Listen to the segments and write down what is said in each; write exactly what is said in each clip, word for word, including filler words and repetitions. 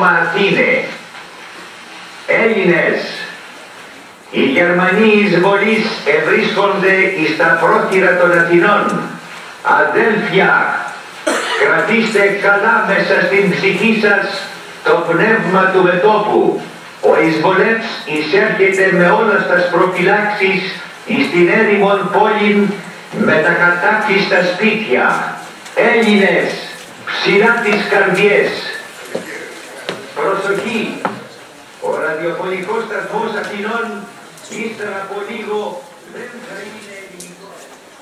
όνομα Αθήνε. Έλληνες, οι Γερμανοί εισβολείς ευρίσκονται εις τα πρόχειρα των Αθηνών. Αδέλφια, κρατήστε καλά μέσα στην ψυχή σας το πνεύμα του μετώπου. Ο εισβολεύς εισέρχεται με όλας τας προφυλάξεις εις την έρημον πόλην με τα κατάφυστα σπίτια. Έλληνες, ψηλά τις καρδιές. Προσοχή, ο ραδιοφωνικός σταθμός Αθηνών ύστερα από λίγο δεν θα είναι ελληνικός.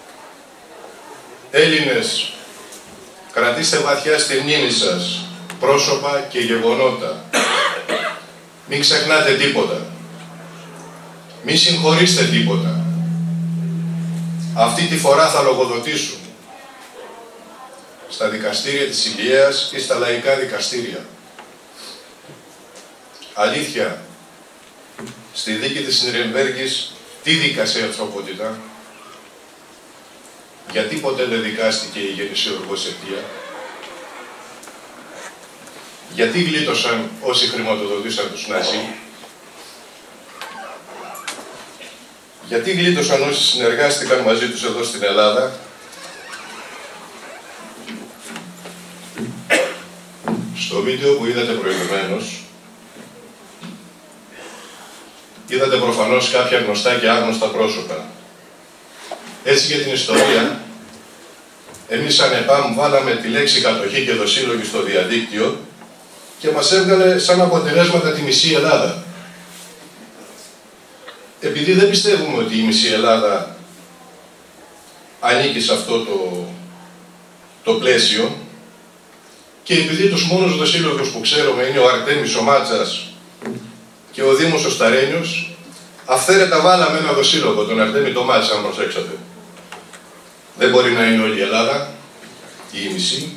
Έλληνες, κρατήστε βαθιά στη μνήμη σας πρόσωπα και γεγονότα. Μην ξεχνάτε τίποτα. Μην συγχωρήστε τίποτα. Αυτή τη φορά θα λογοδοτήσουν στα δικαστήρια της Ηλίας ή στα λαϊκά δικαστήρια. Αλήθεια, στη δίκη της Νιρεμβέργης τι δίκασε η ανθρωπότητα? Γιατί ποτέ δεν δικάστηκε η γεννησιουργός αιτία? Γιατί γλίτωσαν όσοι χρηματοδοτήσαν τους Ναζί? Γιατί γλίτωσαν όσοι συνεργάστηκαν μαζί τους εδώ στην Ελλάδα? Στο βίντεο που είδατε προηγουμένως, είδατε προφανώς κάποια γνωστά και άγνωστα πρόσωπα. Έτσι για την ιστορία, εμείς σαν ΕΠΑΜ βάλαμε τη λέξη κατοχή και δοσύλλογη στο διαδίκτυο και μας έβγαλε σαν αποτελέσματα τη μισή Ελλάδα. Επειδή δεν πιστεύουμε ότι η μισή Ελλάδα ανήκει σε αυτό το, το πλαίσιο και επειδή τους μόνους δοσύλλογους που ξέρουμε είναι ο Αρτέμις ο Μάτσας και ο Δήμος ο Σταρένιος, αυθαίρετα βάλαμε ένα δοσύλλογο, τον Αρτέμι το Μάτσα, αν προσέξατε. Δεν μπορεί να είναι όλη η Ελλάδα, ή η μισή.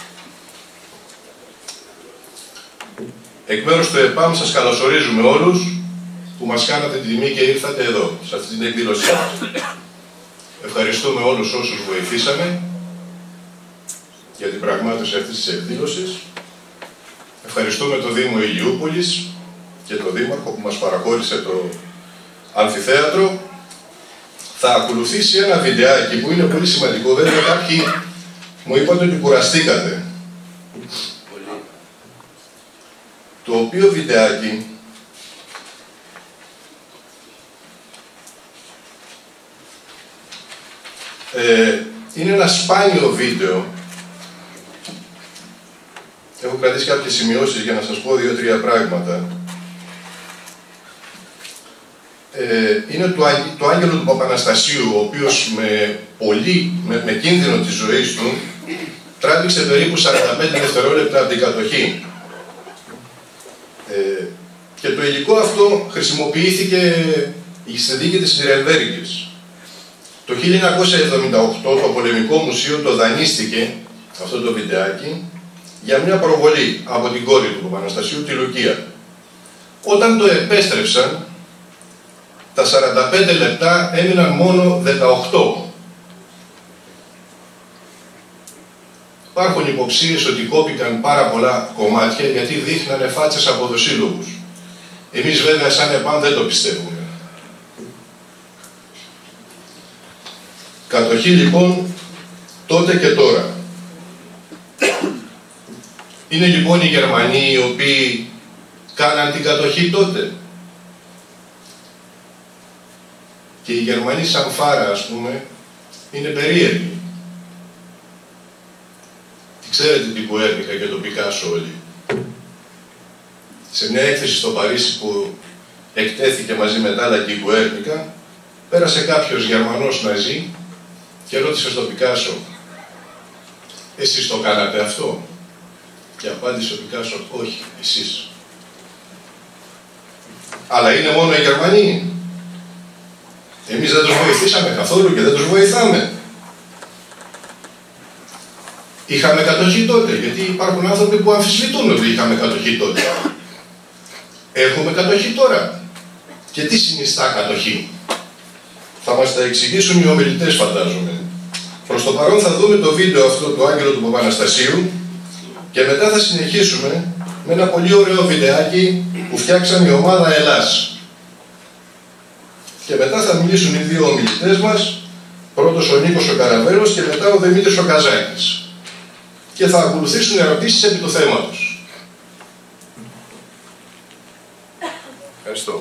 Εκ μέρους του ΕΠΑΜ σας καλωσορίζουμε όλους που μας κάνατε την τιμή και ήρθατε εδώ, σε αυτή την εκδήλωσή μας. Ευχαριστούμε όλους όσους βοηθήσαμε για την πραγμάτωση αυτής της εκδήλωσης. Ευχαριστούμε το Δήμο Ηλιούπολης και το Δήμαρχο που μας παραχώρησε το αμφιθέατρο. Θα ακολουθήσει ένα βιντεάκι που είναι πολύ σημαντικό. Βέβαια κάποιοι μου είπατε ότι κουραστήκατε. Το οποίο βιντεάκι ε, είναι ένα σπάνιο βίντεο. Έχω κρατήσει κάποιες σημειώσεις για να σας πω δύο-τρία πράγματα. Ε, είναι του, του Άγγελου του Παπαναστασίου, ο οποίος με, πολύ, με, με κίνδυνο της ζωής του τράβηξε περίπου σαράντα πέντε δευτερόλεπτα από την κατοχή. Ε, και το υλικό αυτό χρησιμοποιήθηκε στη δίκη της Νιρεμβέργης. Το χίλια εννιακόσια εβδομήντα οκτώ το Πολεμικό Μουσείο το δανείστηκε, αυτό το βιντεάκι, για μια προβολή από την κόρη του Παπαναστασίου, τη Λουκία. Όταν το επέστρεψαν, τα σαράντα πέντε λεπτά έμειναν μόνο δεκαοκτώ. Υπάρχουν υποψίες ότι κόπηκαν πάρα πολλά κομμάτια γιατί δείχνανε φάτσες από δοσύλλογους. Εμείς βέβαια σαν ΕΠΑΜ δεν το πιστεύουμε. Κατοχή λοιπόν τότε και τώρα. Είναι λοιπόν οι Γερμανοί οι οποίοι κάναν την κατοχή τότε. Και οι Γερμανοί σαν φάρα, ας πούμε, είναι περίεργοι. Τι ξέρετε την Γκουέρνικα και τον Πικάσο όλοι. Σε μια έκθεση στο Παρίσι που εκτέθηκε μαζί με τα άλλα και η Γκουέρνικα, πέρασε κάποιος Γερμανός Ναζί και ρώτησε στον Πικάσο, εσείς το κάνατε αυτό? Και απάντησε ο Πικάσο, όχι, εσείς. Αλλά είναι μόνο οι Γερμανοί. Εμείς δεν τους βοηθήσαμε καθόλου και δεν τους βοηθάμε. Είχαμε κατοχή τότε, γιατί υπάρχουν άνθρωποι που αμφισβητούν ότι είχαμε κατοχή τότε. Έχουμε κατοχή τώρα. Και τι συνιστά κατοχή? Θα μας τα εξηγήσουν οι ομιλητές, φαντάζομαι. Προς το παρόν θα δούμε το βίντεο αυτό του Άγγελου του Παπαναστασίου και μετά θα συνεχίσουμε με ένα πολύ ωραίο βιντεάκι που φτιάξαν η ομάδα Ελλάς. Και μετά θα μιλήσουν οι δύο ομιλητές μας, πρώτος ο Νίκος ο Καραβέλος και μετά ο Δημήτρης ο Καζάκης. Και θα ακολουθήσουν ερωτήσεις επί του θέματος. Ευχαριστώ.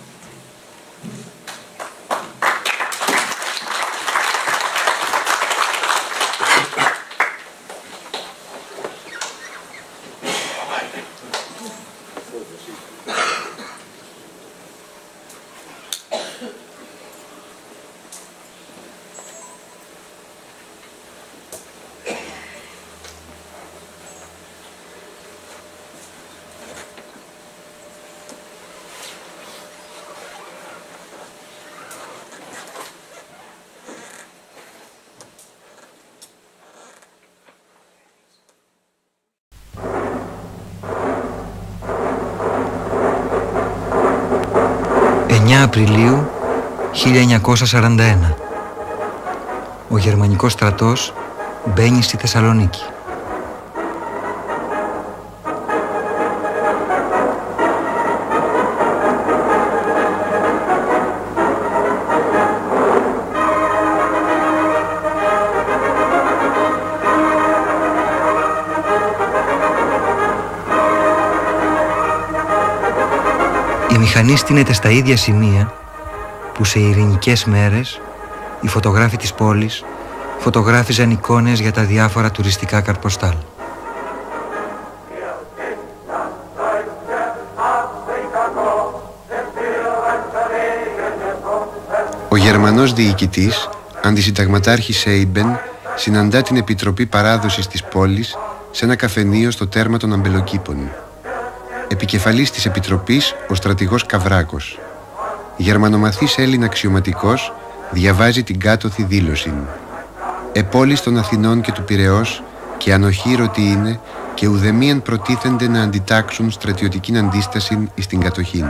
εννέα Απριλίου χίλια εννιακόσια σαράντα ένα. Ο γερμανικός στρατός μπαίνει στη Θεσσαλονίκη. Η μηχανή στείνεται στα ίδια σημεία που σε ειρηνικές μέρες οι φωτογράφοι της πόλης φωτογράφιζαν εικόνες για τα διάφορα τουριστικά καρποστάλ. Ο Γερμανός διοικητής, αντισυνταγματάρχης Σέιμπεν, συναντά την Επιτροπή Παράδοσης της πόλης σε ένα καφενείο στο τέρμα των Αμπελοκήπων. Επικεφαλής της Επιτροπής ο στρατηγός Καβράκος. Γερμανομαθής Έλλην αξιωματικός διαβάζει την κάτωθη δήλωση. «Επόλης των Αθηνών και του Πειραιώς και ανοχήρωτοι είναι και ουδεμίαν προτίθενται να αντιτάξουν στρατιωτικήν αντίσταση εις την κατοχήν».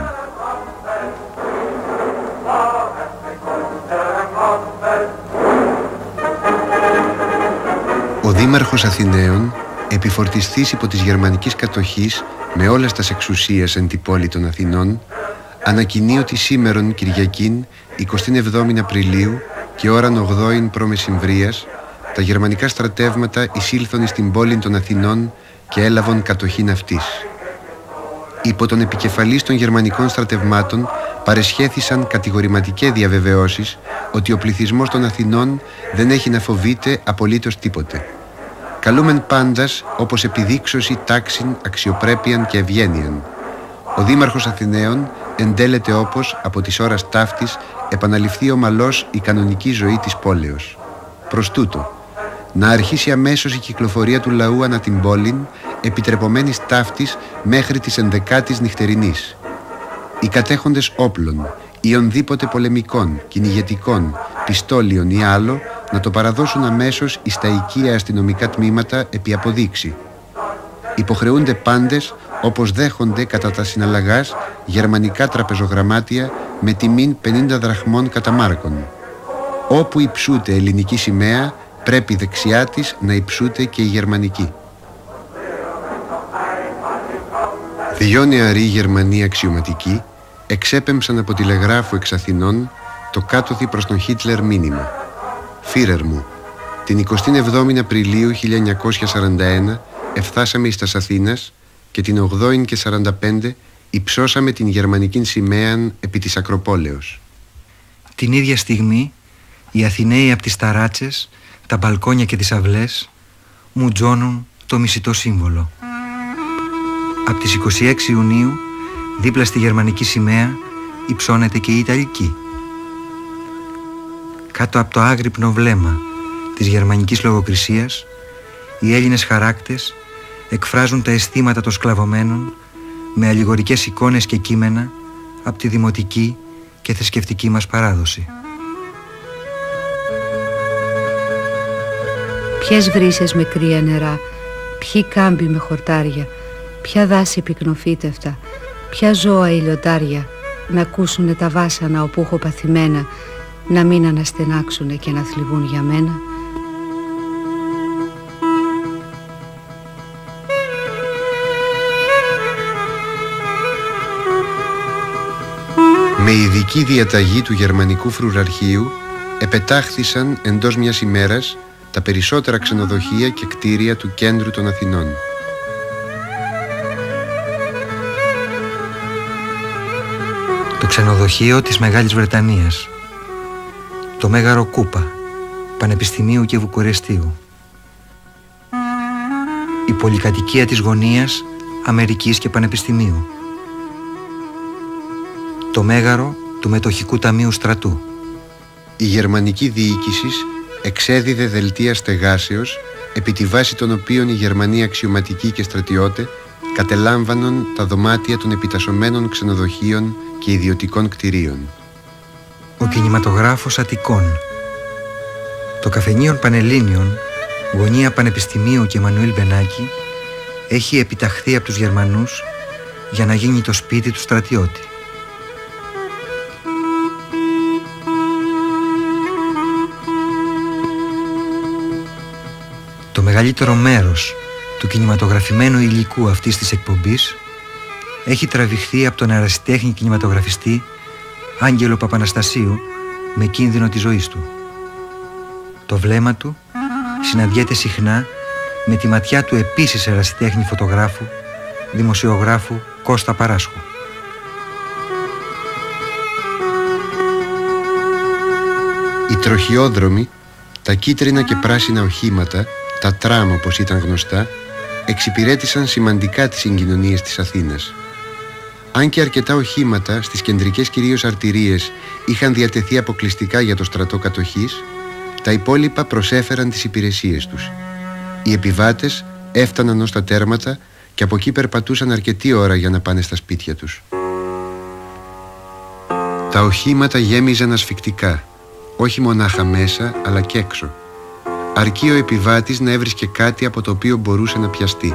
Ο Δήμαρχος Αθηναίων, επιφορτιστής υπό της γερμανικής κατοχής με όλες τας εξουσίες εν τη πόλη των Αθηνών, ανακοινεί ότι σήμερον Κυριακήν εικοστή εβδόμη Απριλίου και ώραν ογδόην προμεσημβρίας τα γερμανικά στρατεύματα εισήλθον στην πόλη των Αθηνών και έλαβον κατοχήν αυτής. Υπό τον επικεφαλής των γερμανικών στρατευμάτων παρεσχέθησαν κατηγορηματικές διαβεβαιώσεις ότι ο πληθυσμός των Αθηνών δεν έχει να φοβείται απολύτως τίποτε. Καλούμεν πάντας όπως επιδείξωση τάξην, αξιοπρέπειαν και ευγένειαν. Ο Δήμαρχος Αθηναίων εντέλεται όπως από της ώρας ταύτης επαναληφθεί ομαλώς η κανονική ζωή της πόλεως. Προς τούτο, να αρχίσει αμέσως η κυκλοφορία του λαού ανά την πόλην, επιτρεπομένης ταύτης μέχρι της ενδεκάτης νυχτερινής. Οι κατέχοντες όπλων, ή ονδήποτε πολεμικών, κυνηγετικών, πιστόλιων ή άλλο, να το παραδώσουν αμέσως εις τα οικεία αστυνομικά τμήματα επί αποδείξη. Υποχρεούνται πάντες, όπως δέχονται κατά τα συναλλαγάς, γερμανικά τραπεζογραμμάτια με τιμήν πενήντα δραχμών κατά μάρκον. Όπου υψούται ελληνική σημαία, πρέπει δεξιά της να υψούται και η γερμανική. Δυο νεαροί Γερμανοί αξιωματικοί εξέπεμψαν από τηλεγράφου εξ Αθηνών το κάτωθι προς τον Χίτλερ μήνυμα. «Φίρερ μου, την εικοστή εβδόμη Απριλίου χίλια εννιακόσια σαράντα ένα εφθάσαμε εις τας Αθήνας και την ογδόην και σαράντα πέντε υψώσαμε την γερμανική σημαίαν επί της Ακροπόλεως». Την ίδια στιγμή οι Αθηναίοι από τις ταράτσες, τα μπαλκόνια και τις αυλές μου τζώνουν το μισητό σύμβολο. Από τις εικοστή έκτη Ιουνίου δίπλα στη γερμανική σημαία υψώνεται και η Ιταλική. Κάτω από το άγρυπνο βλέμμα της γερμανικής λογοκρισίας, οι Έλληνες χαράκτες εκφράζουν τα αισθήματα των σκλαβωμένων με αλληγορικές εικόνες και κείμενα από τη δημοτική και θρησκευτική μας παράδοση. Ποιες βρύσες με κρύα νερά, ποιοι κάμποι με χορτάρια, ποια δάση πυκνοφύτευτα, ποια ζώα ηλιοτάρια, να ακούσουνε τα βάσανα όπου έχω παθημένα, να μην αναστενάξουνε και να θλιβούν για μένα. Με ειδική διαταγή του γερμανικού φρουραρχείου επετάχθησαν εντός μιας ημέρας τα περισσότερα ξενοδοχεία και κτίρια του κέντρου των Αθηνών. Το ξενοδοχείο της Μεγάλης Βρετανίας, το Μέγαρο Κούπα, Πανεπιστημίου και Βουκουρεστίου, η πολυκατοικία της Γωνίας, Αμερικής και Πανεπιστημίου, το Μέγαρο του Μετοχικού Ταμείου Στρατού. Η γερμανική διοίκηση εξέδιδε δελτία στεγάσεως, επί τη βάση των οποίων οι Γερμανοί αξιωματικοί και στρατιώτε κατελάμβαναν τα δωμάτια των επιτασσομένων ξενοδοχείων και ιδιωτικών κτηρίων. Ο κινηματογράφος Αττικών, το καφενείο Πανελλήνιων, γωνία Πανεπιστημίου και Εμμανουήλ Μπενάκη, έχει επιταχθεί από τους Γερμανούς για να γίνει το σπίτι του στρατιώτη. Το μεγαλύτερο μέρος του κινηματογραφημένου υλικού αυτής της εκπομπής έχει τραβηχθεί από τον ερασιτέχνη κινηματογραφιστή Άγγελο Παπαναστασίου με κίνδυνο της ζωής του. Το βλέμμα του συναντιέται συχνά με τη ματιά του επίσης ερασιτέχνη φωτογράφου, δημοσιογράφου Κώστα Παράσχου. Οι τροχιόδρομοι, τα κίτρινα και πράσινα οχήματα, τα τραμ όπως ήταν γνωστά, εξυπηρέτησαν σημαντικά τις συγκοινωνίες της Αθήνας. Αν και αρκετά οχήματα στις κεντρικές κυρίως αρτηρίες είχαν διατεθεί αποκλειστικά για το στρατό κατοχής, τα υπόλοιπα προσέφεραν τις υπηρεσίες τους. Οι επιβάτες έφταναν ως τα τέρματα και από εκεί περπατούσαν αρκετή ώρα για να πάνε στα σπίτια τους. Τα οχήματα γέμιζαν ασφικτικά, όχι μονάχα μέσα αλλά και έξω. Αρκεί ο επιβάτης να έβρισκε κάτι από το οποίο μπορούσε να πιαστεί.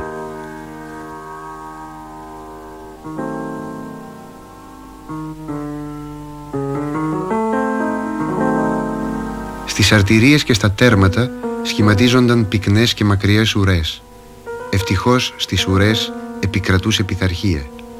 Στις αρτηρίες και στα τέρματα σχηματίζονταν πυκνές και μακριές ουρές. Ευτυχώς στις ουρές επικρατούσε πειθαρχία.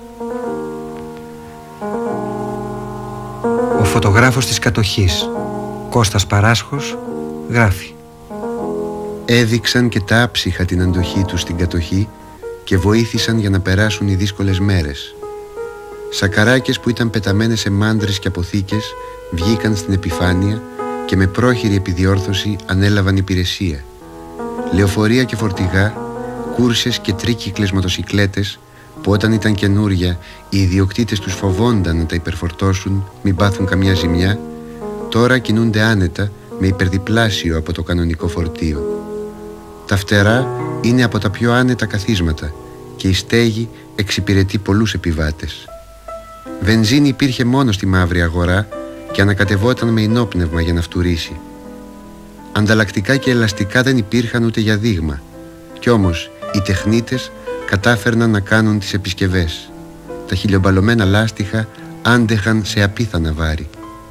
Ο φωτογράφος της κατοχής, Κώστας Παράσχος, γράφει: Έδειξαν και τα άψυχα την αντοχή τους στην κατοχή και βοήθησαν για να περάσουν οι δύσκολες μέρες. Σακαράκες που ήταν πεταμένες σε μάντρες και αποθήκες βγήκαν στην επιφάνεια και με πρόχειρη επιδιόρθωση ανέλαβαν υπηρεσία. Λεωφορεία και φορτηγά, κούρσες και τρίκυκλες μοτοσικλέτες που όταν ήταν καινούρια οι ιδιοκτήτες τους φοβόνταν να τα υπερφορτώσουν μην πάθουν καμιά ζημιά, τώρα κινούνται άνετα με υπερδιπλάσιο από το κανονικό φορτίο. Τα φτερά είναι από τα πιο άνετα καθίσματα και η στέγη εξυπηρετεί πολλούς επιβάτες. Βενζίνη υπήρχε μόνο στη μαύρη αγορά και ανακατευόταν με ενόπνευμα για να φτουρήσει. Ανταλλακτικά και ελαστικά δεν υπήρχαν ούτε για δείγμα, κι όμως οι τεχνίτες κατάφερναν να κάνουν τις επισκευές. Τα χιλιομπαλωμένα λάστιχα άντεχαν σε απίθανα βάρη.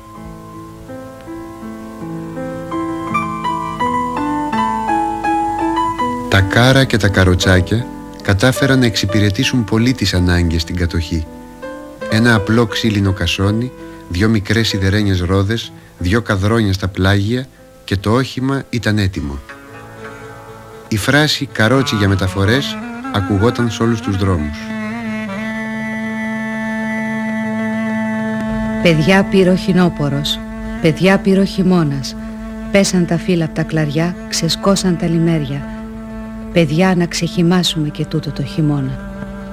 Τα κάρα και τα καροτσάκια κατάφεραν να εξυπηρετήσουν πολύ τις ανάγκες στην κατοχή. Ένα απλό ξύλινο κασόνι, δυο μικρές σιδερένιες ρόδες, δυο καδρόνια στα πλάγια και το όχημα ήταν έτοιμο. Η φράση «καρότσι για μεταφορές» ακουγόταν σε όλους τους δρόμους. Παιδιά πήρε ο χινόπορος, παιδιά πήρε ο χειμώνας. Πέσαν τα φύλλα από τα κλαριά, ξεσκώσαν τα λιμέρια. Παιδιά να ξεχυμάσουμε και τούτο το χειμώνα.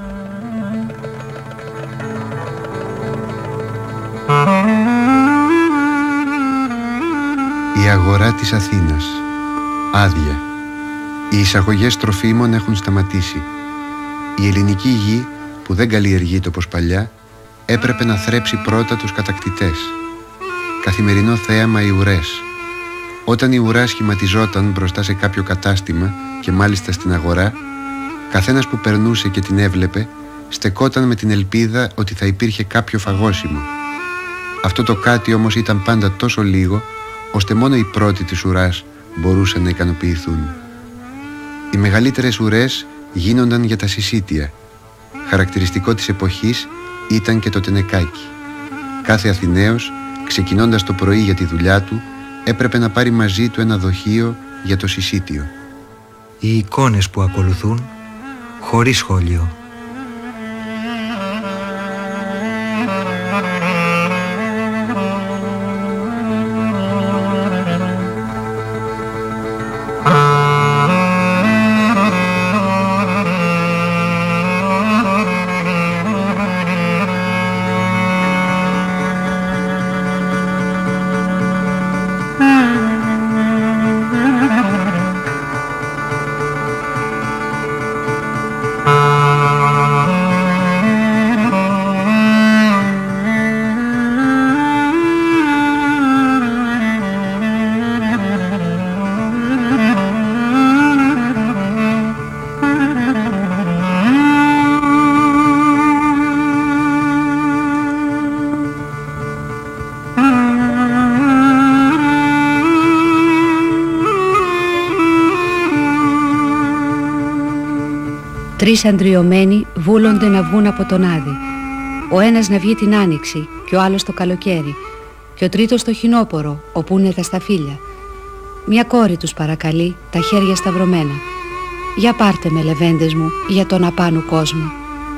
Η αγορά της Αθήνας, άδεια. Οι εισαγωγές τροφίμων έχουν σταματήσει. Η ελληνική γη, που δεν καλλιεργείται όπως παλιά, έπρεπε να θρέψει πρώτα τους κατακτητές. Καθημερινό θέαμα οι ουρές. Όταν η ουρά σχηματιζόταν μπροστά σε κάποιο κατάστημα και μάλιστα στην αγορά, καθένας που περνούσε και την έβλεπε στεκόταν με την ελπίδα ότι θα υπήρχε κάποιο φαγόσιμο. Αυτό το κάτι όμως ήταν πάντα τόσο λίγο, ώστε μόνο οι πρώτοι της ουράς μπορούσαν να ικανοποιηθούν. Οι μεγαλύτερες ουρές γίνονταν για τα συσίτια. Χαρακτηριστικό της εποχής ήταν και το τενεκάκι. Κάθε Αθηναίος, ξεκινώντας το πρωί για τη δουλειά του, έπρεπε να πάρει μαζί του ένα δοχείο για το συσίτιο. Οι εικόνες που ακολουθούν, χωρίς σχόλιο. Τρεις αντριωμένοι βούλονται να βγουν από τον Άδη. Ο ένας να βγει την άνοιξη και ο άλλος το καλοκαίρι και ο τρίτος το χινόπορο όπου είναι τα σταφύλια. Μια κόρη τους παρακαλεί, τα χέρια σταυρωμένα. Για πάρτε με, λεβέντες μου, για τον απάνου κόσμο.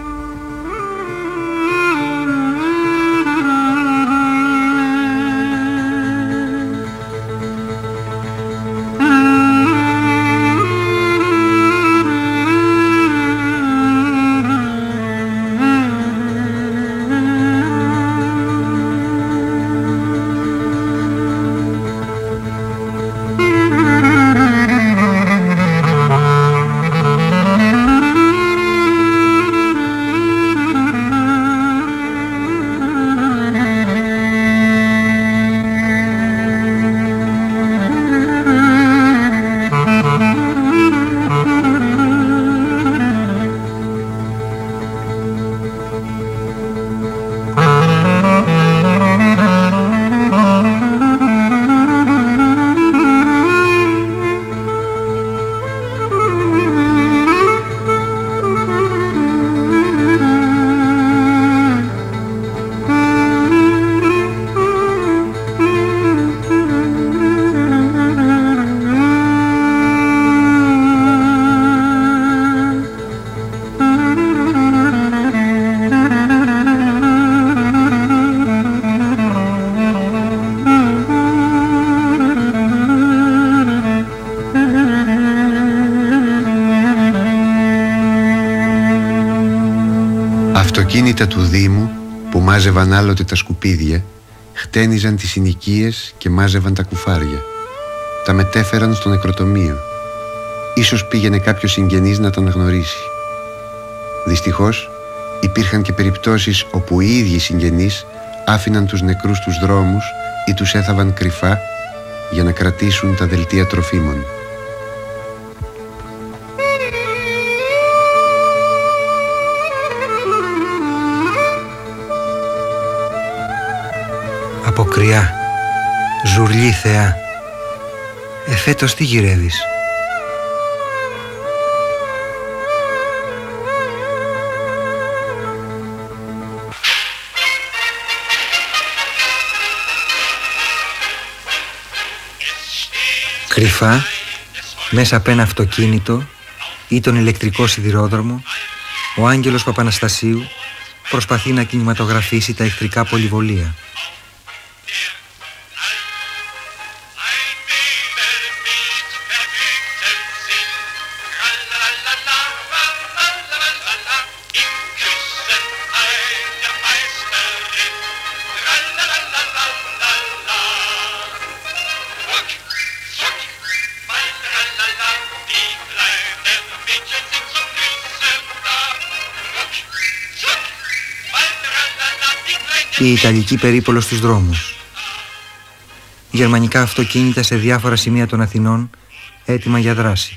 Αυτοκίνητα του Δήμου που μάζευαν άλλοτε τα σκουπίδια, χτένιζαν τις συνοικίες και μάζευαν τα κουφάρια. Τα μετέφεραν στο νεκροτομείο. Ίσως πήγαινε κάποιος συγγενής να τα αναγνωρίσει. Δυστυχώς υπήρχαν και περιπτώσεις όπου οι ίδιοι συγγενείς άφηναν τους νεκρούς στους δρόμους ή τους έθαβαν κρυφά για να κρατήσουν τα δελτία τροφίμων. Αποκριά, ζουρλή θεά, εφέτος τι γυρεύεις? Κρυφά, μέσα από ένα αυτοκίνητο ή τον ηλεκτρικό σιδηρόδρομο, ο Άγγελος Παπαναστασίου προσπαθεί να κινηματογραφήσει τα εχθρικά πολυβολία. Η Ιταλική περίπολο στους δρόμους. Γερμανικά αυτοκίνητα σε διάφορα σημεία των Αθηνών έτοιμα για δράση.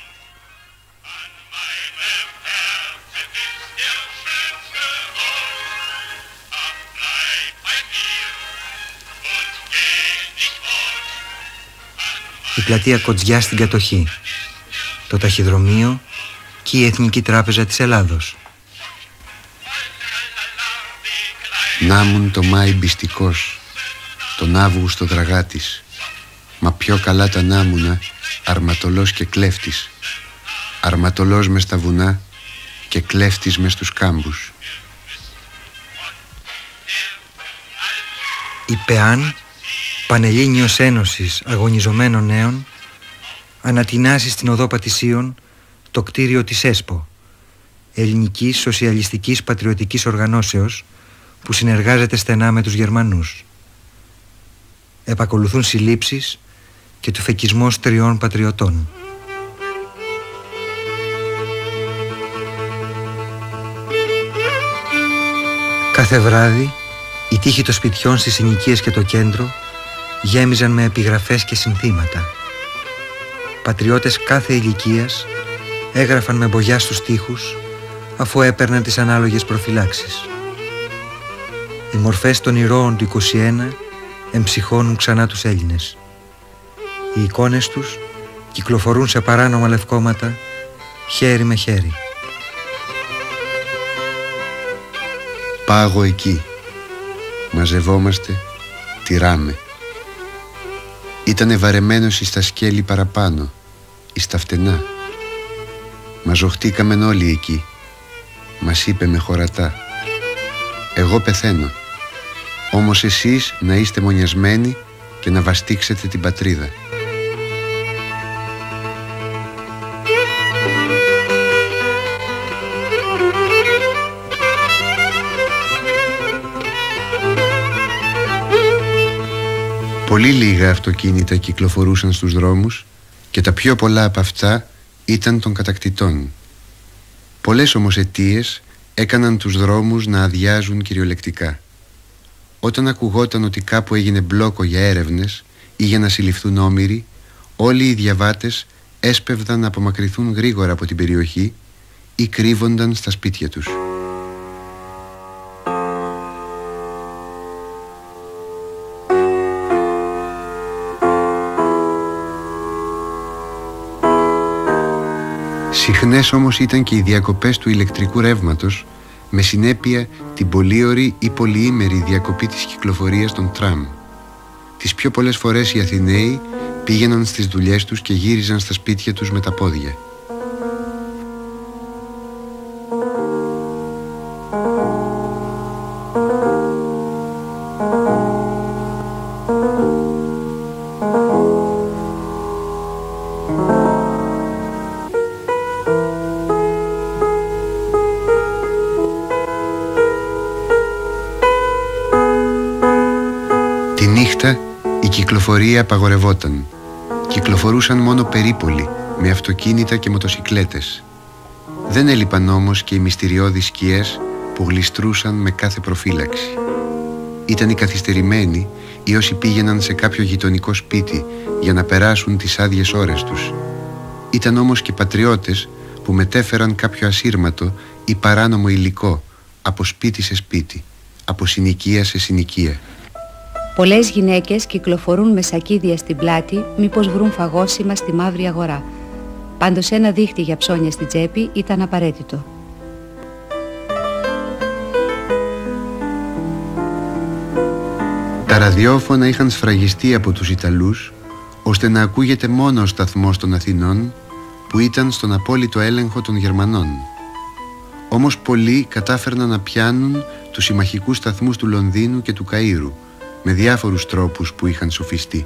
Η πλατεία Κοτζιά στην κατοχή, το ταχυδρομείο και η Εθνική Τράπεζα της Ελλάδος. Νάμουν το Μάη μπιστικός, τον Αύγουστο δραγάτης, μα πιο καλά τα νάμουνα αρματολός και κλέφτης, αρματολός μες στα βουνά και κλέφτης μες στους κάμπους. Η ΠΕΑΝ, Πανελλήνιος Ένωσης Αγωνιζομένων Νέων, ανατινάσει στην οδό Πατησίων το κτίριο της ΕΣΠΟ, Ελληνικής Σοσιαλιστικής Πατριωτικής Οργανώσεως, που συνεργάζεται στενά με τους Γερμανούς. Επακολουθούν συλλήψεις και του φεκισμός τριών πατριωτών. Κάθε βράδυ οι τοίχοι των σπιτιών στις συνοικίες και το κέντρο γέμιζαν με επιγραφές και συνθήματα. Πατριώτες κάθε ηλικίας έγραφαν με μπογιά στους τοίχους αφού έπαιρναν τις ανάλογες προφυλάξεις. Οι μορφές των ηρώων του είκοσι ένα εμψυχώνουν ξανά τους Έλληνες. Οι εικόνες τους κυκλοφορούν σε παράνομα λευκώματα χέρι με χέρι. Πάγω εκεί. Μαζευόμαστε, τυράμε. Ήτανε βαρεμένος εις τα σκέλη παραπάνω, εις τα φτενά. Μαζοχτήκαμεν όλοι εκεί. Μας είπε με χωρατά: εγώ πεθαίνω, όμως εσείς να είστε μονιασμένοι και να βαστίξετε την πατρίδα. Πολύ λίγα αυτοκίνητα κυκλοφορούσαν στους δρόμους και τα πιο πολλά από αυτά ήταν των κατακτητών. Πολλές όμως αιτίες έκαναν τους δρόμους να αδειάζουν κυριολεκτικά. Όταν ακουγόταν ότι κάπου έγινε μπλόκο για έρευνες ή για να συλληφθούν όμηροι, όλοι οι διαβάτες έσπευδαν να απομακρυνθούν γρήγορα από την περιοχή ή κρύβονταν στα σπίτια τους. Συχνές όμως ήταν και οι διακοπές του ηλεκτρικού ρεύματος, με συνέπεια την πολύωρη ή πολυήμερη διακοπή της κυκλοφορίας των τραμ. Τις πιο πολλές φορές οι Αθηναίοι πήγαιναν στις δουλειές τους και γύριζαν στα σπίτια τους με τα πόδια. Η κυκλοφορία απαγορευόταν. Κυκλοφορούσαν μόνο περίπολοι με αυτοκίνητα και μοτοσικλέτες. Δεν έλειπαν όμως και οι μυστηριώδεις σκιές που γλιστρούσαν με κάθε προφύλαξη. Ήταν οι καθυστερημένοι ή όσοι πήγαιναν σε κάποιο γειτονικό σπίτι για να περάσουν τις άδειες ώρες τους. Ήταν όμως και πατριώτες που μετέφεραν κάποιο ασύρματο ή παράνομο υλικό από σπίτι σε σπίτι, από συνοικία σε συνοικία. Πολλές γυναίκες κυκλοφορούν με σακίδια στην πλάτη μήπως βρουν φαγόσιμα στη μαύρη αγορά. Πάντως ένα δίχτυ για ψώνια στην τσέπη ήταν απαραίτητο. Τα ραδιόφωνα είχαν σφραγιστεί από τους Ιταλούς, ώστε να ακούγεται μόνο ο σταθμός των Αθηνών, που ήταν στον απόλυτο έλεγχο των Γερμανών. Όμως πολλοί κατάφερναν να πιάνουν τους συμμαχικούς σταθμούς του Λονδίνου και του Καΐρου, με διάφορους τρόπους που είχαν σοφιστεί.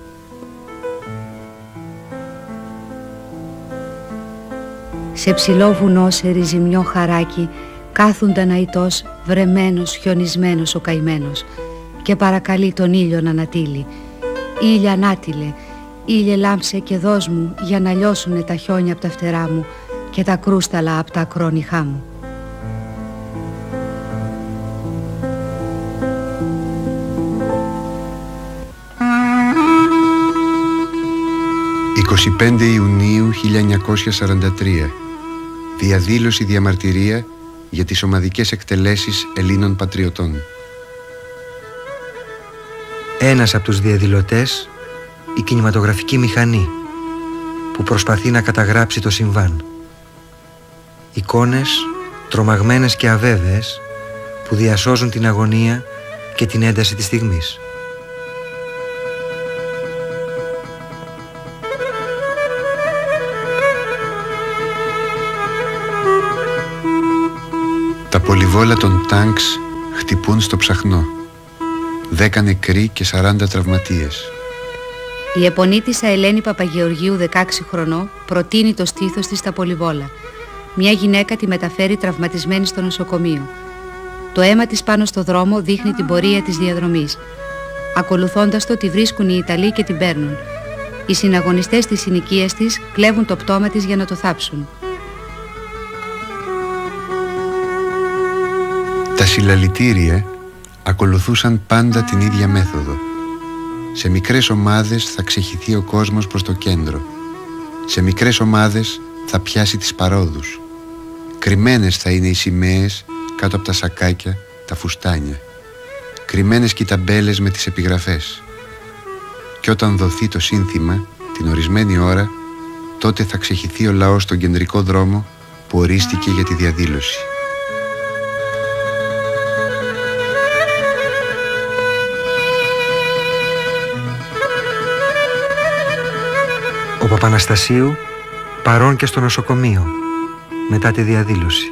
Σε ψηλό βουνό, σε ριζιμιό χαράκι, κάθουνταν αητός, βρεμένος, χιονισμένος ο καημένος, και παρακαλεί τον ήλιο να ανατείλει. Ήλια ανάτειλε, ήλιε λάμψε και δώσ' μου, για να λιώσουνε τα χιόνια από τα φτερά μου και τα κρούσταλα από τα ακρόνυχά μου. είκοσι πέντε Ιουνίου χίλια εννιακόσια σαράντα τρία. Διαδήλωση διαμαρτυρία για τις ομαδικές εκτελέσεις Ελλήνων πατριωτών. Ένας από τους διαδηλωτές, η κινηματογραφική μηχανή, που προσπαθεί να καταγράψει το συμβάν. Εικόνες τρομαγμένες και αβέβαιες που διασώζουν την αγωνία και την ένταση της στιγμής. Τα πολυβόλα των τάγκς χτυπούν στο ψαχνό. Δέκα νεκροί και σαράντα τραυματίες. Η επονίτισσα Ελένη Παπαγεωργίου, δεκαέξι χρονών, προτείνει το στήθος της στα πολυβόλα. Μια γυναίκα τη μεταφέρει τραυματισμένη στο νοσοκομείο. Το αίμα της πάνω στο δρόμο δείχνει την πορεία της διαδρομής. Ακολουθώντας το, τη βρίσκουν οι Ιταλοί και την παίρνουν. Οι συναγωνιστές της συνοικίας της κλέβουν το πτώμα της για να το θάψουν. Τα συλλαλητήρια ακολουθούσαν πάντα την ίδια μέθοδο. Σε μικρές ομάδες θα ξεχυθεί ο κόσμος προς το κέντρο. Σε μικρές ομάδες θα πιάσει τις παρόδους. Κρυμμένες θα είναι οι σημαίες κάτω από τα σακάκια, τα φουστάνια. Κρυμμένες και οι ταμπέλες με τις επιγραφές. Και όταν δοθεί το σύνθημα, την ορισμένη ώρα, τότε θα ξεχυθεί ο λαός στον κεντρικό δρόμο που ορίστηκε για τη διαδήλωση. Ο Παπαναστασίου παρών και στο νοσοκομείο μετά τη διαδήλωση.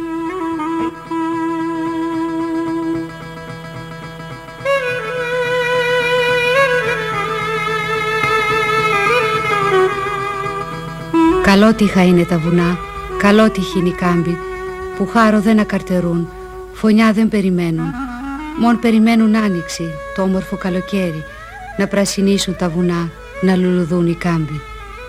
Καλότυχα είναι τα βουνά, καλότυχοι είναι οι κάμποι, που χάρο δεν ακαρτερούν, φωνιά δεν περιμένουν, μόν περιμένουν άνοιξη, το όμορφο καλοκαίρι, να πρασινίσουν τα βουνά, να λουλουδούν οι κάμποι.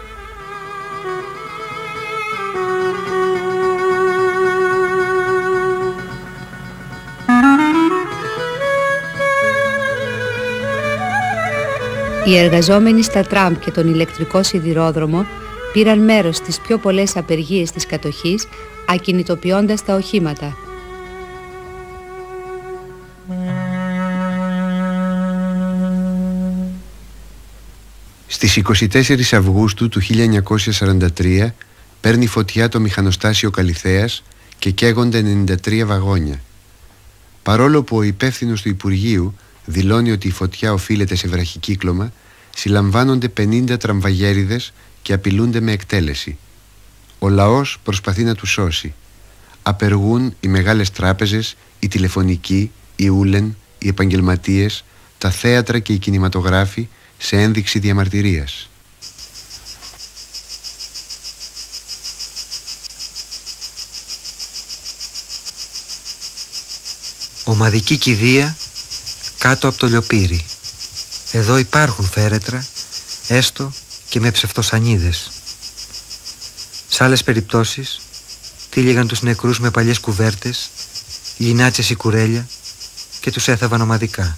Οι εργαζόμενοι στα τραμ και τον ηλεκτρικό σιδηρόδρομο πήραν μέρος στις πιο πολλές απεργίες της κατοχής, ακινητοποιώντας τα οχήματα. Στις είκοσι τέσσερις Αυγούστου του χίλια εννιακόσια σαράντα τρία παίρνει φωτιά το μηχανοστάσιο Καλιθέας και καίγονται ενενήντα τρία βαγόνια. Παρόλο που ο υπεύθυνος του Υπουργείου δηλώνει ότι η φωτιά οφείλεται σε βραχικύκλωμα, συλλαμβάνονται πενήντα τραμβαγέριδες και απειλούνται με εκτέλεση. Ο λαός προσπαθεί να τους σώσει. Απεργούν οι μεγάλες τράπεζες, οι τηλεφωνικοί, οι ούλεν, οι επαγγελματίες, τα θέατρα και οι κινηματογράφοι σε ένδειξη διαμαρτυρίας. Ομαδική κηδεία κάτω από το λιοπύρι. Εδώ υπάρχουν φέρετρα, έστω και με ψευτοσανίδες. Σε άλλες περιπτώσεις τύλιγαν τους νεκρούς με παλιές κουβέρτες, λινάτσες ή κουρέλια και τους έθαβαν ομαδικά.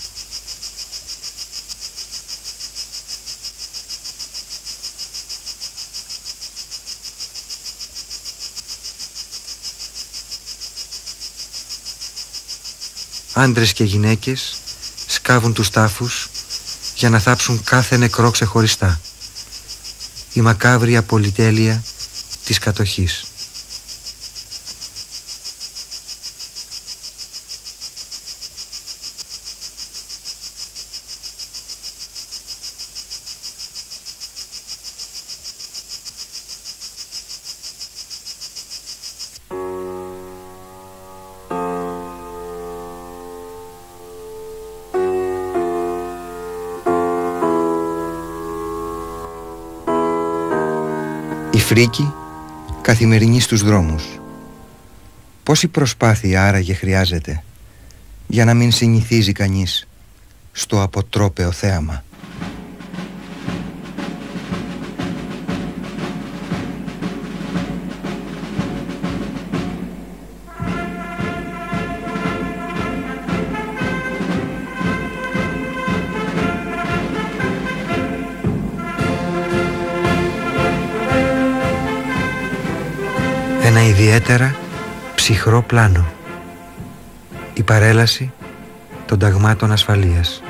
Άντρες και γυναίκες σκάβουν τους τάφους για να θάψουν κάθε νεκρό ξεχωριστά. Η μακάβρια πολυτέλεια της κατοχής. Η φρίκη καθημερινή στους δρόμους. Πόση προσπάθεια άραγε χρειάζεται για να μην συνηθίζει κανείς στο αποτρόπαιο θέαμα. Ένα ιδιαίτερα ψυχρό πλάνο. Η παρέλαση των ταγμάτων ασφαλείας.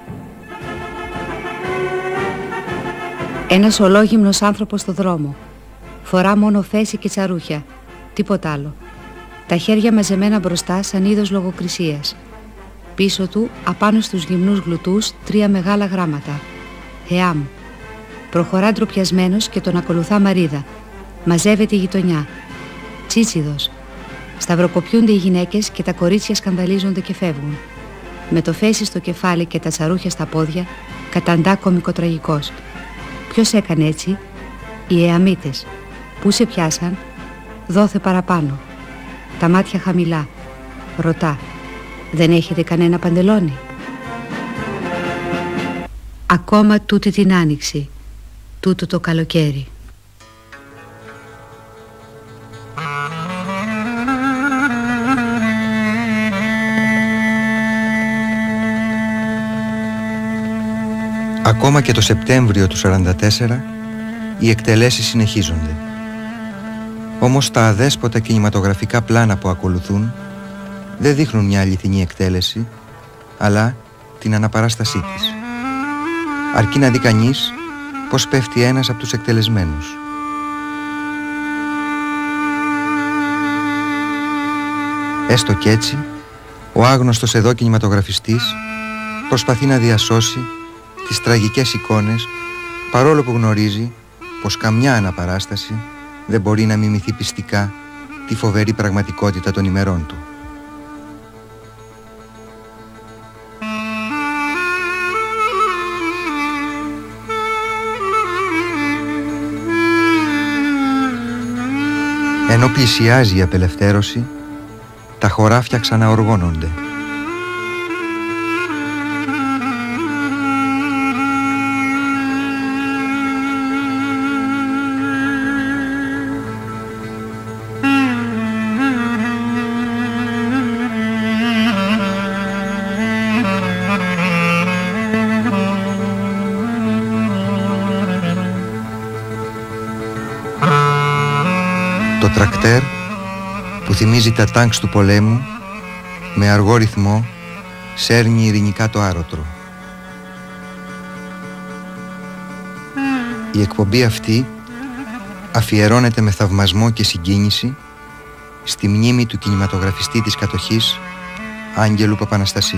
Ένας ολόγυμνος άνθρωπος στο δρόμο. Φορά μόνο φέση και τσαρούχια. Τίποτα άλλο. Τα χέρια μαζεμένα μπροστά σαν είδος λογοκρισίας. Πίσω του, απάνω στους γυμνούς γλουτούς, τρία μεγάλα γράμματα. Εάμ. Προχωρά ντροπιασμένος και τον ακολουθά Μαρίδα. Μαζεύεται η γειτονιά. Τσίτσιδος. Σταυροκοπιούνται οι γυναίκες και τα κορίτσια σκανδαλίζονται και φεύγουν. Με το φέση στο κεφάλι και τα τσαρούχια στα πόδια, καταντά κωμικοτραγικός. Ποιος έκανε έτσι? Οι Εαμίτες. Πού σε πιάσαν? Δώθε παραπάνω. Τα μάτια χαμηλά. Ρωτά. Δεν έχετε κανένα παντελόνι? Ακόμα τούτη την άνοιξη, τούτο το καλοκαίρι. Ακόμα και το Σεπτέμβριο του σαράντα τέσσερα οι εκτελέσεις συνεχίζονται. Όμως τα αδέσποτα κινηματογραφικά πλάνα που ακολουθούν δεν δείχνουν μια αληθινή εκτέλεση, αλλά την αναπαράστασή της. Αρκεί να δει κανείς πως πέφτει ένας από τους εκτελεσμένους. Έστω κι έτσι, ο άγνωστος εδώ κινηματογραφιστής προσπαθεί να διασώσει τις τραγικές εικόνες, παρόλο που γνωρίζει πως καμιά αναπαράσταση δεν μπορεί να μιμηθεί πιστικά τη φοβερή πραγματικότητα των ημερών του. Ενώ πλησιάζει η απελευθέρωση, τα χωράφια ξαναοργώνονται. Το τρακτέρ που θυμίζει τα τάγκς του πολέμου με αργό ρυθμό σέρνει ειρηνικά το άρωτρο. Η εκπομπή αυτή αφιερώνεται με θαυμασμό και συγκίνηση στη μνήμη του κινηματογραφιστή της κατοχής Άγγελου Παπαναστασίου.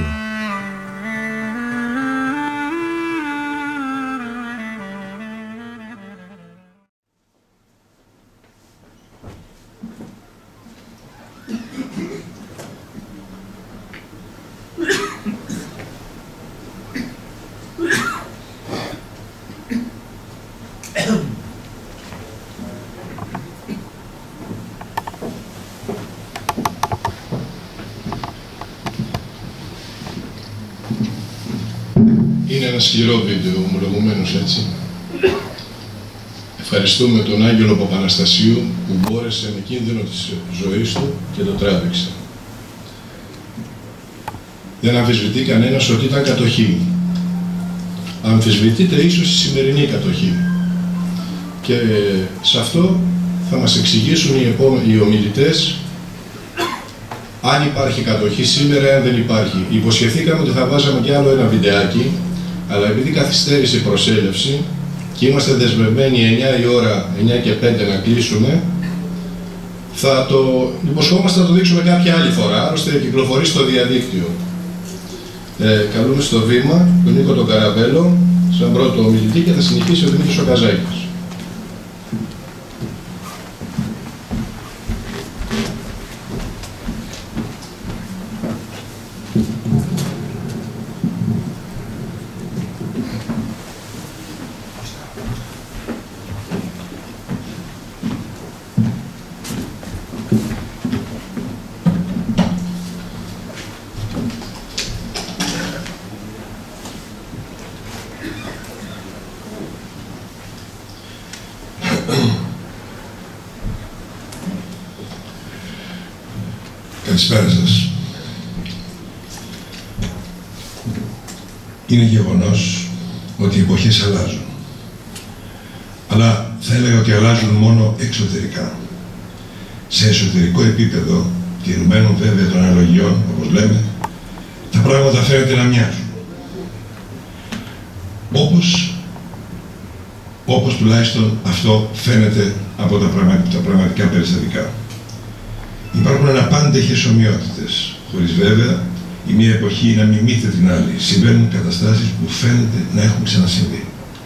Είναι ένα σκληρό βίντεο, ομολογουμένως έτσι. Ευχαριστούμε τον Άγγελο Παπαναστασίου που μπόρεσε με κίνδυνο της ζωής του και το τράβηξε. Δεν αμφισβητεί κανένας ότι ήταν κατοχή. Αμφισβητείται ίσως η σημερινή κατοχή. Και σε αυτό θα μας εξηγήσουν οι, επόμε... οι ομιλητές αν υπάρχει κατοχή σήμερα, αν δεν υπάρχει. Υποσχεθήκαμε ότι θα βάζαμε κι άλλο ένα βιντεάκι, αλλά επειδή καθυστέρησε η προσέλευση και είμαστε δεσμευμένοι εννιά η ώρα, εννιά και πέντε να κλείσουμε, θα το υποσχόμαστε να το δείξουμε κάποια άλλη φορά, ώστε να κυκλοφορεί στο διαδίκτυο. Ε, καλούμε στο βήμα τον Νίκο τον Καραβέλο, σαν πρώτο ομιλητή, και θα συνεχίσει ο Δημήτρης ο Καζάκης. Καλησπέρα σας. Είναι γεγονός ότι οι εποχές αλλάζουν. Αλλά θα έλεγα ότι αλλάζουν μόνο εξωτερικά. Σε εσωτερικό επίπεδο, τηρουμένων βέβαια των αναλογιών, όπως λέμε, τα πράγματα φαίνεται να μοιάζουν. Όπως, όπως τουλάχιστον αυτό φαίνεται από τα, πραγμα, τα πραγματικά περιστατικά. Υπάρχουν αναπάντεχες ομοιότητες, χωρίς βέβαια η μία εποχή να μιμείται την άλλη. Συμβαίνουν καταστάσεις που φαίνεται να έχουν ξανασυμβεί.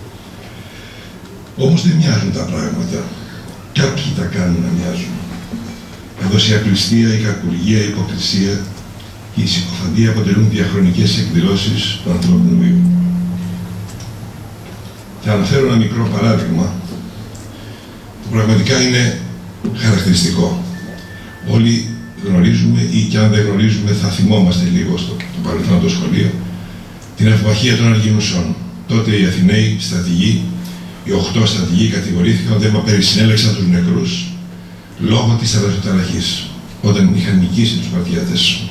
Όμως δεν μοιάζουν τα πράγματα. Κάποιοι τα κάνουν να μοιάζουν. Εδώ η απληστία, η κακουργία, η υποκρισία και η συκοφαντία αποτελούν διαχρονικές εκδηλώσεις του ανθρώπινου βίου. Θα αναφέρω ένα μικρό παράδειγμα που πραγματικά είναι χαρακτηριστικό. Όλοι γνωρίζουμε, ή και αν δεν γνωρίζουμε θα θυμόμαστε λίγο στο το παρελθόν το σχολείο, την αυμαχία των Αργινουσών. Τότε οι Αθηναίοι στρατηγοί, οι οχτώ στρατηγοί κατηγορήθηκαν ότι δεν περισυνέλεξαν τους νεκρούς λόγω της θαλασσοταραχής, όταν είχαν νικήσει τους Σπαρτιάτες.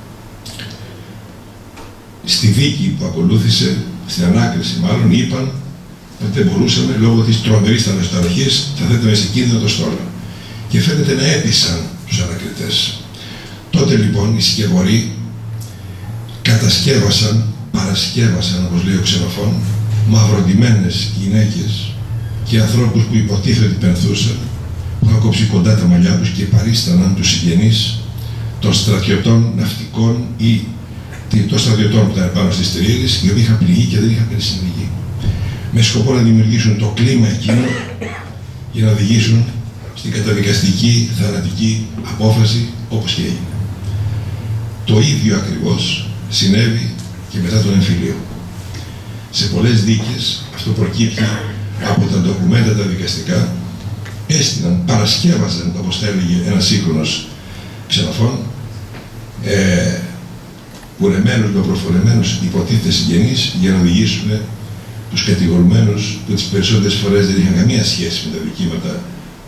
Στη δίκη που ακολούθησε, στην ανάκριση μάλλον, είπαν ότι δεν μπορούσαμε λόγω της τρομερής θαλασσοταραχής, θα θέταμε σε κίνδυνο το στόλο. Και φαίνεται να έπεισαν τους ανακριτές. Τότε λοιπόν οι Σκευωροί κατασκεύασαν, παρασκεύασαν, όπως λέει ο Ξενοφών, μαυροντημένες γυναίκες και ανθρώπους που υποτίθεται ότι πενθούσαν, που είχαν κόψει κοντά τα μαλλιά τους και παρίσταναν τους συγγενείς των στρατιωτών ναυτικών ή των στρατιωτών που ήταν πάνω στις Τριήρες, οι οποίοι είχαν πληγεί και δεν είχαν περισυνδυγεί. Με σκοπό να δημιουργήσουν το κλίμα εκείνο για να οδηγήσουν στην καταδικαστική, θανατική απόφαση, όπως και έγινε. Το ίδιο ακριβώς συνέβη και μετά τον εμφυλίο. Σε πολλές δίκες, αυτό προκύπτει από τα ντοκουμέντα τα δικαστικά, έστειναν, παρασκεύαζαν, όπως θα έλεγε ένας σύγχρονος Ξενοφών, ε, κουρεμένους με προφορεμένους υποτίθετες συγγενείς για να οδηγήσουν τους κατηγορουμένους που τις περισσότερες φορές δεν είχαν καμία σχέση με τα δικήματα,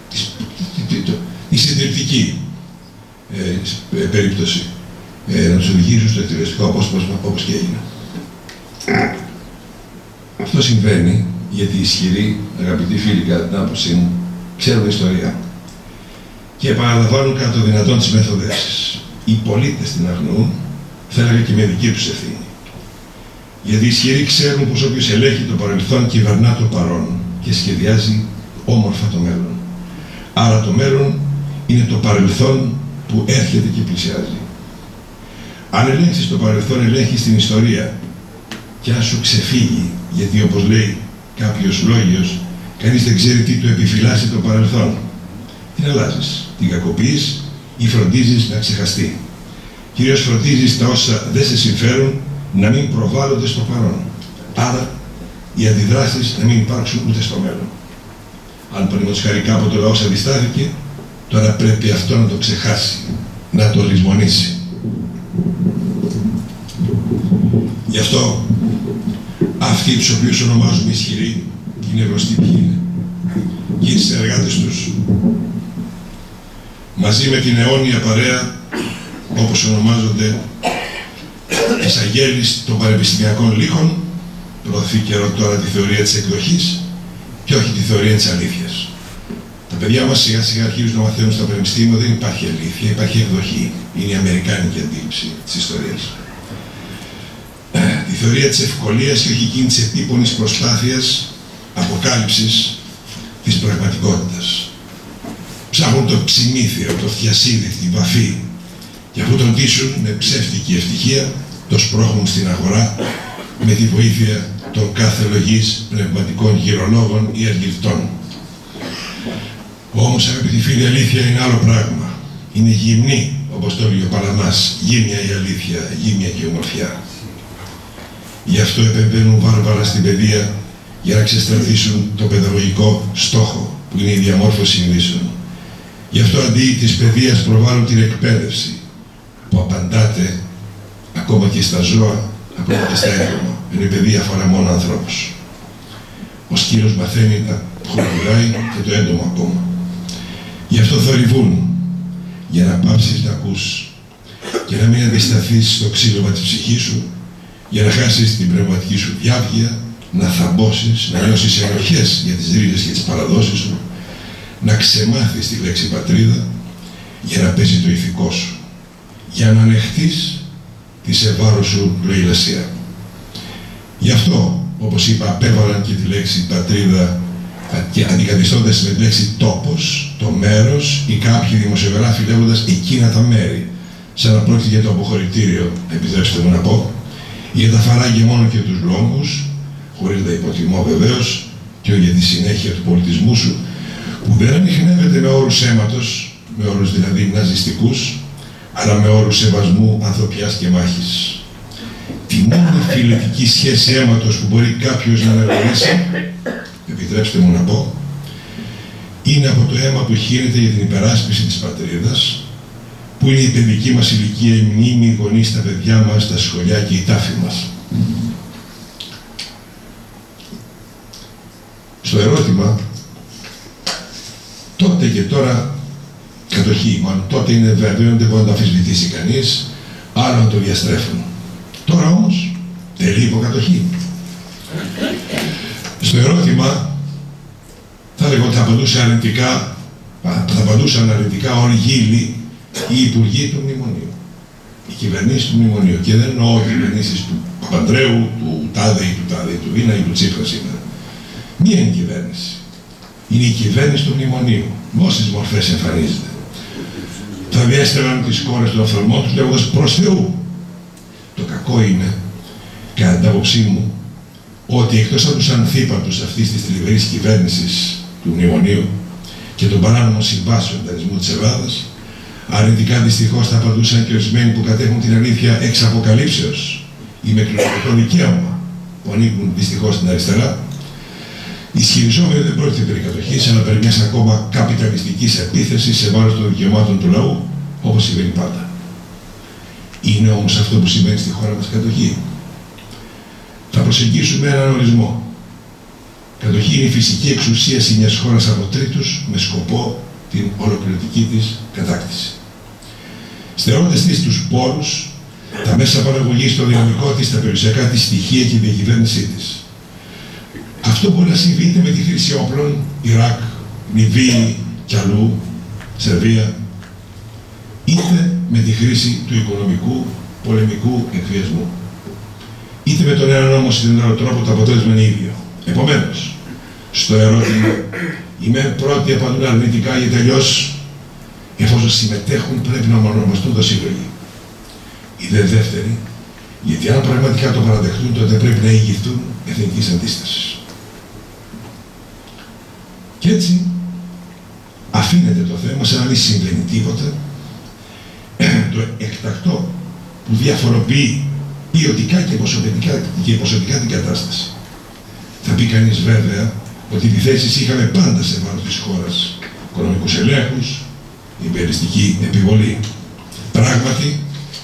η συντριπτική ε, περίπτωση, ε, να τους οδηγήσουν στο εκτελεστικό απόσπασμα όπως και έγινε. Αυτό συμβαίνει γιατί οι ισχυροί, αγαπητοί φίλοι, κατά την άποψή μου, ξέρουν ιστορία και επαναλαμβάνουν κατά το δυνατόν τις μεθοδεύσεις. Οι πολίτες την αγνοούν, θα έλεγα και με δική τους ευθύνη. Γιατί οι ισχυροί ξέρουν πως όποιος ελέγχει το παρελθόν κυβερνά το παρόν και σχεδιάζει όμορφα το μέλλον. Άρα το μέλλον είναι το παρελθόν που έρχεται και πλησιάζει. Αν ελέγξεις το παρελθόν, ελέγχεις την ιστορία. Και αν σου ξεφύγει, γιατί όπως λέει κάποιος λόγιος, κανείς δεν ξέρει τι του επιφυλάσσει το παρελθόν, την αλλάζεις, την κακοποιείς ή φροντίζεις να ξεχαστεί. Κυρίως φροντίζεις τα όσα δεν σε συμφέρουν να μην προβάλλονται στο παρόν. Άρα οι αντιδράσεις να μην υπάρξουν ούτε στο μέλλον. Αν παραδείγματος χάρη κάποτε ο λαός αντιστάθηκε, τώρα πρέπει αυτό να το ξεχάσει, να το λησμονήσει. Γι' αυτό αυτοί τους οποίους ονομάζουμε ισχυροί, είναι γνωστοί ποιοι είναι, και οι συνεργάτες τους, μαζί με την αιώνια παρέα, όπως ονομάζονται, της αγέλης των πανεπιστημιακών λύκων, προωθεί καιρό τώρα τη θεωρία της εκδοχής και όχι τη θεωρία της αλήθειας. Τα παιδιά μας σιγά σιγά αρχίζουν να μαθαίνουν στο πανεπιστήμιο, δεν υπάρχει αλήθεια, υπάρχει εκδοχή. Είναι η αμερικάνικη αντίληψη της ιστορίας. Τη θεωρία της ευκολίας και όχι εκείνη της επίπονης προσπάθειας αποκάλυψης της πραγματικότητας. Ψάχνουν το ψημίθιο, το φτιασίδι, την βαφή και αφού τον τύσουν με ψεύτικη ευτυχία, το σπρώχνουν στην αγορά με τη βοήθεια των κάθε λογής πνευματικών γυρολόγων ή αργυρτών. Όμως, αγαπητοί φίλοι, η αλήθεια είναι άλλο πράγμα. Είναι γυμνή, όπως το έλεγε ο Παλαμάς, γύμνια η αλήθεια, γύμνια και η ομορφιά. Γι' αυτό επεμβαίνουν βάρβαρα στην παιδεία για να ξεστρατήσουν το παιδαγωγικό στόχο, που είναι η διαμόρφωση συνειδήσεων. Γι' αυτό αντί της παιδείας προβάλλουν την εκπαίδευση, που απαντάται ακόμα και στα ζώα, ακόμα και στα έντομα. Ενώ η παιδεία αφορά μόνο ανθρώπους. Ο σκύλος μαθαίνει να χορηγάει και το έντομο ακόμα. Γι' αυτό θορυβούν, για να πάψεις να ακούς και να μην αντισταθείς στο ξύλωμα της ψυχής σου, για να χάσεις την πνευματική σου διάβγεια, να θαμπώσεις, να νιώσεις ενοχές για τις ρίζες και τις παραδόσεις σου, να ξεμάθεις τη λέξη πατρίδα, για να πέσει το ηθικό σου, για να ανεχτείς τη σε βάρος σου λογιλασία. Γι' αυτό, όπως είπα, απέβαλαν και τη λέξη πατρίδα και αντικαθιστώντας με τη λέξη τόπος, το μέρος ή κάποιοι δημοσιογράφοι λέγοντας εκείνα τα μέρη, σαν να πρόκειται για το αποχωρητήριο, επιτρέψτε μου να πω, για τα φαράγγια μόνο και τους λόγους, χωρίς να υποτιμώ βεβαίως, και για τη συνέχεια του πολιτισμού σου, που δεν ανιχνεύεται με όρους αίματος, με όρους δηλαδή ναζιστικούς, αλλά με όρους σεβασμού, ανθρωπιάς και μάχης. Τη μόνη φιλετική σχέση αίματος που μπορεί κάποιος να αναγνωρίσει, επιτρέψτε μου να πω, είναι από το αίμα που χύνεται για την υπεράσπιση της πατρίδας, που είναι η παιδική μας ηλικία, η μνήμη, οι γονείς, τα παιδιά μας, τα σχολιά και η τάφη μας. Στο ερώτημα, τότε και τώρα κατοχή, μάλλον τότε είναι βέβαιο, δεν μπορεί να το αμφισβητήσει κανείς, άλλο να το διαστρέφουν. Τώρα όμως, τελεί υποκατοχή. Στο ερώτημα, θα λέγω ότι θα απαντούσε αρνητικά, θα απαντούσαν αρνητικά όλοι γύλοι οι υπουργοί του μνημονίου, οι κυβερνήσεις του μνημονίου. Και δεν εννοώ κυβερνήσεις του Παπανδρέου, του Τάδε ή του Τάδε, του Βίνα ή του Τσίπρα σήμερα. Μία είναι η κυβέρνηση. Είναι η κυβέρνηση του μνημονίου. Με όσες μορφές εμφανίζεται. Θα διέστρεβαν τις κόρες του οφθαλμού τους λέγοντας προς Θεού. Το κακό είναι, κατά την άποψή μου, ότι εκτός από τους ανθίπατους αυτής της θλιβερής κυβέρνησης του μνημονίου και των παράνομων συμβάσεων δανεισμού της Ελλάδας, αρνητικά δυστυχώς θα απαντούσαν και ορισμένοι που κατέχουν την αλήθεια εξ αποκαλύψεως ή με κληρονομικό δικαίωμα, που ανήκουν δυστυχώς στην αριστερά, ισχυριζόμενοι δεν πρόκειται περί κατοχής, αλλά περί μιας ακόμα καπιταλιστικής επίθεσης σε βάρος των δικαιωμάτων του λαού, όπως συμβαίνει πάντα. Είναι όμως αυτό που συμβαίνει στη χώρα μας κατοχή. Θα προσεγγίσουμε έναν ορισμό. Κατοχή είναι η φυσική εξουσίαση μιας χώρας από τρίτους με σκοπό την ολοκληρωτική της κατάκτηση. Στερώντας της τους πόρους, τα μέσα παραγωγής, το δυναμικό της, τα περιουσιακά της στοιχεία και η διακυβέρνησή της. Αυτό μπορεί να συμβεί είτε με τη χρήση όπλων, Ιράκ, Λιβύη κι αλλού, Σερβία, είτε με τη χρήση του οικονομικού, πολεμικού εκβιασμού. Είτε με τον έναν όμως ή τον άλλο τρόπο το αποτέλεσμα είναι ίδιο. Επομένως, στο ερώτημα, οι μεν πρώτοι απαντούν αρνητικά γιατί τελειώς, εφόσον συμμετέχουν, πρέπει να ονομαστούν το σύλλογοι. Οι δε δεύτεροι, γιατί αν πραγματικά το παραδεχτούν, τότε πρέπει να ηγηθούν εθνικής αντίστασης. Και έτσι, αφήνεται το θέμα σαν να μην συμβαίνει τίποτα, το εκτακτό που διαφοροποιεί ποιοτικά και ποσοτικά, και ποσοτικά την κατάσταση. Θα πει κανείς βέβαια ότι οι επιθέσεις είχαμε πάντα σε βάρος της χώρας. Οικονομικούς ελέγχους, υπεριστική επιβολή. Πράγματι,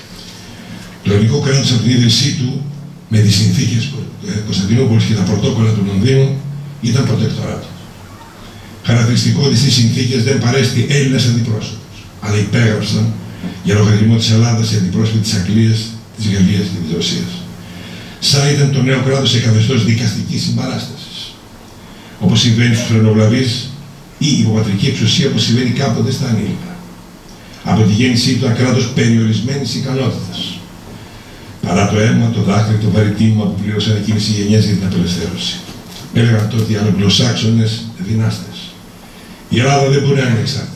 το ελληνικό κράτος από την ίδρυσή του με τις συνθήκες Κωνσταντινούπολης και τα πρωτόκολλα του Λονδίνου ήταν προτεκτοράτο. Χαρακτηριστικό ότι στις συνθήκες δεν παρέστη Έλληνας αντιπρόσωπος, αλλά υπέγραψαν για λογαριασμό της Ελλάδας οι αντιπρόσωποι της Αγγλίας, της Γαλλίας και της Ρωσίας. Σαν ήταν το νέο κράτος σε καθεστώς δικαστικής συμπαράστασης, όπως συμβαίνει στους φρενοβλαβείς ή υποπατρική εξουσία, όπως συμβαίνει κάποτε στα ανήλικα. Από τη γέννησή του ένα κράτος περιορισμένης ικανότητας. Παρά το αίμα, το δάκρυ, το βαρύ τίμημα που πλήρωσαν εκείνες οι γενιές για την απελευθέρωση. Έλεγαν τότε οι Αγγλοσάξονες δυνάστες. Η Ελλάδα δεν μπορεί να είναι εξάρτητη.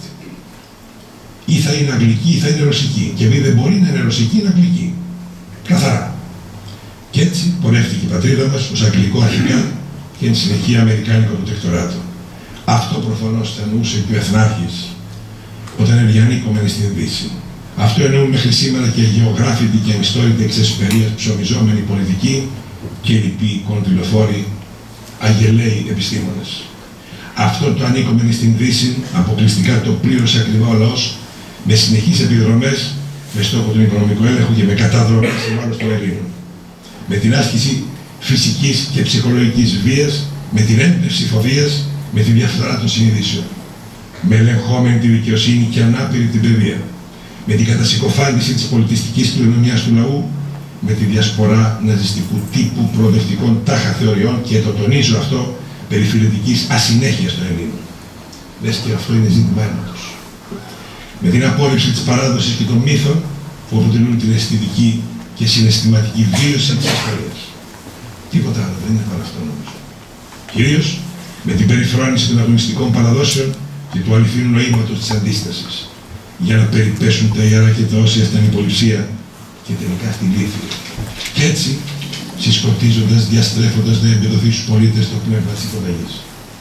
Ή θα είναι αγγλική ή θα είναι ρωσική. Και επειδή δεν μπορεί να είναι ρωσική, είναι αγγλική. Καθαρά. Και έτσι πορεύτηκε η πατρίδα μας ως αγγλικό αρχικά και εν συνεχεία αμερικάνικο προτεκτοράτο. Αυτό προφανώς θα εννοούσε και ο Εθνάρχης όταν ανήκομενε στην Δύση. Αυτό εννοούν μέχρι σήμερα και οι γεωγράφητοι και ανιστόρητοι εξ εσωτερίας ψωμιζόμενοι πολιτικοί και λοιποί κοντιλοφόροι αγελαίοι επιστήμονες. Αυτό το ανήκομενε στην Δύση αποκλειστικά το πλήρωσε ακριβά ο λαός με συνεχείς επιδρομές, με στόχο τον οικονομικό έλεγχο και με καταδρομές σε βάρος των Ελλήνων. Με την άσκηση φυσικής και ψυχολογικής βίας, με την έμπνευση φοβίας, με τη διαφθορά των συνειδήσεων. Με ελεγχόμενη τη δικαιοσύνη και ανάπηρη την παιδεία. Με την κατασυκοφάντηση της πολιτιστικής κληρονομιάς του λαού, με τη διασπορά ναζιστικού τύπου προοδευτικών τάχα θεωριών και το τονίζω αυτό περί φιλετικής ασυνέχειας των Ελλήνων. Λες και αυτό είναι ζήτημα αίματος. Με την απόρριψη της παράδοσης και των μύθων που αποτελούν την αισθητική και συναισθηματική βίωση της ιστορίας. Τίποτα άλλο, δεν είναι παρά αυτό νομίζω. Κυρίως με την περιφρόνηση των αγωνιστικών παραδόσεων και του αληθινού νοήματος της αντίστασης. για να περιπέσουν τα ιερά και τα όσια στην ανυποληψία και τελικά στη λύθη. Κι έτσι, συσκοτίζοντας, διαστρέφοντας να εμπεδοθεί στους πολίτες το πνεύμα της υποταγής.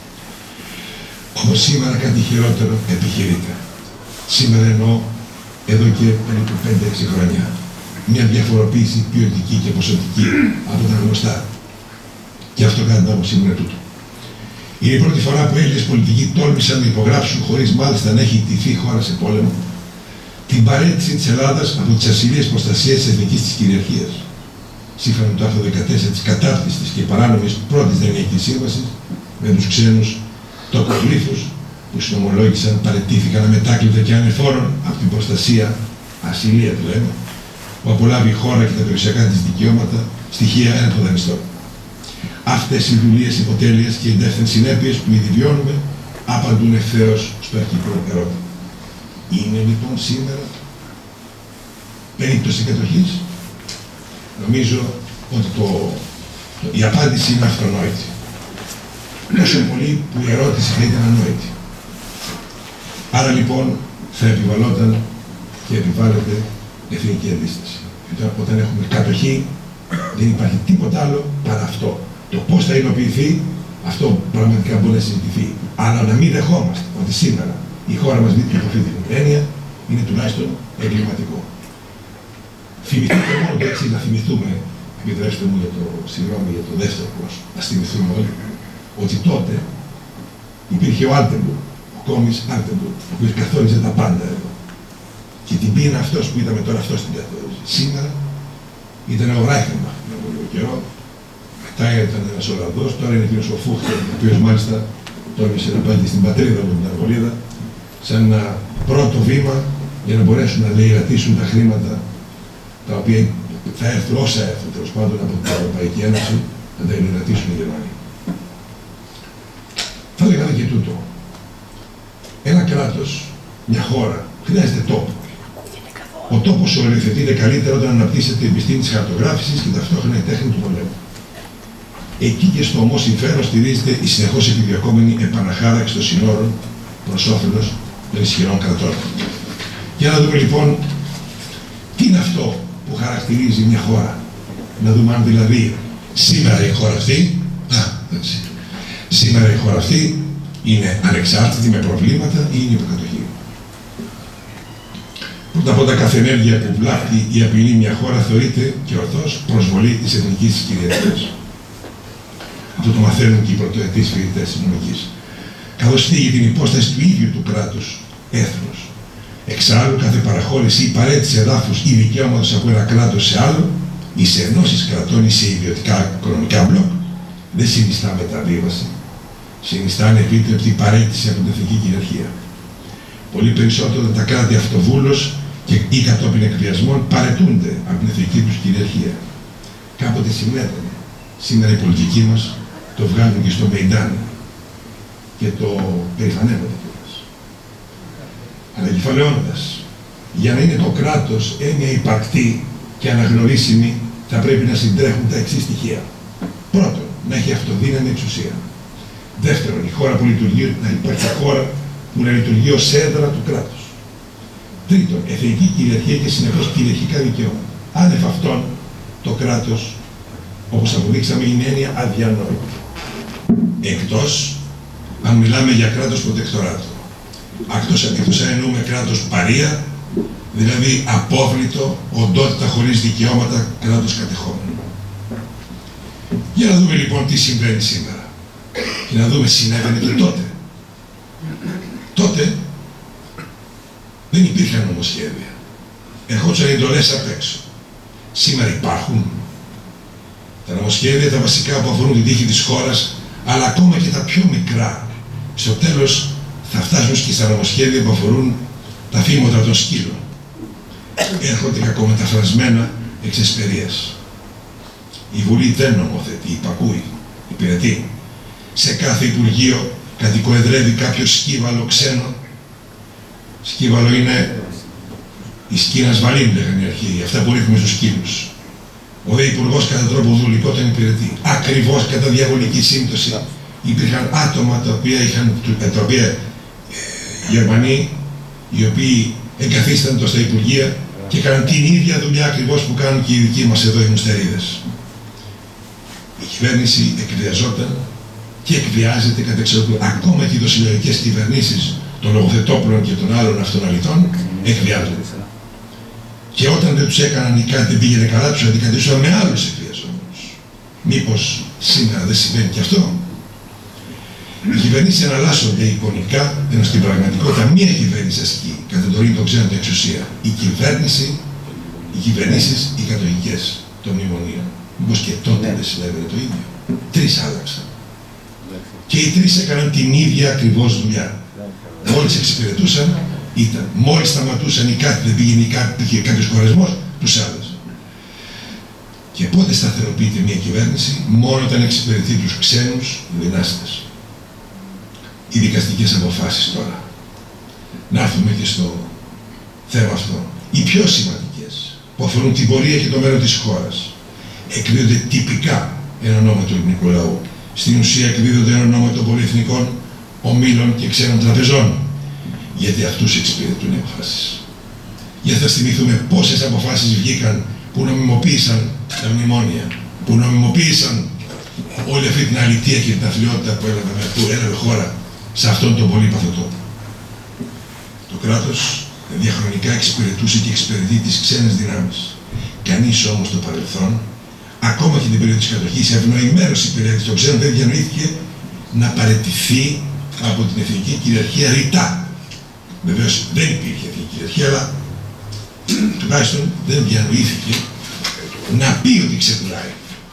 Όμως σήμερα κάτι χειρότερο επιχειρείται. Σήμερα εννοώ εδώ και περίπου πέντε έξι χρόνια. Μια διαφοροποίηση ποιοτική και ποσοτική από τα γνωστά. Και αυτό κατά την άποψή μου είναι τούτο. Είναι η πρώτη φορά που οι Έλληνες πολιτικοί τόλμησαν να υπογράψουν, χωρίς μάλιστα να έχει τυφεί η χώρα σε πόλεμο, την παρέτηση της Ελλάδας από τις ασυλίες προστασίες της εθνικής της κυριαρχίας. Σύμφωνα με το άρθρο δεκατέσσερα της κατάρτιστης και παράνομης πρώτης Δανειακής Σύμβασης, με τους ξένους τοκογλύφους που συνομολόγησαν, παραιτήθηκαν αμετάκλητα και ανεφόρον από την προστασία, ασυλία του λέμε, που απολάβει η χώρα και τα περιουσιακά της δικαιώματα, στοιχεία έναν των δανειστών. Αυτές οι δουλειές υποτέλειες και οι εντεύθυνες συνέπειες που ήδη βιώνουμε απαντούν ευθέως στο αρχικό ερώτημα. Είναι λοιπόν σήμερα περίπτωση κατοχής? Νομίζω ότι το, το, η απάντηση είναι αυτονόητη. Τόσο πολύ που η ερώτηση θα ήταν ανόητη. Άρα λοιπόν θα επιβαλόταν και επιβάλλεται εθνική αντίσταση. Γιατί όταν έχουμε κατοχή δεν υπάρχει τίποτα άλλο παρά αυτό. Το πώς θα υλοποιηθεί, αυτό πραγματικά μπορεί να συζητηθεί. Αλλά να μην δεχόμαστε ότι σήμερα η χώρα μας δίνει από αυτή την έννοια είναι τουλάχιστον εγκληματικό. Θυμηθείτε μόνο το εξής, να θυμηθούμε, επιτρέψτε μου για το συγγνώμη για το δεύτερο πρόσωπο, να θυμηθούμε όλοι, ότι τότε υπήρχε ο Άλτεμπουργκ, ο κόμις Άλτεμπουργκ, ο οποίος καθόριζε τα πάντα εδώ. Και την πίνα αυτός που είδαμε τώρα, αυτός την καθόριζε. Σήμερα ήταν ο Ράιχενμπαχ, πριν από λίγο καιρό, μετά ήταν ένας Ολλανδός, τώρα είναι ο Φούχτερ, ο οποίος μάλιστα τόλμησε να πάει και στην πατρίδα μου, την Αρβολίδα, σαν ένα πρώτο βήμα για να μπορέσουν να λαιλατίσουν τα χρήματα τα οποία θα έρθουν, όσα έρθουν τέλος πάντων από την Ευρωπαϊκή Ένωση, να τα λαιλατίσουν οι Γερμανοί. Θα λέγαμε και τούτο. Ένα κράτος, μια χώρα, χρειάζεται τόπο. Ο τόπος οριοθετείται καλύτερα όταν αναπτύσσεται η επιστήμη της χαρτογράφησης και ταυτόχρονα η τέχνη του πολέμου. Εκεί και στο ομό συμφέρον στηρίζεται η συνεχώς επιδιωκόμενη επαναχάραξη των συνόρων προς όφελος των ισχυρών κρατών. Για να δούμε λοιπόν τι είναι αυτό που χαρακτηρίζει μια χώρα. Να δούμε αν δηλαδή σήμερα η χώρα αυτή, α, έτσι, σήμερα η χώρα αυτή είναι ανεξάρτητη με προβλήματα ή είναι υποκατοχή. Πρώτα απ' όλα κάθε ενέργεια που βλάπτει ή απειλεί μια χώρα θεωρείται και ορθώς προσβολή της εθνικής της κυριαρχίας. Αυτό το μαθαίνουν και οι πρωτοετής φοιτητές της νομικής. Καθώς θίγει την υπόσταση του ίδιου του κράτους, έθνους. Εξάλλου, κάθε παραχώρηση ή παρέτηση εδάφους ή δικαιώματος από ένα κράτος σε άλλο, ή σε ενώσεις κρατών ή σε ιδιωτικά οικονομικά μπλοκ, δεν συνιστά μεταβίβαση. Συνιστά ανεπίτρεπτη παρέτηση από την εθνική κυριαρχία. Πολύ περισσότερο τα κράτη αυτοβούλως και ή κατόπιν εκβιασμών παρετούνται από την εθνική τους κυριαρχία. Κάποτε συνέβαινε. Σήμερα οι πολιτικοί μας το βγάλουν και στο Μεϊντάν και το περηφανεύονται κιόλας. Ανακεφαλαιώνοντας, για να είναι το κράτος έννοια υπαρκτή και αναγνωρίσιμη, θα πρέπει να συντρέχουν τα εξής στοιχεία. Πρώτον, να έχει αυτοδύναμη εξουσία. Δεύτερον, η χώρα που λειτουργεί, να υπάρχει χώρα που να λειτουργεί ως έδρα του κράτους. Τρίτον, εθνική κυριαρχία και συνεχώς κυριαρχικά δικαιώματα. Άνευ αυτών, το κράτος, όπως αποδείξαμε, είναι έννοια αδιανόητη. Εκτός, αν μιλάμε για κράτος προτεκτοράτο. Εκτός, εκτός αν εννοούμε κράτος παρεία, δηλαδή απόβλητο, οντότητα χωρίς δικαιώματα, κράτος κατεχόμενο. Για να δούμε λοιπόν τι συμβαίνει σήμερα. Και να δούμε συνέβαινε και τότε. Τότε δεν υπήρχαν νομοσχέδια. Ερχόντουσαν εντολές απ' έξω. Σήμερα υπάρχουν τα νομοσχέδια, τα βασικά που αφορούν την τύχη της χώρας, αλλά ακόμα και τα πιο μικρά. Στο τέλος θα φτάσουν και στα νομοσχέδια που αφορούν τα φήμοτα των σκύλων. Έρχονται κακομεταφρασμένα εξ εσπερίας. Η Βουλή δεν νομοθετεί, υπακούει, υπηρετεί. Σε κάθε Υπουργείο κατοικοεδρεύει κάποιο σκύβαλο ξένο. Σκύβαλο είναι η σκήνας βαλήν, λέγανε οι αρχαίοι, αυτά που ρίχνουμε στους σκύλους. Ο δε Υπουργός κατά τρόπο δουλικό τον υπηρετεί. Ακριβώς κατά διαβολική σύμπτωση υπήρχαν άτομα τα οποία είχαν, τα οποία ε, Γερμανοί, οι οποίοι εγκαθίστανται στα Υπουργεία και έκαναν την ίδια δουλειά ακριβώς που κάνουν και οι δικοί μας εδώ οι νοστερίδες. Η κυβέρνηση εκβιαζόταν και εκβιάζεται κατά εξοχή. Ακόμα και οι δοσιλογικές κυβερνήσεις των Λογοθετόπουλων και των άλλων αυτοναλυτών εκβιάζονται. Και όταν δεν τους έκαναν ή κάτι δεν πήγαινε καλά, τους αντικαταστούσαν με άλλους εκβιαζόμενους. Μήπως σήμερα δεν συμβαίνει και αυτό? Οι κυβερνήσεις εναλλάσσονται εικονικά, ενώ στην πραγματικότητα μία κυβέρνηση ασκεί κατά το ρήνο των ξένων την εξουσία. Η κυβέρνηση, οι κυβερνήσεις, οι κατοχικές των μνημονίων. Μήπως και τότε δεν συνέβαινε το ίδιο? Τρεις άλλαξαν. Και οι τρεις έκαναν την ίδια ακριβώς δουλειά. Μόλις εξυπηρετούσαν, ήταν. Μόλις σταματούσαν ή κάτι δεν πήγαινε ή κάτι είχε κάποιος κορεσμός, τους άλλαζαν. Και πότε σταθεροποιείται μια κυβέρνηση? Μόνο όταν εξυπηρετεί τους ξένους δυνάστες. Οι δικαστικές αποφάσεις τώρα. Να έρθουμε και στο θέμα αυτό. Οι πιο σημαντικές, που αφορούν την πορεία και το μέλλον της χώρας, εκδίδονται τυπικά εν ονόμα του ελληνικού λαού. Στην ουσία εκδίδονται εν ονόμα των πολυεθνικών ομίλων και ξένων τραπεζών, γιατί αυτούς εξυπηρετούν οι αποφάσεις. Για θα θυμηθούμε πόσες αποφάσεις βγήκαν που νομιμοποίησαν τα μνημόνια, που νομιμοποίησαν όλη αυτή την αλητεία και την αθλιότητα που έλαβε, που έλαβε χώρα σε αυτόν τον πολύπαθο τόπο. Το κράτος διαχρονικά εξυπηρετούσε και εξυπηρετεί τις ξένες δυνάμεις. Κανείς όμως στο παρελθόν, ακόμα και την περίοδο της κατοχής, ευνοημένος υπηρέτης των ξένων δεν διανοήθηκε να παραιτηθεί από την εθνική κυριαρχία ρητά. Βεβαίως δεν υπήρχε εθνική κυριαρχία, αλλά τουλάχιστον δεν διανοήθηκε να πει ότι ξεπουλάει.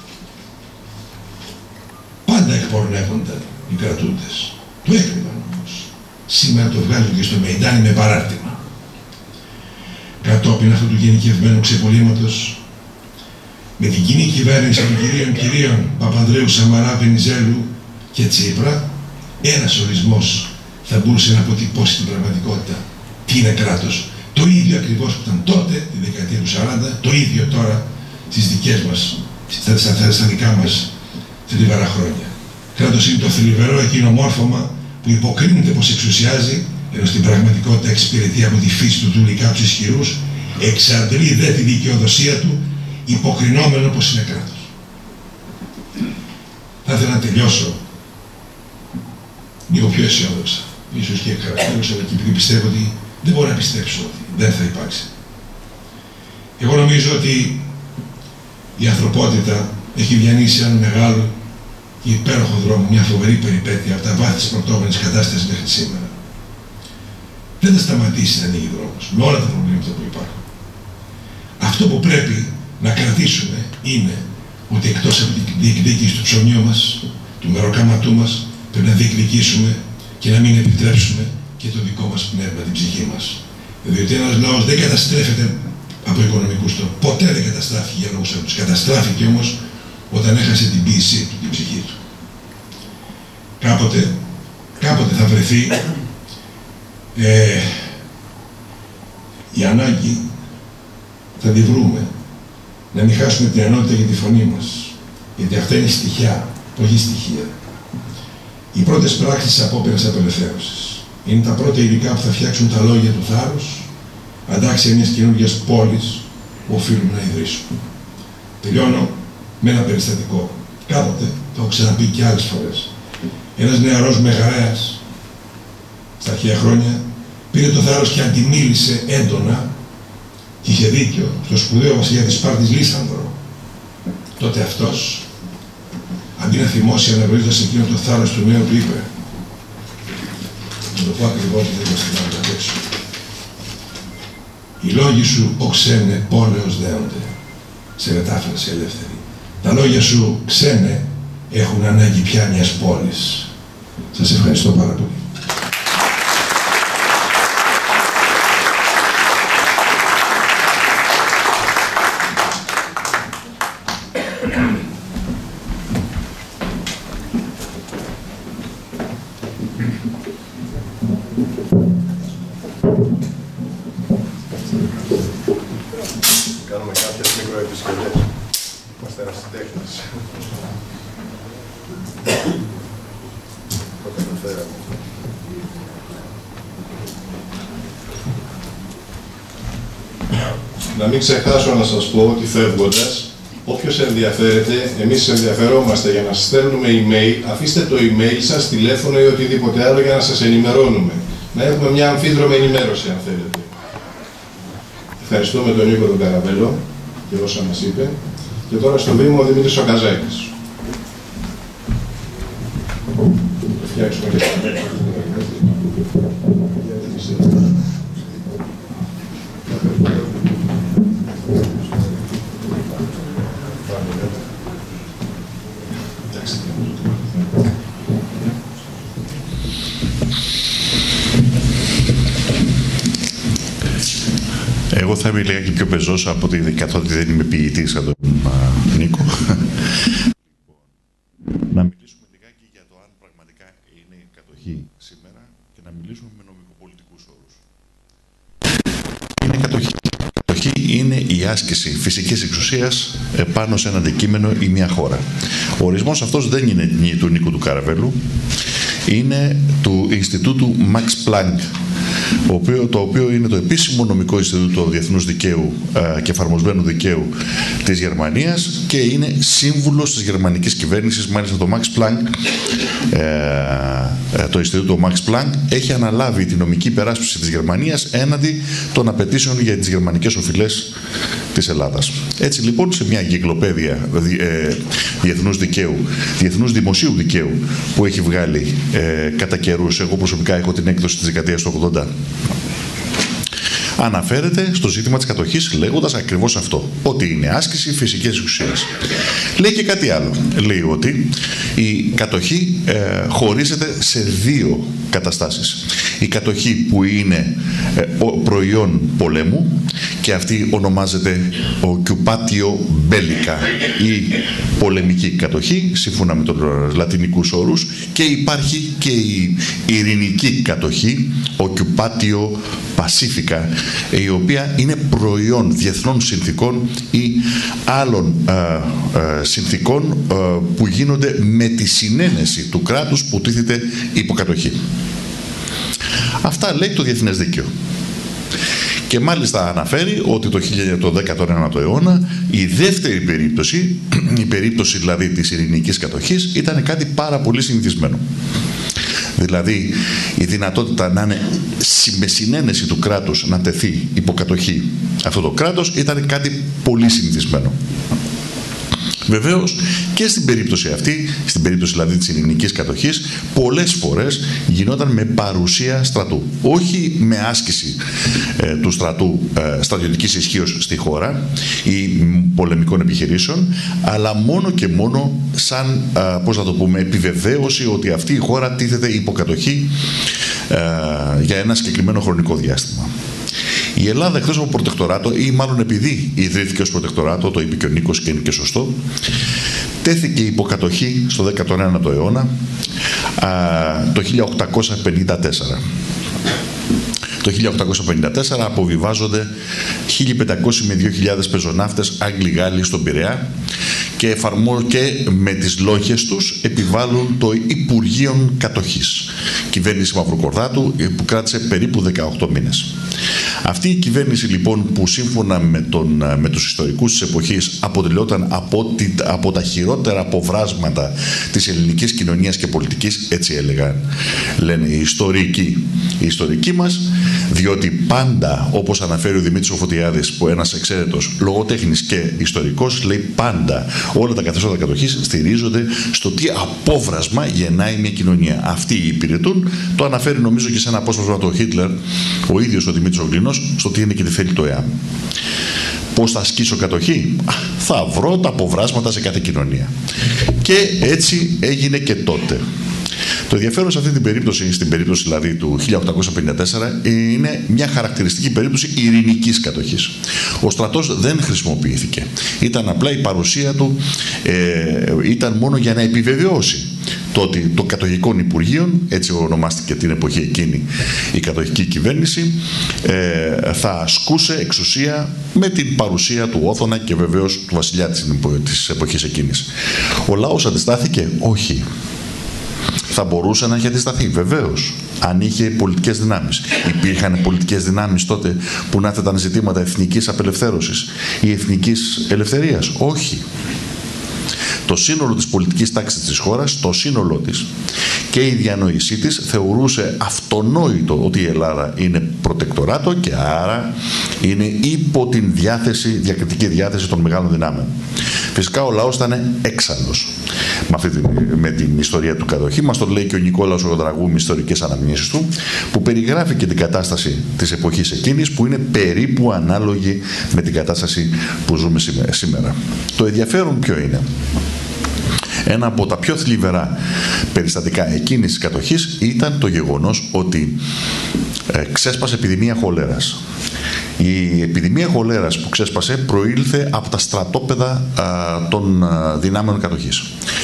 Πάντα εκπορνεύονταν οι κρατούντες. Το έκρυβαν όμως. Σήμερα το βγάζουν και στο Μεϊντάνι με παράρτημα. Κατόπιν αυτού του γενικευμένου ξεπολύματος, με την κοινή κυβέρνηση των κυρίων κυρίων Παπανδρέου, Σαμαρά, Βενιζέλου και Τσίπρα, ένας ορισμός θα μπορούσε να αποτυπώσει την πραγματικότητα. Τι είναι κράτος? Το ίδιο ακριβώς που ήταν τότε, τη δεκαετία του σαράντα, το ίδιο τώρα στις δικές μας, στα, στα, στα δικά μας θλιβερά χρόνια. Κράτος είναι το θλιβερό εκείνο μόρφωμα που υποκρίνεται πως εξουσιάζει, ενώ στην πραγματικότητα εξυπηρετεί από τη φύση του δουλικά τους ισχυρούς, εξαντλεί δε τη δικαιοδοσία του, υποκρινόμενο πως είναι κράτος. Θα ήθελα να τελειώσω λίγο πιο αισιόδοξα, ίσως και χαρακτήρωσα, αλλά και επειδή πιστεύω ότι δεν μπορώ να πιστέψω ότι δεν θα υπάρξει. Εγώ νομίζω ότι η ανθρωπότητα έχει διανύσει έναν μεγάλο και υπέροχο δρόμο, μια φοβερή περιπέτεια από τα βάθη της πρωτόγονης κατάστασης μέχρι σήμερα. Δεν θα σταματήσει να ανοίγει δρόμος με όλα τα προβλήματα που υπάρχουν. Αυτό που πρέπει να κρατήσουμε είναι ότι εκτός από την διεκδίκηση του ψωμιού μας, του μεροκάματού μας, πρέπει να διεκδικήσουμε και να μην επιτρέψουμε και το δικό μας πνεύμα, την ψυχή μας. Διότι ένας λαός δεν καταστρέφεται από οικονομικούς τρόπους. Ποτέ δεν καταστράφηκε για λόγους αυτούς. Καταστράφηκε όμως όταν έχασε την ποίησή του, την ψυχή του. Κάποτε, κάποτε θα βρεθεί ε, η ανάγκη, θα τη βρούμε, να μην χάσουμε την ενότητα για τη φωνή μας. Γιατί αυτά είναι στοιχεία, όχι στοιχεία. Οι πρώτες πράξεις της απόπειρας απελευθέρωσης είναι τα πρώτα υλικά που θα φτιάξουν τα λόγια του θάρρους, αντάξια μιας καινούργιας πόλης που οφείλουμε να ιδρύσουμε. Τελειώνω με ένα περιστατικό. Κάποτε, το έχω ξαναπεί και άλλες φορές, ένας νεαρός μεγαρέας στα αρχαία χρόνια πήρε το θάρρος και αντιμίλησε έντονα και είχε δίκιο στο σπουδαίο βασιλιά της Σπάρτης Λίσανδρο. Τότε αυτός, αντί να θυμώσει αναγνωρίζοντας εκείνο το θάρρος του νέου, του είπε, να το πω ακριβώς γιατί δεν θα θυμάμαι να παίξω. Οι λόγοι σου, ο ξένε, πόλεως δέονται. Σε μετάφραση ελεύθερη. Τα λόγια σου, ξένε, έχουν ανάγκη πια μιας πόλης. Σας ευχαριστώ πάρα πολύ. Κάνουμε κάποιες μικροεπισκευές. Είμαστε ερασιτέχνες. Το καταφέραμε. να μην ξεχάσω να σας πω ότι φεύγοντας, όποιος ενδιαφέρεται, εμείς ενδιαφερόμαστε για να σας στέλνουμε email, αφήστε το email σας, τηλέφωνο ή οτιδήποτε άλλο για να σας ενημερώνουμε. Να έχουμε μια αμφίδρομη ενημέρωση, αν θέλετε. Ευχαριστούμε τον Νίκο τον Καραβέλο και όσα μας είπε. Και τώρα στο βήμα ο Δημήτρης ο Καζάκης. Φτιάξουμε και Εγώ θα είμαι λίγα πιο πεζός από ότι καθότι δεν είμαι ποιητής σαν τον Νίκο. Να μιλήσουμε λιγάκι για το αν πραγματικά είναι κατοχή σήμερα και να μιλήσουμε με νομικοπολιτικούς όρους. Είναι κατοχή. Κατοχή είναι η άσκηση φυσικής εξουσίας επάνω σε ένα αντικείμενο ή μια χώρα. Ο ορισμός αυτός δεν είναι του Νίκου του Καραβέλου, είναι του Ινστιτούτου Max Planck, το οποίο είναι το επίσημο νομικό Ινστιτούτο Διεθνούς Δικαίου και Εφαρμοσμένου Δικαίου της Γερμανίας και είναι σύμβουλος της γερμανικής κυβέρνησης. Μάλιστα το Max Planck, το Ινστιτούτο Max Planck έχει αναλάβει τη νομική υπεράσπιση της Γερμανίας έναντι των απαιτήσεων για τις γερμανικές οφειλές της Ελλάδας. Έτσι λοιπόν, σε μια εγκυκλοπαίδεια διεθνούς δικαίου, διεθνούς δημοσίου δικαίου που έχει βγάλει ε, κατά καιρούς, εγώ προσωπικά έχω την έκδοση της δεκαετίας του ογδόντα, αναφέρεται στο ζήτημα της κατοχής λέγοντας ακριβώς αυτό, ότι είναι άσκηση φυσικής εξουσίας. Λέει και κάτι άλλο. Λέει ότι η κατοχή ε, χωρίζεται σε δύο καταστάσεις. Η κατοχή που είναι ε, προϊόν πολέμου και αυτή ονομάζεται occupatio bellica ή πολεμική κατοχή, σύμφωνα με τους λατινικούς όρους, και υπάρχει και η ειρηνική κατοχή, occupatio pacifica, η οποία είναι προϊόν διεθνών συνθήκων ή άλλων ε, ε, συνθήκων ε, που γίνονται με τη συνένεση του κράτους που τίθεται υποκατοχή. Αυτά λέει το διεθνές δίκαιο. Και μάλιστα αναφέρει ότι το δέκατο ένατο αιώνα η δεύτερη περίπτωση, η περίπτωση δηλαδή της ειρηνικής κατοχής, ήταν κάτι πάρα πολύ συνηθισμένο. Δηλαδή η δυνατότητα να είναι με συνένεση του κράτους να τεθεί υποκατοχή αυτό το κράτος ήταν κάτι πολύ συνηθισμένο. Βεβαίως και στην περίπτωση αυτή, στην περίπτωση δηλαδή της ειρηνικής κατοχής, πολλές φορές γινόταν με παρουσία στρατού. Όχι με άσκηση ε, του στρατού ε, στρατιωτικής ισχύως στη χώρα ή πολεμικών επιχειρήσεων, αλλά μόνο και μόνο σαν, ε, πώς να το πούμε, επιβεβαίωση ότι αυτή η χώρα τίθεται υποκατοχή ε, για ένα συγκεκριμένο χρονικό διάστημα. Η Ελλάδα, εκτός από προτεκτοράτο, ή μάλλον επειδή ιδρύθηκε ως προτεκτοράτο, το είπε και ο Νίκος και είναι και σωστό, τέθηκε υποκατοχή στο δέκατο ένατο αιώνα α, το χίλια οκτακόσια πενήντα τέσσερα. Το χίλια οκτακόσια πενήντα τέσσερα αποβιβάζονται χίλια πεντακόσιοι με δύο χιλιάδες πεζοναύτες Άγγλοι-Γάλλοι στον Πειραιά και, εφαρμο... και με τις λόγχες τους επιβάλλουν το Υπουργείο Κατοχής. Κυβέρνηση Μαυροκορδάτου που κράτησε περίπου δεκαοκτώ μήνες. Αυτή η κυβέρνηση λοιπόν που σύμφωνα με, τον, με τους ιστορικούς της εποχής αποτελειόταν από, τη, από τα χειρότερα αποβράσματα της ελληνικής κοινωνίας και πολιτικής, έτσι έλεγαν, λένε οι ιστορικοί. Οι ιστορικοί μας, διότι πάντα, όπως αναφέρει ο Δημήτρης ο Φωτιάδης, που ένας εξαίρετος λογοτέχνης και ιστορικός, λέει πάντα όλα τα καθεστώτα κατοχής στηρίζονται στο τι απόβρασμα γεννάει μια κοινωνία. Αυτοί υπηρετούν, το αναφέρει νομίζω και σε ένα απόσπασμα του Χίτλερ, ο ίδιος ο Δημήτρης ο Γκλινός, στο τι είναι και τι θέλει το ΕΑΜ. Πώς θα ασκήσω κατοχή? Θα βρω τα αποβράσματα σε κάθε κοινωνία. Και έτσι έγινε και τότε. Το ενδιαφέρον σε αυτή την περίπτωση, στην περίπτωση δηλαδή του χίλια οκτακόσια πενήντα τέσσερα, είναι μια χαρακτηριστική περίπτωση ειρηνικής κατοχής. Ο στρατός δεν χρησιμοποιήθηκε. Ήταν απλά η παρουσία του, ε, ήταν μόνο για να επιβεβαιώσει το ότι το κατοχικών Υπουργείων, έτσι ονομάστηκε την εποχή εκείνη η κατοχική κυβέρνηση, ε, θα ασκούσε εξουσία με την παρουσία του Όθωνα και βεβαίως του βασιλιά της εποχής εκείνης. Ο λαός αντιστάθηκε? Όχι. Θα μπορούσε να έχει αντισταθεί, βεβαίως. αν είχε πολιτικές δυνάμεις. Υπήρχαν πολιτικές δυνάμεις τότε που να έθεταν ζητήματα εθνικής απελευθέρωσης ή εθνικής ελευθερίας? Όχι. Το σύνολο της πολιτικής τάξης της χώρας, το σύνολό της και η διανόησή της θεωρούσε αυτονόητο ότι η Ελλάδα είναι προτεκτοράτο και άρα είναι υπό την διάθεση, διακριτική διάθεση των μεγάλων δυνάμεων. Φυσικά ο λαός ήταν έξαλλος με, αυτή την, με την ιστορία του κατοχή. Μας το λέει και ο Νικόλαος ο Δραγού με ιστορικές αναμνήσεις του, που περιγράφει και την κατάσταση της εποχής εκείνης, που είναι περίπου ανάλογη με την κατάσταση που ζούμε σήμερα. Το ενδιαφέρον ποιο είναι? Ένα από τα πιο θλιβερά περιστατικά εκείνης της κατοχής ήταν το γεγονός ότι ε, ξέσπασε επιδημία χολέρας. Η επιδημία χολέρας που ξέσπασε προήλθε από τα στρατόπεδα α, των α, δυνάμεων κατοχής.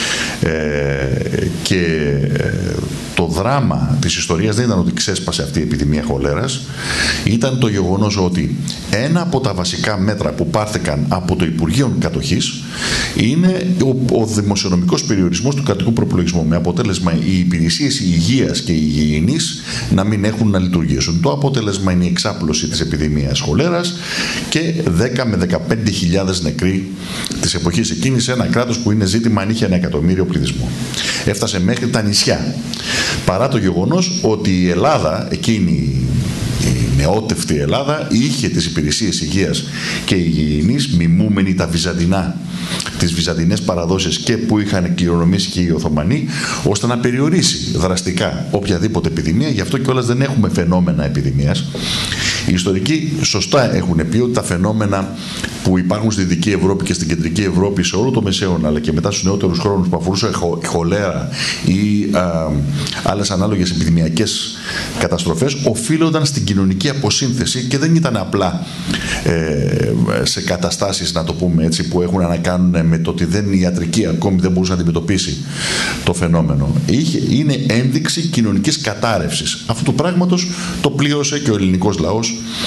Ε, και ε, το δράμα της ιστορίας δεν ήταν ότι ξέσπασε αυτή η επιδημία χολέρας, ήταν το γεγονός ότι ένα από τα βασικά μέτρα που πάρθηκαν από το Υπουργείο Κατοχής είναι ο, ο δημοσιονομικός περιορισμός του κρατικού προπολογισμού, με αποτέλεσμα οι υπηρεσίες υγείας και υγιεινής να μην έχουν να λειτουργήσουν. Το αποτέλεσμα είναι η εξάπλωση της επιδημίας χολέρας και δέκα με δεκαπέντε χιλιάδες νεκροί της εποχής εκείνης σε ένα κράτος που είναι ζήτημα αν είχε ένα εκατομμύριο πληθυσμό. Έφτασε μέχρι τα νησιά. Παρά το γεγονός ότι η Ελλάδα, εκείνη η νεότευτη Ελλάδα, είχε τις υπηρεσίες υγείας και υγιεινής, μιμούμενη τα βυζαντινά, τις βυζαντινές παραδόσεις και που είχαν κληρονομήσει και οι Οθωμανοί, ώστε να περιορίσει δραστικά οποιαδήποτε επιδημία. Γι' αυτό κιόλας δεν έχουμε φαινόμενα επιδημίας. Οι ιστορικοί σωστά έχουν πει ότι τα φαινόμενα που υπάρχουν στη Δυτική Ευρώπη και στην Κεντρική Ευρώπη σε όλο το Μεσαίωνα, αλλά και μετά στους νεότερους χρόνους που αφορούσε χολέρα ή α, άλλες ανάλογες επιδημιακές καταστροφές, οφείλονταν στην κοινωνική αποσύνθεση και δεν ήταν απλά ε, σε καταστάσεις, να το πούμε έτσι, που έχουν να κάνουν με το ότι δεν, η ιατρική ακόμη δεν μπορούσε να αντιμετωπίσει το φαινόμενο. Είχε, είναι ένδειξη κοινωνικής κατάρρευσης. Αυτού του πράγματος το πλήρωσε και ο ελληνικός λαός.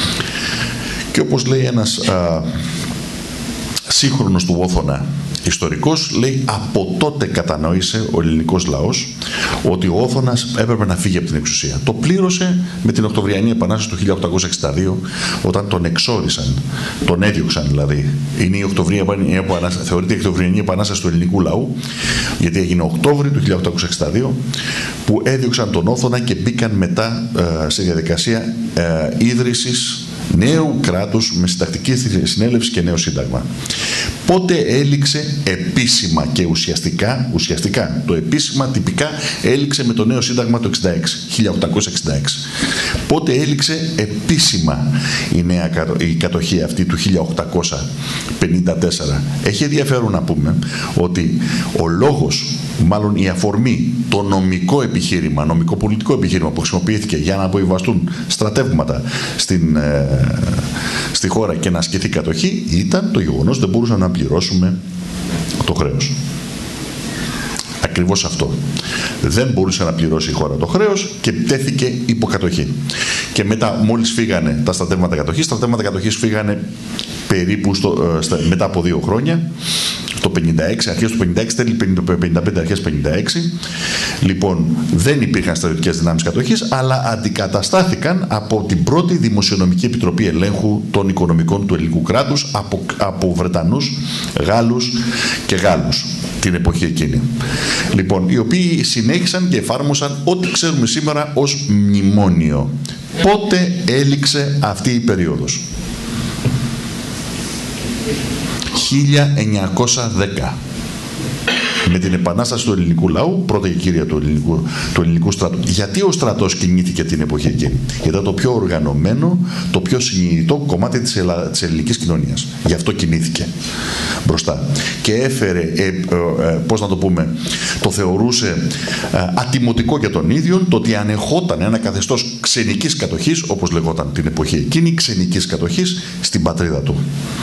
Και όπως λέει ένας α, σύγχρονος του Όθωνα ιστορικός, λέει, από τότε κατανόησε ο ελληνικός λαός ότι ο Όθωνας έπρεπε να φύγει από την εξουσία. Το πλήρωσε με την Οκτωβριανή Επανάσταση του χίλια οκτακόσια εξήντα δύο, όταν τον εξόρισαν, τον έδιωξαν δηλαδή. Είναι η Οκτωβριανή Επανάσταση, θεωρείται η Οκτωβριανή Επανάσταση του ελληνικού λαού, γιατί έγινε Οκτώβρη του χίλια οκτακόσια εξήντα δύο, που έδιωξαν τον Όθωνα και μπήκαν μετά ε, σε διαδικασία ε, ίδρυσης νέου κράτους με συντακτική συνέλευση και νέο σύνταγμα. Πότε έληξε επίσημα και ουσιαστικά, ουσιαστικά το επίσημα τυπικά έληξε με το νέο σύνταγμα το χίλια οκτακόσια εξήντα έξι. Πότε έληξε επίσημα η, νέα, η κατοχή αυτή του χίλια οκτακόσια πενήντα τέσσερα. Έχει ενδιαφέρον να πούμε ότι ο λόγος, μάλλον η αφορμή, το νομικό επιχείρημα, νομικό πολιτικό επιχείρημα που χρησιμοποιήθηκε για να αποβιβαστούν στρατεύματα στην, ε, στη χώρα και να ασκηθεί κατοχή, ήταν το γεγονός ότι δεν μπορούσαν να πληρώσουμε το χρέος. Ακριβώς αυτό. Δεν μπορούσε να πληρώσει η χώρα το χρέος και τέθηκε υποκατοχή. Και μετά, μόλις φύγανε τα στρατεύματα κατοχής, τα στρατεύματα κατοχής φύγανε περίπου στο, στα, μετά από δύο χρόνια, το πενήντα έξι, αρχές του πενήντα έξι, τέλη πενήντα πέντε, αρχές πενήντα έξι. Λοιπόν, δεν υπήρχαν στρατιωτικές δυνάμεις κατοχής, αλλά αντικαταστάθηκαν από την πρώτη Δημοσιονομική Επιτροπή Ελέγχου των Οικονομικών του Ελληνικού κράτους από, από Βρετανούς, Γάλλους και Γάλλους την εποχή εκείνη. Λοιπόν, οι οποίοι συνέχισαν και εφάρμοσαν ό,τι ξέρουμε σήμερα ως μνημόνιο. Πότε έληξε αυτή η περίοδος? χίλια εννιακόσια δέκα. Με την επανάσταση του ελληνικού λαού, πρώτα η κύρια του ελληνικού, του ελληνικού στρατού. Γιατί ο στρατός κινήθηκε την εποχή εκείνη? Γιατί ήταν το πιο οργανωμένο, το πιο συνειδητό κομμάτι της, ελλα... της ελληνικής κοινωνίας. Γι' αυτό κινήθηκε μπροστά. Και έφερε, ε, ε, ε, πώς να το πούμε, το θεωρούσε ε, ατιμωτικό για τον ίδιο το ότι ανεχόταν ένα καθεστώς ξενικής κατοχής, όπως λεγόταν την εποχή εκείνη, ξενικής κατοχής στην πατρίδα του.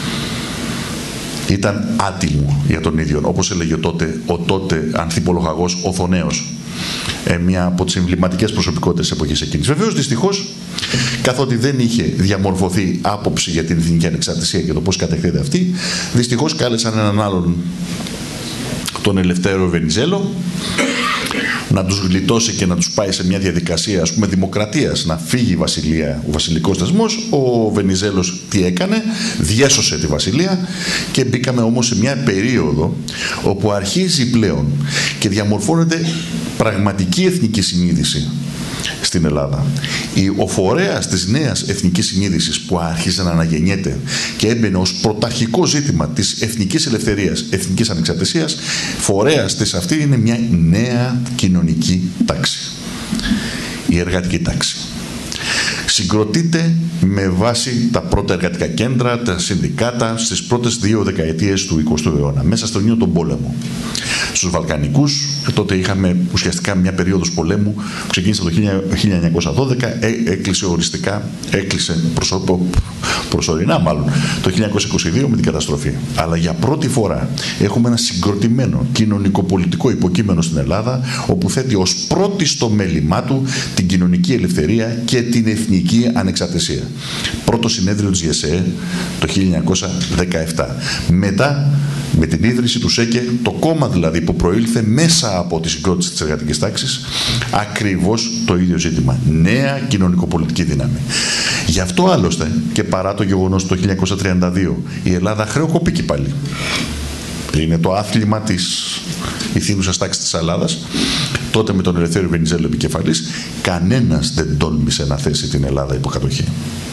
Ήταν άτιμο για τον ίδιο, όπως έλεγε τότε ο τότε ανθιπολογαγός Οθονέος, ε, μια από τις εμβληματικές προσωπικότητες της εποχής εκείνης. Βεβαίως, δυστυχώς, καθότι δεν είχε διαμορφωθεί άποψη για την εθνική ανεξαρτησία και το πώς κατεχθείται αυτή, δυστυχώς κάλεσαν έναν άλλον, τον Ελευθέριο Βενιζέλο, να τους γλιτώσει και να τους πάει σε μια διαδικασία, ας πούμε, δημοκρατίας, να φύγει η βασιλεία, ο βασιλικός θεσμός. Ο Βενιζέλος τι έκανε? Διέσωσε τη βασιλεία και μπήκαμε όμως σε μια περίοδο όπου αρχίζει πλέον και διαμορφώνεται πραγματική εθνική συνείδηση στην Ελλάδα. Ο φορέας της νέας εθνικής συνείδησης που άρχισε να αναγεννιέται και έμπαινε ως πρωταρχικό ζήτημα της εθνικής ελευθερίας, εθνικής ανεξαρτησίας, φορέας της αυτή είναι μια νέα κοινωνική τάξη. Η εργατική τάξη. Συγκροτείται με βάση τα πρώτα εργατικά κέντρα, τα συνδικάτα στις πρώτες δύο δεκαετίες του εικοστού αιώνα, μέσα στον ίδιο τον πόλεμο. Στους Βαλκανικούς, τότε είχαμε ουσιαστικά μια περίοδος πολέμου που ξεκίνησε το χίλια εννιακόσια δώδεκα, έ, έκλεισε οριστικά, έκλεισε προσωπο, προσωρινά μάλλον, το χίλια εννιακόσια είκοσι δύο με την καταστροφή. Αλλά για πρώτη φορά έχουμε ένα συγκροτημένο κοινωνικοπολιτικό υποκείμενο στην Ελλάδα, όπου θέτει ως πρώτη στο μέλημά του την κοινωνική ελευθερία και την εθνική ανεξαρτησία. Πρώτο συνέδριο της ΓΕΣΕΕ το χίλια εννιακόσια δεκαεπτά. Μετά, με την ίδρυση του ΣΕΚΕ, το κόμμα δηλαδή που προήλθε μέσα από τη συγκρότηση της εργατικής τάξης, ακριβώς το ίδιο ζήτημα. Νέα κοινωνικοπολιτική δύναμη. Γι' αυτό άλλωστε και παρά το γεγονός το χίλια εννιακόσια τριάντα δύο η Ελλάδα χρεοκοπήκε πάλι. Είναι το άθλημα της ηθήνουσας τάξης της Ελλάδας. Τότε με τον Ελευθέριο Βενιζέλο επικεφαλής, κανένας δεν τόλμησε να θέσει την Ελλάδα υποκατοχή.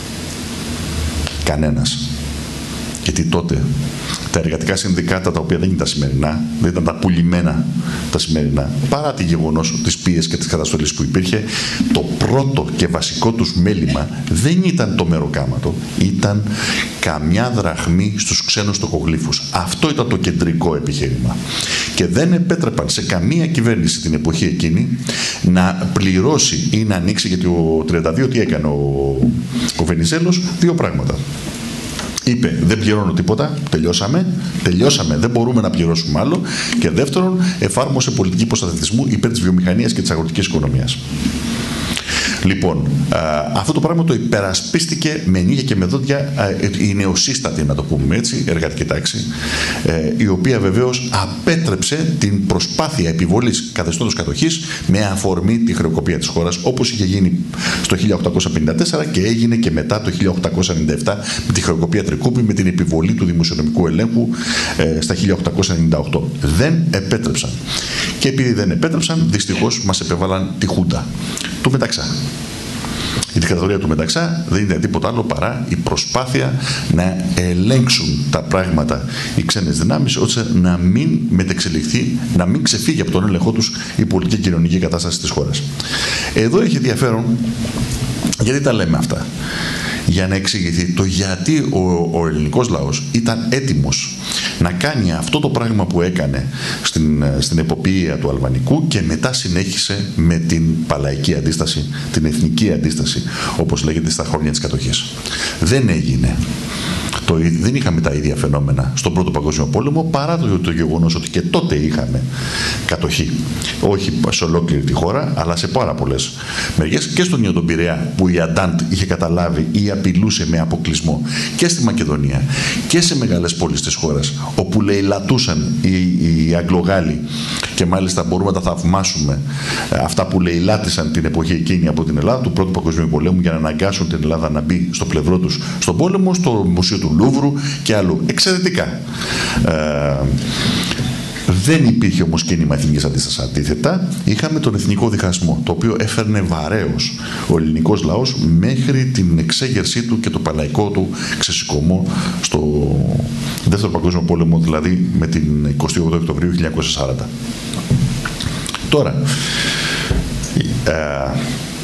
Κανένας. Γιατί τότε τα εργατικά συνδικάτα, τα οποία δεν ήταν τα σημερινά, δεν ήταν τα πουλημένα τα σημερινά, παρά τη γεγονός της πίεσης και της καταστολής που υπήρχε, το πρώτο και βασικό τους μέλημα δεν ήταν το μεροκάματο, ήταν καμιά δραχμή στους ξένους τοκογλύφους. Αυτό ήταν το κεντρικό επιχείρημα. Και δεν επέτρεπαν σε καμία κυβέρνηση την εποχή εκείνη να πληρώσει ή να ανοίξει, γιατί ο τριάντα δύο τι έκανε ο, ο Βενιζέλος? Δύο πράγματα. Είπε, δεν πληρώνω τίποτα, τελειώσαμε, τελειώσαμε, δεν μπορούμε να πληρώσουμε άλλο. Και δεύτερον, εφάρμοσε πολιτική προστατευτισμού υπέρ της βιομηχανίας και της αγροτικής οικονομίας. Λοιπόν, α, αυτό το πράγμα το υπερασπίστηκε με νύχια και με δόντια α, η νεοσύστατη, να το πούμε έτσι, εργατική τάξη, ε, η οποία βεβαίως απέτρεψε την προσπάθεια επιβολής καθεστώτος κατοχής με αφορμή τη χρεοκοπία της χώρας, όπως είχε γίνει στο χίλια οκτακόσια πενήντα τέσσερα και έγινε και μετά το χίλια οκτακόσια ενενήντα επτά με τη χρεοκοπία Τρικούπη, με την επιβολή του δημοσιονομικού ελέγχου ε, στα χίλια οκτακόσια ενενήντα οκτώ. Δεν επέτρεψαν. Και επειδή δεν επέτρεψαν, δυστυχώς μας επέβαλαν τη Χούντα του Μεταξά. Η δικτατορία του Μεταξά δεν είναι τίποτα άλλο παρά η προσπάθεια να ελέγξουν τα πράγματα οι ξένες δυνάμεις, ώστε να μην μετεξελιχθεί, να μην ξεφύγει από τον έλεγχό τους η πολιτική και κοινωνική κατάσταση της χώρας. Εδώ έχει ενδιαφέρον, γιατί τα λέμε αυτά, για να εξηγηθεί το γιατί ο, ο ελληνικός λαός ήταν έτοιμος να κάνει αυτό το πράγμα που έκανε στην, στην εποπία του Αλβανικού και μετά συνέχισε με την παλαϊκή αντίσταση, την εθνική αντίσταση, όπως λέγεται στα χρόνια της κατοχής. Δεν έγινε. Το, δεν είχαμε τα ίδια φαινόμενα στον Πρώτο Παγκόσμιο Πόλεμο, παρά το, το γεγονός ότι και τότε είχαμε κατοχή. Όχι σε ολόκληρη τη χώρα, αλλά σε πάρα πολλές μεριές, και στον Νέο τον Πειραιά που η Αντάντ είχε καταλάβει ή απειλούσε με αποκλεισμό, και στη Μακεδονία και σε μεγάλες πόλεις της χώρας, όπου λαιλατούσαν οι, οι Αγγλογάλοι, και μάλιστα μπορούμε να τα θαυμάσουμε αυτά που λαιλάτισαν την εποχή εκείνη από την Ελλάδα του Πρώτου Παγκοσμίου Πολέμου για να αναγκάσουν την Ελλάδα να μπει στο πλευρό τους στον πόλεμο, στο Μουσείο του Λούβρου και αλλού. Εξαιρετικά. Ε, δεν υπήρχε όμως κίνημα εθνικής αντίστασης. Αντίθετα, είχαμε τον εθνικό διχασμό, το οποίο έφερνε βαρέως ο ελληνικός λαός μέχρι την εξέγερσή του και το παλαϊκό του ξεσηκωμό στο Δεύτερο Παγκόσμιο Πόλεμο, δηλαδή με την εικοστή όγδοη Οκτωβρίου χίλια εννιακόσια σαράντα. Τώρα, ε,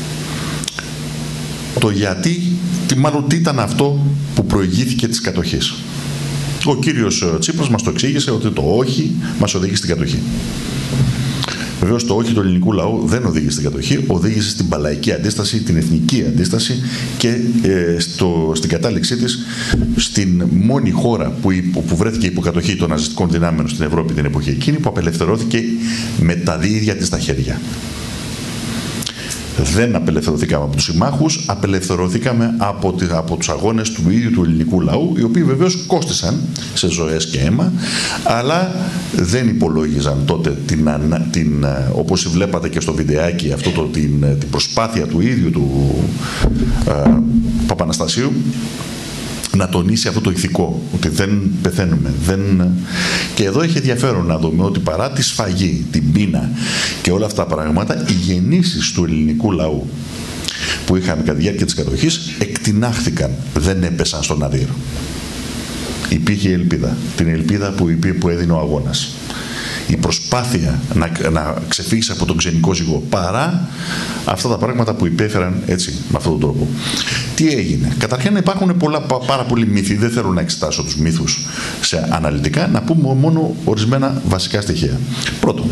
το γιατί, μάλλον τι ήταν αυτό που προηγήθηκε της κατοχής. Ο κύριος Τσίπρας μας το εξήγησε ότι το όχι μας οδήγησε στην κατοχή. Βεβαίως το όχι του ελληνικού λαού δεν οδήγησε στην κατοχή, οδήγησε στην παλαϊκή αντίσταση, την εθνική αντίσταση και ε, στο, στην κατάληξή της στην μόνη χώρα που, που βρέθηκε υποκατοχή των ναζιστικών δυνάμεων στην Ευρώπη την εποχή εκείνη, που απελευθερώθηκε με τα ίδια της τα χέρια. Δεν απελευθερωθήκαμε από τους συμμάχους, απελευθερωθήκαμε από, τη, από τους αγώνες του ίδιου του ελληνικού λαού, οι οποίοι βεβαίως κόστησαν σε ζωές και αίμα, αλλά δεν υπολόγιζαν τότε την, την, όπως βλέπατε και στο βιντεάκι, αυτό το, την, την προσπάθεια του ίδιου του ε, Παπαναστασίου να τονίσει αυτό το ηθικό, ότι δεν πεθαίνουμε. Δεν... Και εδώ έχει ενδιαφέρον να δούμε ότι παρά τη σφαγή, την πείνα και όλα αυτά τα πράγματα, οι γεννήσεις του ελληνικού λαού που είχαν κατά τη διάρκεια της κατοχής εκτινάχθηκαν, δεν έπεσαν στον αδύρο. Υπήρχε η ελπίδα, την ελπίδα που, που έδινε ο αγώνας. Η προσπάθεια να, να ξεφύγεις από τον ξενικό ζυγό, παρά αυτά τα πράγματα που υπέφεραν έτσι, με αυτόν τον τρόπο. Τι έγινε? Καταρχήν υπάρχουν πολλά, πάρα πολλοί μύθοι, δεν θέλω να εξετάσω τους μύθους σε αναλυτικά, να πούμε μόνο ορισμένα βασικά στοιχεία. Πρώτον,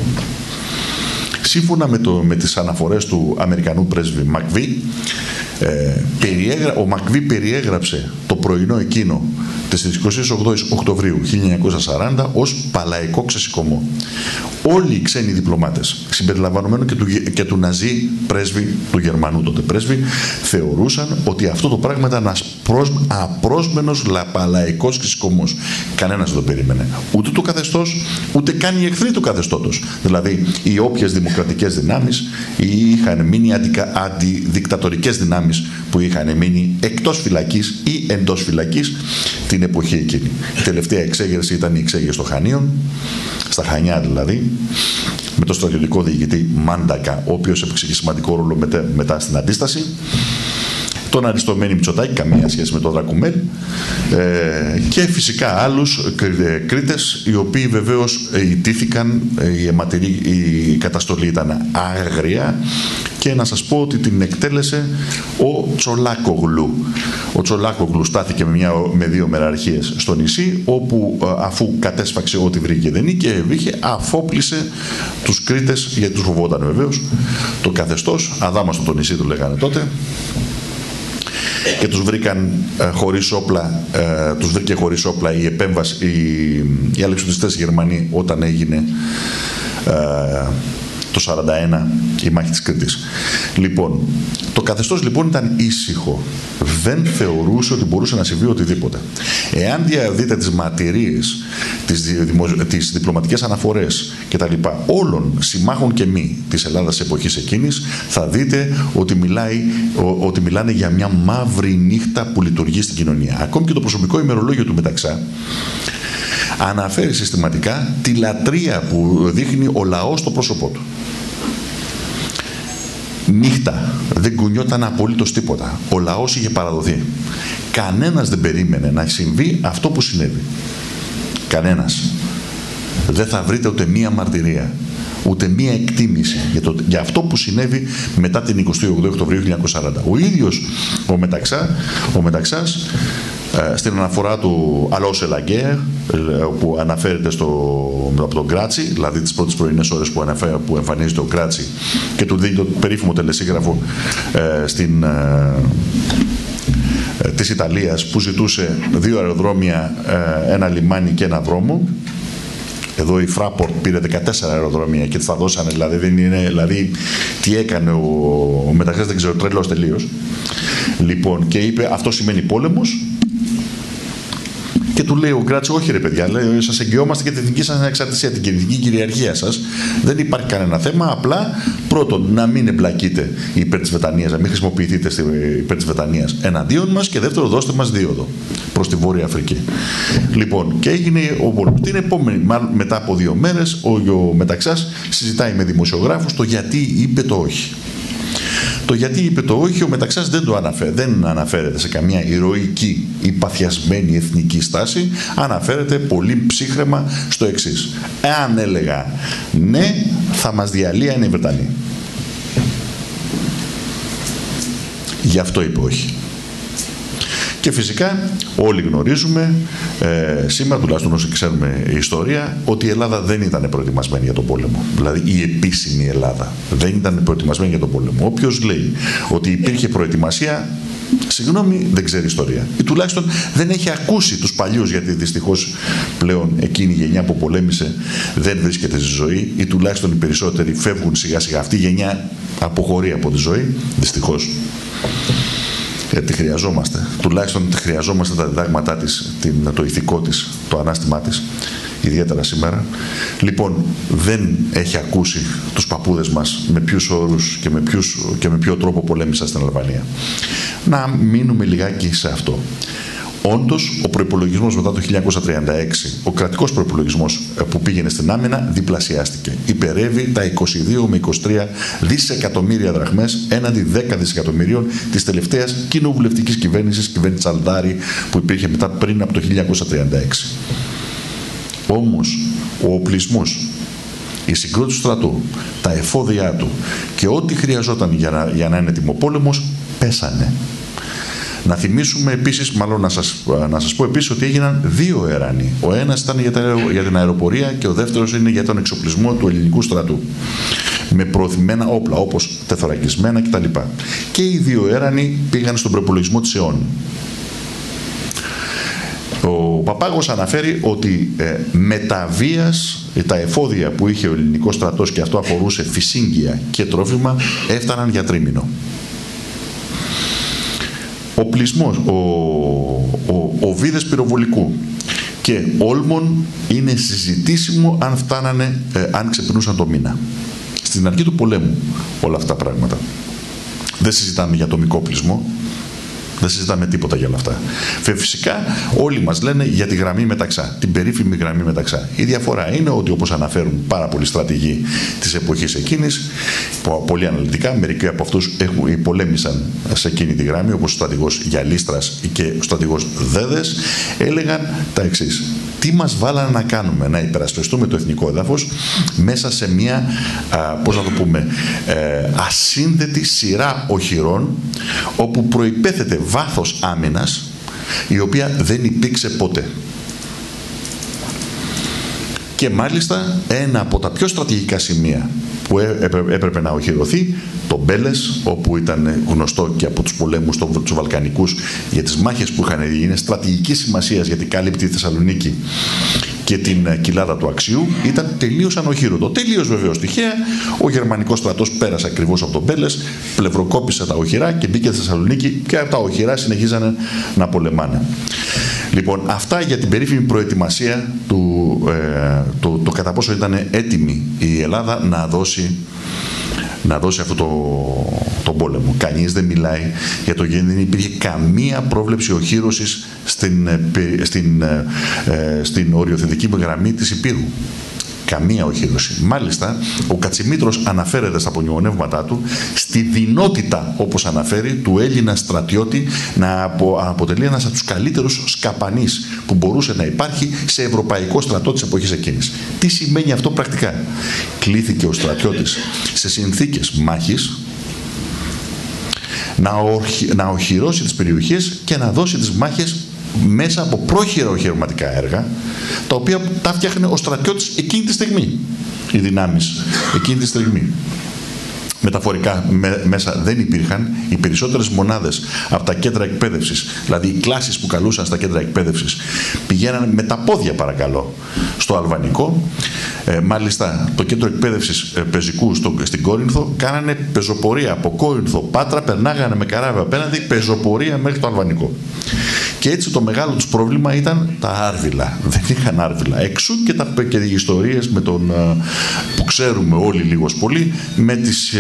σύμφωνα με, το, με τις αναφορές του Αμερικανού πρέσβη Μακβί, ε, περιέγρα, ο Μακβί περιέγραψε το πρωινό εκείνο της εικοστής ογδόης Οκτωβρίου χίλια εννιακόσια σαράντα ως παλαϊκό ξεσηκωμό. Όλοι οι ξένοι διπλωμάτες, συμπεριλαμβανομένου και του, και του ναζί πρέσβη, του Γερμανού τότε πρέσβη, θεωρούσαν ότι αυτό το πράγμα ήταν ένας απρόσμενος παλαϊκός ξεσηκωμός. Κανένας δεν το περίμενε. Ούτε το καθεστώς, ούτε καν οι εχθροί του καθεστώτος. Δηλαδή, οι όποιες δημοκρατικές δυνάμεις ή είχαν μείνει αντιδικτατορικές δυνάμεις που είχαν μείνει εκτός φυλακής ή εντός φυλακής την εποχή εκείνη. Η τελευταία εξέγερση ήταν η εξέγερση των Χανίων, στα Χανιά δηλαδή, με τον στρατιωτικό διοικητή Μάντακα, ο οποίος έπαιξε σημαντικό ρόλο μετα, μετά στην αντίσταση. Τον Αριστομένη Μητσοτάκη, καμία σχέση με τον Δρακουμέλ, ε, και φυσικά άλλους Κρήτες, οι οποίοι βεβαίως ιτήθηκαν, η, αιματηρή, η καταστολή ήταν άγρια, και να σας πω ότι την εκτέλεσε ο Τσολάκογλου. Ο Τσολάκογλου στάθηκε με, μια, με δύο μεραρχίες στο νησί, όπου αφού κατέσφαξε ό,τι βρήκε δεν είχε, βρήκε, αφόπλησε τους Κρήτες, γιατί τους φοβόταν βεβαίως το καθεστώς, αδάμαστο το νησί του λέγανε τότε, και τους βρήκαν ε, χωρίς όπλα, ε, τους βρήκε χωρίς όπλα η επέμβαση, οι, οι αλεξιπτιστές Γερμανοί όταν έγινε ε, το σαράντα ένα η μάχη της Κρήτης. Λοιπόν, το καθεστώς λοιπόν ήταν ήσυχο. Δεν θεωρούσε ότι μπορούσε να συμβεί οτιδήποτε. Εάν δείτε τις μαρτυρίες, τις, δημο, τις διπλωματικές αναφορές κτλ. Όλων συμμάχων και μη της Ελλάδας της εποχής εκείνης, θα δείτε ότι, μιλάει, ο, ότι μιλάνε για μια μαύρη νύχτα που λειτουργεί στην κοινωνία. Ακόμη και το προσωπικό ημερολόγιο του Μεταξά αναφέρει συστηματικά τη λατρεία που δείχνει ο λαός στο πρόσωπό του. Νύχτα, δεν κουνιόταν απολύτως τίποτα. Ο λαός είχε παραδοθεί. Κανένας δεν περίμενε να συμβεί αυτό που συνέβη. Κανένας. Δεν θα βρείτε ούτε μία μαρτυρία, ούτε μία εκτίμηση για, το, για αυτό που συνέβη μετά την εικοστή ογδόη Οκτωβρίου χίλια εννιακόσια σαράντα. Ο ίδιος ο, Μεταξά, ο Μεταξάς, ε, στην αναφορά του «Alors c'est la guerre», που αναφέρεται στο, από τον Κράτσι, δηλαδή τις πρώτες πρωινές ώρες που, αναφέρει, που εμφανίζεται ο Κράτσι και του δίνει το περίφημο τελεσίγραφο ε, στην, ε, ε, της Ιταλίας, που ζητούσε δύο αεροδρόμια, ε, ένα λιμάνι και ένα δρόμο. Εδώ η Fraport πήρε δεκατέσσερα αεροδρόμια και τα δώσανε, δηλαδή, δεν είναι, δηλαδή τι έκανε ο, ο Μεταξάς, δεν ξέρω, τρελός τελείως. Λοιπόν, και είπε αυτό σημαίνει πόλεμος. Και του λέει ο Γκράτσι, όχι ρε παιδιά, λέει, σας εγγυόμαστε και την εθνική σας ανεξαρτησία, την εθνική κυριαρχία σας. Δεν υπάρχει κανένα θέμα. Απλά πρώτον, να μην εμπλακείτε υπέρ της Βρετανίας, να μην χρησιμοποιηθείτε υπέρ της Βρετανίας εναντίον μας, και δεύτερον, δώστε μας δίωδο προς τη Βόρεια Αφρική. Λοιπόν, και έγινε ο πόλεμος. Την επόμενη, μετά από δύο μέρες, ο, ο Μεταξάς συζητάει με δημοσιογράφους το γιατί είπε το όχι. Το γιατί είπε το όχι, ο Μεταξάς δεν το αναφέρει, δεν αναφέρεται σε καμία ηρωική ή παθιασμένη εθνική στάση, αναφέρεται πολύ ψύχραιμα στο εξής. Εάν έλεγα ναι, θα μας διαλύανε οι Βρετανοί. Γι' αυτό είπε όχι. Και φυσικά όλοι γνωρίζουμε, ε, σήμερα τουλάχιστον όσοι ξέρουμε η ιστορία, ότι η Ελλάδα δεν ήταν προετοιμασμένη για τον πόλεμο. Δηλαδή η επίσημη Ελλάδα δεν ήταν προετοιμασμένη για τον πόλεμο. Όποιος λέει ότι υπήρχε προετοιμασία, συγγνώμη, δεν ξέρει ιστορία. Ή τουλάχιστον δεν έχει ακούσει τους παλιούς, γιατί δυστυχώς πλέον εκείνη η γενιά που πολέμησε δεν βρίσκεται στη ζωή, ή τουλάχιστον οι περισσότεροι φεύγουν σιγά σιγά. Αυτή η γενιά αποχωρεί από τη ζωή, δυστυχώς. Γιατί τη χρειαζόμαστε. Τουλάχιστον τη χρειαζόμαστε τα διδάγματά της, το ηθικό της, το ανάστημά της, ιδιαίτερα σήμερα. Λοιπόν, δεν έχει ακούσει τους παππούδες μας με ποιους όρους και με, ποιους, και με ποιο τρόπο πολέμησαν στην Αλβανία. Να μείνουμε λιγάκι σε αυτό. Όντως, ο προϋπολογισμός μετά το χίλια εννιακόσια τριάντα έξι, ο κρατικός προϋπολογισμός που πήγαινε στην άμυνα, διπλασιάστηκε. Υπερεύει τα είκοσι δύο με είκοσι τρία δισεκατομμύρια δραχμές έναντι δέκα δισεκατομμυρίων της τελευταίας κοινοβουλευτικής κυβέρνησης, κυβέρνηση Τσαλντάρη, που υπήρχε μετά πριν από το χίλια εννιακόσια τριάντα έξι. Όμως, ο οπλισμός, η συγκρότηση του στρατού, τα εφόδια του και ό,τι χρειαζόταν για να, για να είναι τιμοπόλεμος, πέσανε. Να θυμίσουμε επίσης, μάλλον να σας, να σας πω επίσης ότι έγιναν δύο εράνοι. Ο ένας ήταν για, τα, για την αεροπορία και ο δεύτερος είναι για τον εξοπλισμό του ελληνικού στρατού. Με προωθημένα όπλα, όπως τεθωρακισμένα κτλ. Και οι δύο έρανοι πήγαν στον προϋπολογισμό της ΕΟΝ. Ο Παπάγος αναφέρει ότι ε, μεταβίας τα εφόδια που είχε ο ελληνικός στρατός, και αυτό αφορούσε φυσίγγια και τρόφιμα, έφταναν για τρίμηνο. Ο πλεισμός, ο, ο, ο βίδες πυροβολικού και όλμων είναι συζητήσιμο αν φτάνανε, ε, αν ξεπερνούσαν το μήνα. Στην αρχή του πολέμου όλα αυτά τα πράγματα. Δεν συζητάμε για ατομικό πλεισμό, δεν συζητάμε τίποτα για όλα αυτά. Φυσικά όλοι μας λένε για τη γραμμή Μεταξά, την περίφημη γραμμή Μεταξά. Η διαφορά είναι ότι, όπως αναφέρουν πάρα πολλοί στρατηγοί της εποχής εκείνης, πολύ αναλυτικά, μερικοί από αυτούς έχουν, πολέμησαν σε εκείνη τη γραμμή, όπως ο στρατηγός Γιαλίστρας και ο στρατηγός Δέδες, έλεγαν τα εξής. Τι μας βάλανε να κάνουμε, να υπερασπιστούμε το εθνικό έδαφος μέσα σε μια, α, πώς να το πούμε, ε, ασύνδετη σειρά οχυρών, όπου προϋπέθεται βάθος άμυνας, η οποία δεν υπήρξε ποτέ. Και μάλιστα ένα από τα πιο στρατηγικά σημεία που έπρεπε να οχυρωθεί, το Μπέλες, όπου ήταν γνωστό και από τους πολέμους τους Βαλκανικούς για τις μάχες που είχαν γίνει, στρατηγικής σημασίας γιατί κάλυπτε τη Θεσσαλονίκη και την κοιλάδα του Αξιού, ήταν τελείως ανοχήρωτο. Τελείως βεβαίως τυχαία, ο γερμανικός στρατός πέρασε ακριβώς από τον Μπέλες, πλευροκόπησε τα οχυρά και μπήκε στη Θεσσαλονίκη και τα οχυρά συνεχίζανε να πολεμάνε. Λοιπόν, αυτά για την περίφημη προετοιμασία του, ε, το, το κατά πόσο ήταν έτοιμη η Ελλάδα να δώσει, να δώσει αυτό το, το πόλεμο. Κανείς δεν μιλάει για το γιατί δεν υπήρχε καμία πρόβλεψη οχύρωσης στην, στην, ε, στην οριοθετική γραμμή της Υπήρου. Καμία οχύρωση. Μάλιστα, ο Κατσιμήτρος αναφέρεται στα απομνημονεύματά του στη δυνότητα, όπως αναφέρει, του Έλληνα στρατιώτη να απο, αποτελεί ένας από τους καλύτερους σκαπανείς που μπορούσε να υπάρχει σε ευρωπαϊκό στρατό της εποχής εκείνης. Τι σημαίνει αυτό πρακτικά? Κλήθηκε ο στρατιώτης σε συνθήκες μάχης να, ορχι, να οχυρώσει τις περιοχές και να δώσει τις μάχες μέσα από πρόχειρα οχυρωματικά έργα, τα οποία τα φτιάχνε ο στρατιώτης εκείνη τη στιγμή, οι δυνάμεις εκείνη τη στιγμή. Μεταφορικά με, μέσα δεν υπήρχαν. Οι περισσότερες μονάδες από τα κέντρα εκπαίδευσης, δηλαδή οι κλάσεις που καλούσαν στα κέντρα εκπαίδευσης, πηγαίναν με τα πόδια, παρακαλώ, στο Αλβανικό. Ε, μάλιστα, το κέντρο εκπαίδευσης ε, πεζικού στο, στην Κόρινθο κάνανε πεζοπορία από Κόρινθο Πάτρα, περνάγανε με καράβια απέναντι, πεζοπορία μέχρι το Αλβανικό. Και έτσι το μεγάλο τους πρόβλημα ήταν τα άρβιλα. Δεν είχαν άρβιλα. Εξού και, τα, και οι ιστορίες με τον, που ξέρουμε όλοι λίγος πολύ, με, τις,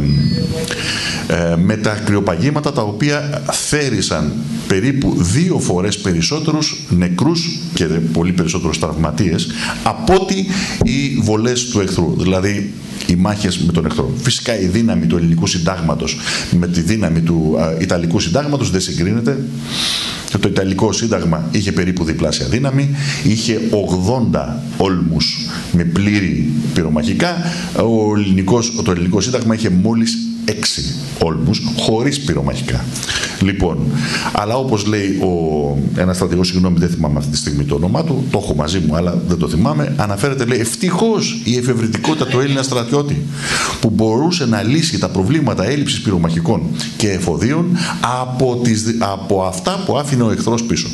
ε, με τα κρυοπαγήματα, τα οποία θέρισαν περίπου δύο φορές περισσότερους νεκρούς και πολύ περισσότερους τραυματίες από ότι οι βολές του εχθρού. Δηλαδή οι μάχες με τον εχθρό. Φυσικά η δύναμη του ελληνικού συντάγματος με τη δύναμη του α, Ιταλικού συντάγματος δεν συγκρίνεται. Και το Ιταλικό Σύνταγμα είχε περίπου διπλάσια δύναμη, είχε ογδόντα όλμους με πλήρη πυρομαχικά. Ο ελληνικός, το Ελληνικό Σύνταγμα είχε μόλις έξι όλμους χωρίς πυρομαχικά. Λοιπόν, αλλά όπως λέει ο, ένας στρατηγός, συγγνώμη δεν θυμάμαι αυτή τη στιγμή το όνομά του, το έχω μαζί μου αλλά δεν το θυμάμαι, αναφέρεται, λέει, ευτυχώς η εφευρετικότητα του Έλληνα στρατιώτη που μπορούσε να λύσει τα προβλήματα έλλειψης πυρομαχικών και εφοδίων από, τις, από αυτά που άφηνε ο εχθρός πίσω.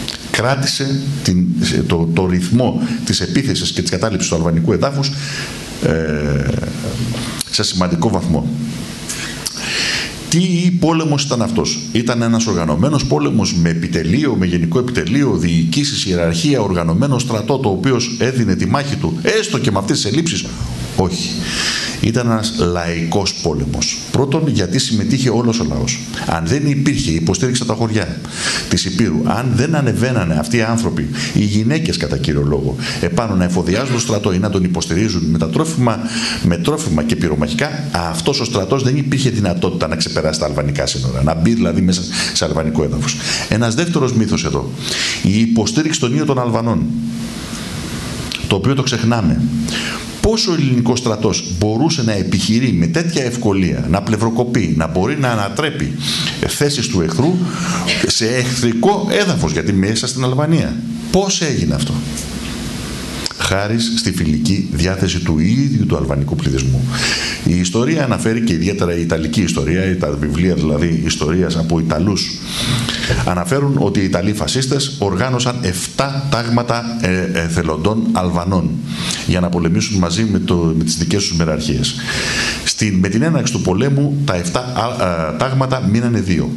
Κράτησε την, το, το ρυθμό της επίθεσης και της κατάληψης του αλβανικού εδάφους ε, σε σημαντικό βαθμό. Τι πόλεμος ήταν αυτός? Ήταν ένας οργανωμένος πόλεμος με επιτελείο, με γενικό επιτελείο, διοικήσεις, ιεραρχία, οργανωμένο στρατό, το οποίο έδινε τη μάχη του, έστω και με αυτές τις ελλείψεις? Όχι. Ήταν ένας λαϊκός πόλεμος. Πρώτον, γιατί συμμετείχε όλος ο λαός. Αν δεν υπήρχε υποστήριξη από τα χωριά της Υπήρου, αν δεν ανεβαίνανε αυτοί οι άνθρωποι, οι γυναίκες κατά κύριο λόγο, επάνω να εφοδιάζουν το στρατό ή να τον υποστηρίζουν με τα τρόφιμα, με τρόφιμα και πυρομαχικά, αυτός ο στρατός δεν υπήρχε δυνατότητα να ξεπεράσει τα αλβανικά σύνορα, να μπει δηλαδή μέσα σε αλβανικό έδαφος. Ένας δεύτερος μύθος εδώ, η υποστήριξη των ίδιων των Αλβανών, το οποίο το ξεχνάμε. Πόσο ο ελληνικός στρατός μπορούσε να επιχειρεί με τέτοια ευκολία, να πλευροκοπεί, να μπορεί να ανατρέπει θέσεις του εχθρού σε εχθρικό έδαφος, γιατί μέσα στην Αλβανία. Πώς έγινε αυτό? Χάρη στη φιλική διάθεση του ίδιου του αλβανικού πληθυσμού. Η ιστορία αναφέρει, και ιδιαίτερα η Ιταλική ιστορία, τα βιβλία δηλαδή ιστορίας από Ιταλούς, αναφέρουν ότι οι Ιταλοί φασίστες οργάνωσαν εφτά τάγματα εθελοντών Αλβανών για να πολεμήσουν μαζί με, το, με τις δικές τους μεραρχίες. Στην, με την έναρξη του πολέμου τα εφτά α, α, τάγματα μείνανε δύο.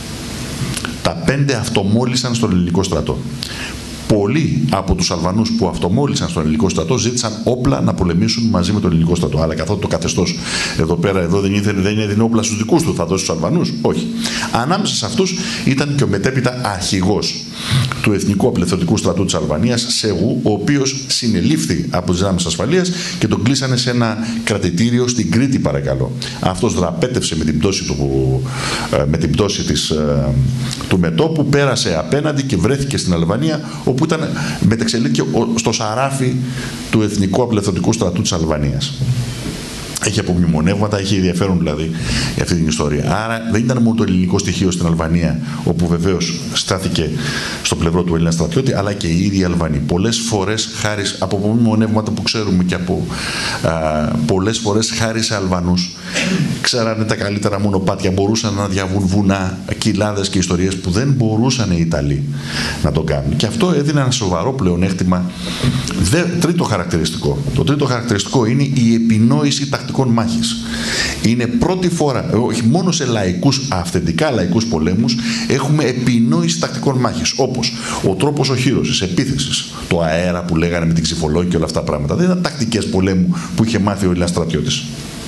Τα πέντε αυτομόλυσαν στον ελληνικό στρατό. Πολλοί από τους Αλβανούς που αυτομόλυσαν στον ελληνικό στρατό ζήτησαν όπλα να πολεμήσουν μαζί με τον ελληνικό στρατό. Αλλά καθότι το καθεστώς εδώ πέρα εδώ δεν, ήθελε, δεν έδινε όπλα στους δικούς του, θα δώσει στους Αλβανούς. Όχι. Ανάμεσα σε αυτούς ήταν και ο μετέπειτα αρχηγός του Εθνικού Απελευθερωτικού Στρατού της Αλβανίας, Σεγού, ο οποίος συνελήφθη από τις δυνάμεις ασφαλείας και τον κλείσανε σε ένα κρατητήριο στην Κρήτη, παρακαλώ. Αυτός δραπέτευσε με την πτώση, του, με την πτώση της, του μετώπου, πέρασε απέναντι και βρέθηκε στην Αλβανία, όπου ήταν μετεξελίχθηκε στο σαράφι του Εθνικού Απελευθερωτικού Στρατού της Αλβανίας. Έχει απομνημονεύματα, έχει ενδιαφέρον δηλαδή για αυτή την ιστορία. Άρα δεν ήταν μόνο το ελληνικό στοιχείο στην Αλβανία, όπου βεβαίως στάθηκε στο πλευρό του Έλληνα στρατιώτη, αλλά και οι ίδιοι Αλβανοί. Πολλές φορές, χάρη από απομνημονεύματα που ξέρουμε και από α, πολλές φορές χάρη σε Αλβανούς, ξέρανε τα καλύτερα μονοπάτια, μπορούσαν να διαβούν βουνά, κοιλάδες και ιστορίες που δεν μπορούσαν οι Ιταλοί να το κάνουν. Και αυτό έδινε ένα σοβαρό πλεονέκτημα. Δε, τρίτο χαρακτηριστικό. Το τρίτο χαρακτηριστικό είναι η επινόηση τακτικών μάχης. Είναι πρώτη φορά, όχι μόνο σε λαϊκούς, αυθεντικά λαϊκούς πολέμους, έχουμε επινόηση τακτικών μάχης. Όπως ο τρόπος οχύρωσης, επίθεσης, το αέρα που λέγανε με την ξυφολόγη και όλα αυτά τα πράγματα. Δεν ήταν τακτικές πολέμου που είχε μάθει ο Έλληνας στρατιώτης.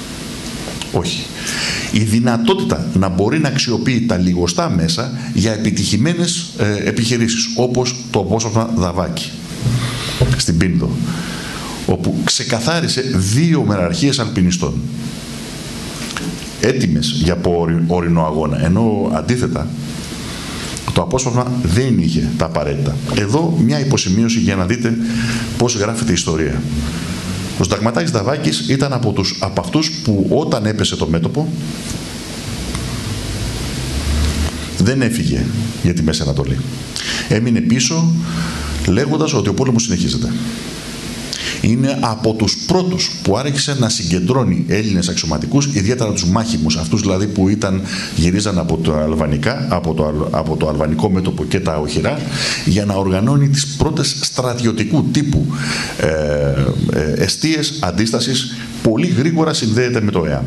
Όχι. Η δυνατότητα να μπορεί να αξιοποιεί τα λιγοστά μέσα για επιτυχημένες ε, επιχειρήσεις, όπως το απόσπασμα Δαβάκη στην Πίνδο, όπου ξεκαθάρισε δύο μεραρχίες αλπινιστών έτοιμες για ορεινό αγώνα, ενώ αντίθετα το απόσπασμα δεν είχε τα απαραίτητα. Εδώ μια υποσημείωση για να δείτε πώς γράφεται η ιστορία. Ο Συνταγματάρχης Δαβάκης ήταν από, τους, από αυτούς που όταν έπεσε το μέτωπο δεν έφυγε για τη Μέση Ανατολή. Έμεινε πίσω λέγοντας ότι ο πόλεμος συνεχίζεται. Είναι από τους πρώτους που άρχισε να συγκεντρώνει Έλληνες αξιωματικούς, ιδιαίτερα τους μάχημους, αυτούς δηλαδή που ήταν, γυρίζαν από το, αλβανικά, από, το, από το αλβανικό μέτωπο και τα οχυρά, για να οργανώνει τις πρώτες στρατιωτικού τύπου ε, ε, εστίες αντίστασης. Πολύ γρήγορα συνδέεται με το ΕΑΜ.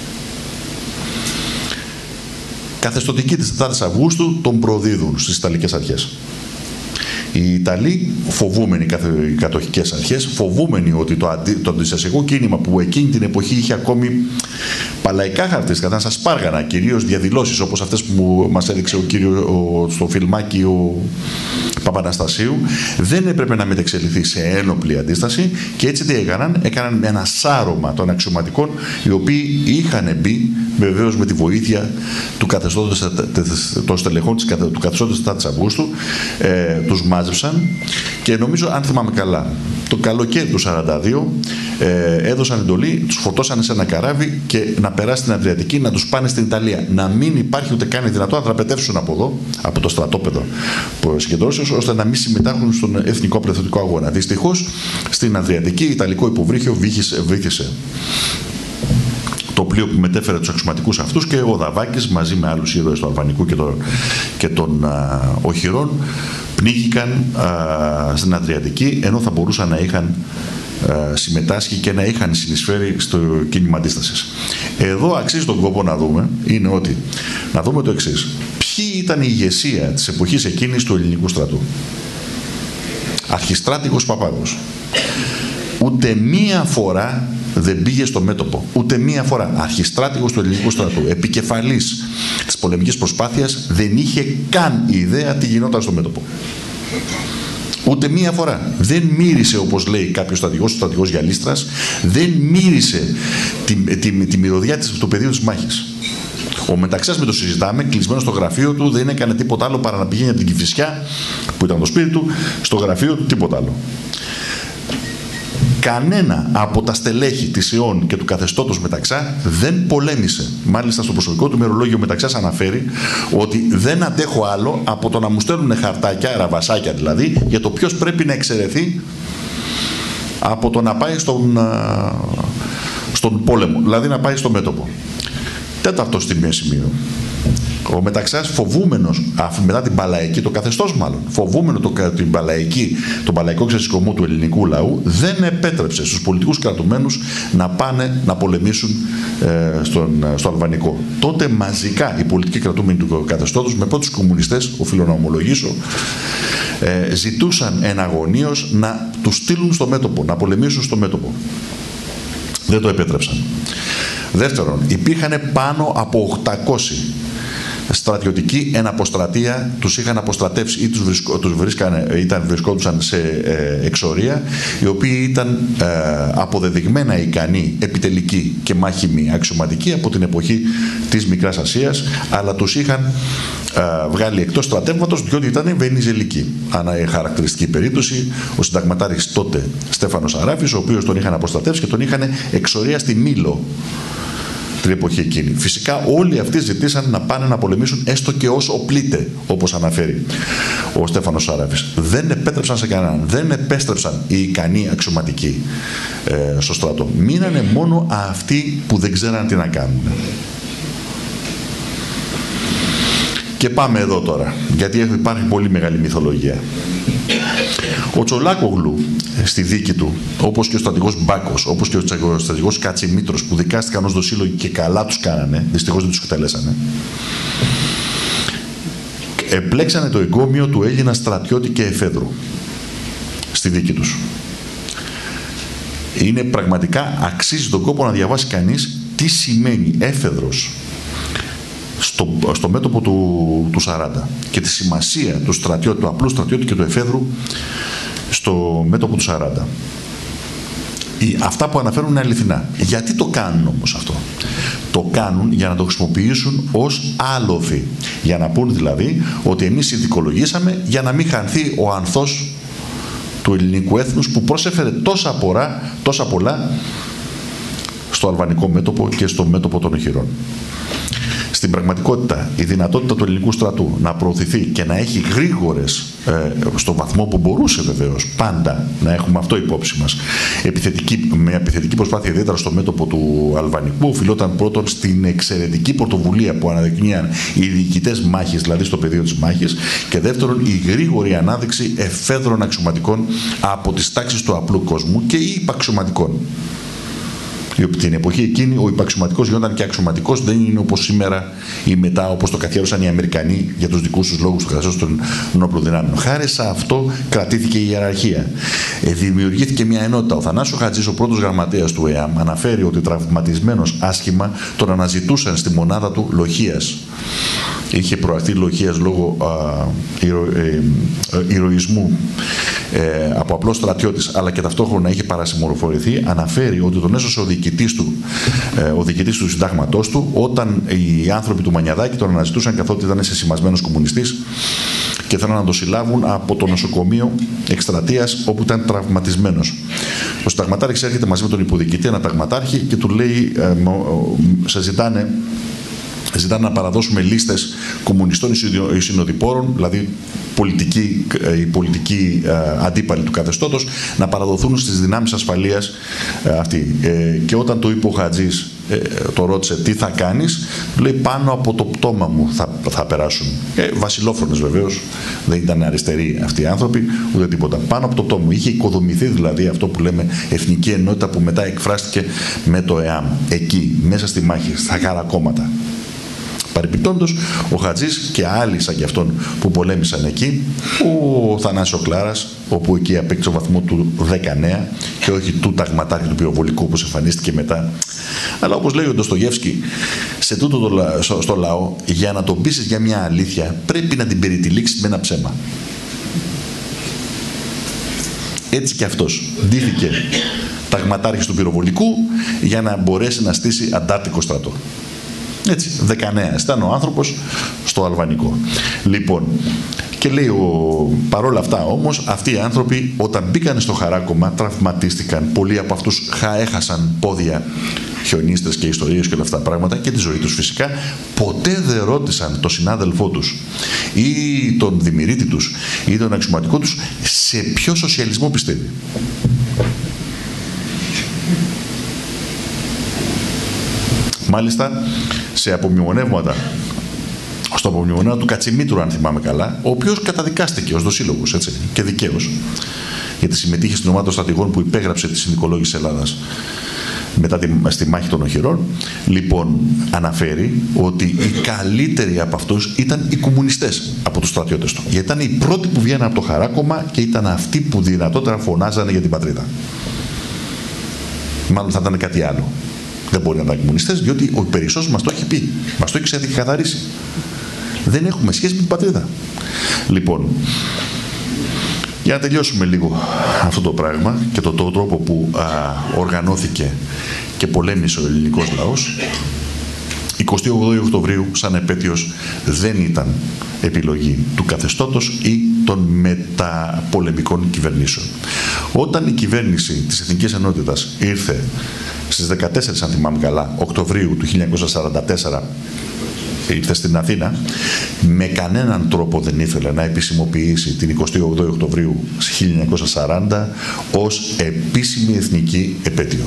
Καθεστωτικοί της τετάρτης Αυγούστου τον προδίδουν στις Ιταλικές αρχές. Οι Ιταλοί, φοβούμενοι οι κατοχικές αρχές, φοβούμενοι ότι το, αντι, το αντιστασιακό κίνημα που εκείνη την εποχή είχε ακόμη παλαϊκά χαρακτηριστικά, ήταν σαν σπάργανα, κυρίως διαδηλώσεις όπως αυτές που μας έδειξε ο κύριος, ο, στο φιλμάκι ο Παπαναστασίου, δεν έπρεπε να μετεξελιχθεί σε ένοπλη αντίσταση και έτσι τι έκαναν, έκαναν ένα σάρωμα των αξιωματικών, οι οποίοι είχαν μπει βεβαίως με τη βοήθεια του καθεστώτος των στελεχών του καθεστώτος της τετάρτης Αυγούστου, ε, τους μάζεψαν και νομίζω, αν θυμάμαι καλά, το καλοκαίρι του σαράντα δύο ε, έδωσαν εντολή, τους φορτώσανε σε ένα καράβι και να περάσει στην Αδριατική, να τους πάνε στην Ιταλία. Να μην υπάρχει ούτε καν δυνατό να δραπετεύσουν από εδώ, από το στρατόπεδο συγκεντρώσεως, ώστε να μην συμμετάχουν στον εθνικό απελευθερωτικό αγώνα. Δυστυχώς, στην Αδριατική, Ιταλικό υποβρύχιο βύθισε το πλοίο που μετέφερε τους αξιωματικούς αυτούς και ο Δαβάκης μαζί με άλλους ήρωες του Αλβανικού και των, και των α, οχυρών πνίγηκαν α, στην Αδριατική, ενώ θα μπορούσαν να είχαν ε, συμμετάσχει και να είχαν συνεισφέρει στο κίνημα αντίστασης. Εδώ αξίζει τον κόπο να δούμε, είναι ότι, να δούμε το εξής. Ποιοι ήταν η ηγεσία της εποχής εκείνης του ελληνικού στρατού? Αρχιστράτηγος Παπάγος. Ούτε μία φορά δεν πήγε στο μέτωπο. Ούτε μία φορά. Αρχιστράτηγος του ελληνικού στρατού, επικεφαλής της πολεμικής προσπάθειας, δεν είχε καν ιδέα τι γινόταν στο μέτωπο. Ούτε μία φορά. Δεν μύρισε, όπως λέει κάποιος στρατηγός, ο στρατηγός Γιαλίστρας, δεν μύρισε τη, τη, τη, τη μυρωδιά της, του πεδίου της μάχης. Ο Μεταξάς, με το συζητάμε, κλεισμένο στο γραφείο του, δεν έκανε τίποτα άλλο παρά να πηγαίνει από την Κηφισιά, που ήταν το σπίτι του, στο γραφείο του, τίποτα άλλο. Κανένα από τα στελέχη της ΕΟΝ και του καθεστώτος Μεταξά δεν πολέμησε. Μάλιστα στο προσωπικό του ημερολόγιο Μεταξάς αναφέρει ότι δεν αντέχω άλλο από το να μου στέλνουν χαρτάκια, ραβασάκια δηλαδή, για το ποιος πρέπει να εξαιρεθεί από το να πάει στον, στον πόλεμο, δηλαδή να πάει στο μέτωπο. Τέταρτο σημείο. Ο Μεταξάς, φοβούμενος μετά την Παλαϊκή, το καθεστώς μάλλον, φοβούμενο το, την Παλαϊκή, τον παλαϊκό ξεσηκωμό του ελληνικού λαού, δεν επέτρεψε στους πολιτικούς κρατουμένους να πάνε να πολεμήσουν ε, στον, στο αλβανικό. Τότε μαζικά οι πολιτικοί κρατούμενοι του καθεστώτος, με πρώτους κομμουνιστές, οφείλω να ομολογήσω, ε, ζητούσαν εναγωνίως να τους στείλουν στο μέτωπο, να πολεμήσουν στο μέτωπο. Δεν το επέτρεψαν. Δεύτερον, υπήρχαν πάνω από οκτακόσιοι στρατιωτικοί εν αποστρατεία, τους είχαν αποστρατεύσει ή τους, βρισκό, τους βρίσκανε, ήταν, βρισκόντουσαν σε ε, εξορία, οι οποίοι ήταν ε, αποδεδειγμένα ικανοί, επιτελικοί και μάχημοι αξιωματικοί από την εποχή της Μικράς Ασίας, αλλά τους είχαν ε, βγάλει εκτός στρατεύματος διότι ήταν βενιζελικοί. Ανά χαρακτηριστική περίπτωση, ο συνταγματάρχης τότε Στέφανος Αράφης, ο οποίος τον είχαν αποστρατεύσει και τον είχαν εξορία στη Μήλο την εποχή εκείνη. Φυσικά όλοι αυτοί ζητήσαν να πάνε να πολεμήσουν έστω και ως οπλίτε, όπως αναφέρει ο Στέφανος Αράφης. Δεν επέτρεψαν σε κανέναν, δεν επέστρεψαν οι ικανοί αξιωματικοί ε, στο στρατό. Μείνανε μόνο αυτοί που δεν ξέραν τι να κάνουν. Και πάμε εδώ τώρα, γιατί υπάρχει πολύ μεγάλη μυθολογία. Ο Τσολάκογλου στη δίκη του, όπως και ο στρατηγός Μπάκος, όπως και ο στρατηγός Κατσιμήτρος, που δικάστηκαν ως δοσύλλογοι και καλά τους κάνανε, δυστυχώς δεν τους εκτελέσανε, επλέξανε το εγκόμιο του Έλληνα στρατιώτη και εφέδρου στη δίκη τους. Είναι πραγματικά, αξίζει τον κόπο να διαβάσει κανείς τι σημαίνει έφεδρος στο, στο μέτωπο του, του σαράντα και τη σημασία του στρατιώτη, του απλού στρατιώτη και του εφέδρου στο μέτωπο του σαράντα. Αυτά που αναφέρουν είναι αληθινά. Γιατί το κάνουν όμως αυτό? Το κάνουν για να το χρησιμοποιήσουν ως άλοθη. Για να πούν δηλαδή ότι εμείς συνθηκολογήσαμε για να μην χανθεί ο ανθός του ελληνικού έθνους που πρόσεφερε τόσα, πορά, τόσα πολλά στο αλβανικό μέτωπο και στο μέτωπο των οχυρών. Στην πραγματικότητα, η δυνατότητα του ελληνικού στρατού να προωθηθεί και να έχει γρήγορες, ε, στο βαθμό που μπορούσε βεβαίως, πάντα να έχουμε αυτό υπόψη μας, επιθετική, με επιθετική προσπάθεια ιδιαίτερα στο μέτωπο του αλβανικού, οφειλόταν πρώτον στην εξαιρετική πρωτοβουλία που αναδεικνύαν οι διοικητές μάχης, δηλαδή στο πεδίο της μάχης, και δεύτερον η γρήγορη ανάδειξη εφέδρων αξιωματικών από τις τάξεις του απλού κόσμου και ή υπαξιωματικών. Την εποχή εκείνη ο υπαξιωματικός γινόταν και αξιωματικός, δεν είναι όπως σήμερα ή μετά, όπως το καθιέρωσαν οι Αμερικανοί για τους δικούς τους λόγους του καθεστώτος των ενόπλων δυνάμεων. Χάρη σε αυτό κρατήθηκε η ιεραρχία. Ε, δημιουργήθηκε μια ενότητα. Ο Θανάσιο Χατζής, ο πρώτος γραμματέας του ΕΑΜ, αναφέρει ότι τραυματισμένος άσχημα τον αναζητούσαν στη μονάδα του Λοχίας. Είχε προαχθεί Λοχίας λόγω α, ηρωισμού ε, ε, ηρωισμού, ε, από απλός στρατιώτης, αλλά και ταυτόχρονα είχε παρασημοφορηθεί. Αναφέρει ότι τον έσωσε ο διοικητής του, ε, ο διοικητής του συντάγματός του, όταν οι άνθρωποι του Μανιαδάκη τον αναζητούσαν καθότι ήταν σεσημασμένος κομμουνιστής και θέλαν να τον συλλάβουν από το νοσοκομείο εκστρατείας όπου ήταν τραυματισμένος. Ο συνταγματάρχης έρχεται μαζί με τον υποδιοικητή, ένα ταγματάρχη, και του λέει, ε, σε ζητάνε ζητάνε να παραδώσουμε λίστες κομμουνιστών ή συνοδοιπόρων, δηλαδή πολιτικοί, οι πολιτικοί αντίπαλοι του καθεστώτος, να παραδοθούν στις δυνάμεις ασφαλείας αυτοί. Και όταν το είπε ο Χατζής ε, το ρώτησε τι θα κάνεις, του λέει πάνω από το πτώμα μου θα, θα περάσουν. Ε, βασιλόφρονες βεβαίως, δεν ήταν αριστεροί αυτοί οι άνθρωποι, ούτε τίποτα. Πάνω από το πτώμα μου. Είχε οικοδομηθεί δηλαδή αυτό που λέμε εθνική ενότητα που μετά εκφράστηκε με το ΕΑΜ. Εκεί, μέσα στη μάχη, στα χαρακόμματα. Παρεπιπτόντως, ο Χατζής και άλλοι σαν και αυτόν που πολέμησαν εκεί, ο Θανάσιο Κλάρας, όπου εκεί απέκτησε το βαθμό του δεκαεννέα και όχι του ταγματάρχη του πυροβολικού που εμφανίστηκε μετά. Αλλά όπως λέει ο Ντοστογεύσκι, σε τούτο το, στο, στο λαό, για να τον πείσεις για μια αλήθεια, πρέπει να την περιτυλίξεις με ένα ψέμα. Έτσι και αυτός ντύθηκε ταγματάρχης του πυροβολικού για να μπορέσει να στήσει αντάρτικο στρατό. Έτσι, δεκαεννέα ήταν ο άνθρωπος στο αλβανικό. Λοιπόν, και λέει ο, παρόλα αυτά όμως, αυτοί οι άνθρωποι όταν μπήκαν στο χαράκωμα τραυματίστηκαν. Πολλοί από αυτούς έχασαν πόδια, χιονίστες και ιστορίες και όλα αυτά τα πράγματα και τη ζωή τους φυσικά. Ποτέ δεν ρώτησαν τον συνάδελφό τους ή τον δημιουργήτη τους ή τον αξιωματικό τους σε ποιο σοσιαλισμό πιστεύει. Μάλιστα, σε απομνημονεύματα, στο απομνημονεύμα του Κατσιμήτρου, αν θυμάμαι καλά, ο οποίος καταδικάστηκε ως δοσύλλογος, έτσι, και δικαίως, γιατί συμμετείχε στην ομάδα των στρατηγών που υπέγραψε τη συνδικολόγηση Ελλάδας μετά τη, στη μάχη των Οχυρών. Λοιπόν, αναφέρει ότι οι καλύτεροι από αυτούς ήταν οι κομμουνιστές από τους στρατιώτες του. Γιατί ήταν οι πρώτοι που βγαίναν από το χαράκωμα και ήταν αυτοί που δυνατότερα φωνάζανε για την πατρίδα. Μάλλον θα ήταν κάτι άλλο. Δεν μπορεί να ήταν κομμουνιστές, διότι ο περισσότερος μας το έχει πει. Μας το έχει ξεκαθαρίσει. Δεν έχουμε σχέση με την πατρίδα. Λοιπόν, για να τελειώσουμε λίγο αυτό το πράγμα και το, το τρόπο που α, οργανώθηκε και πολέμησε ο ελληνικός λαός, εικοστή όγδοη Οκτωβρίου σαν επέτειος δεν ήταν επιλογή του καθεστώτος ή των μεταπολεμικών κυβερνήσεων. Όταν η κυβέρνηση της Εθνικής Ενότητας ήρθε στις δεκατέσσερις, αν θυμάμαι καλά, Οκτωβρίου του χίλια εννιακόσια σαράντα τέσσερα, ήρθε στην Αθήνα, με κανέναν τρόπο δεν ήθελε να επισημοποιήσει την εικοστή όγδοη Οκτωβρίου χίλια εννιακόσια σαράντα ως επίσημη εθνική επέτειο.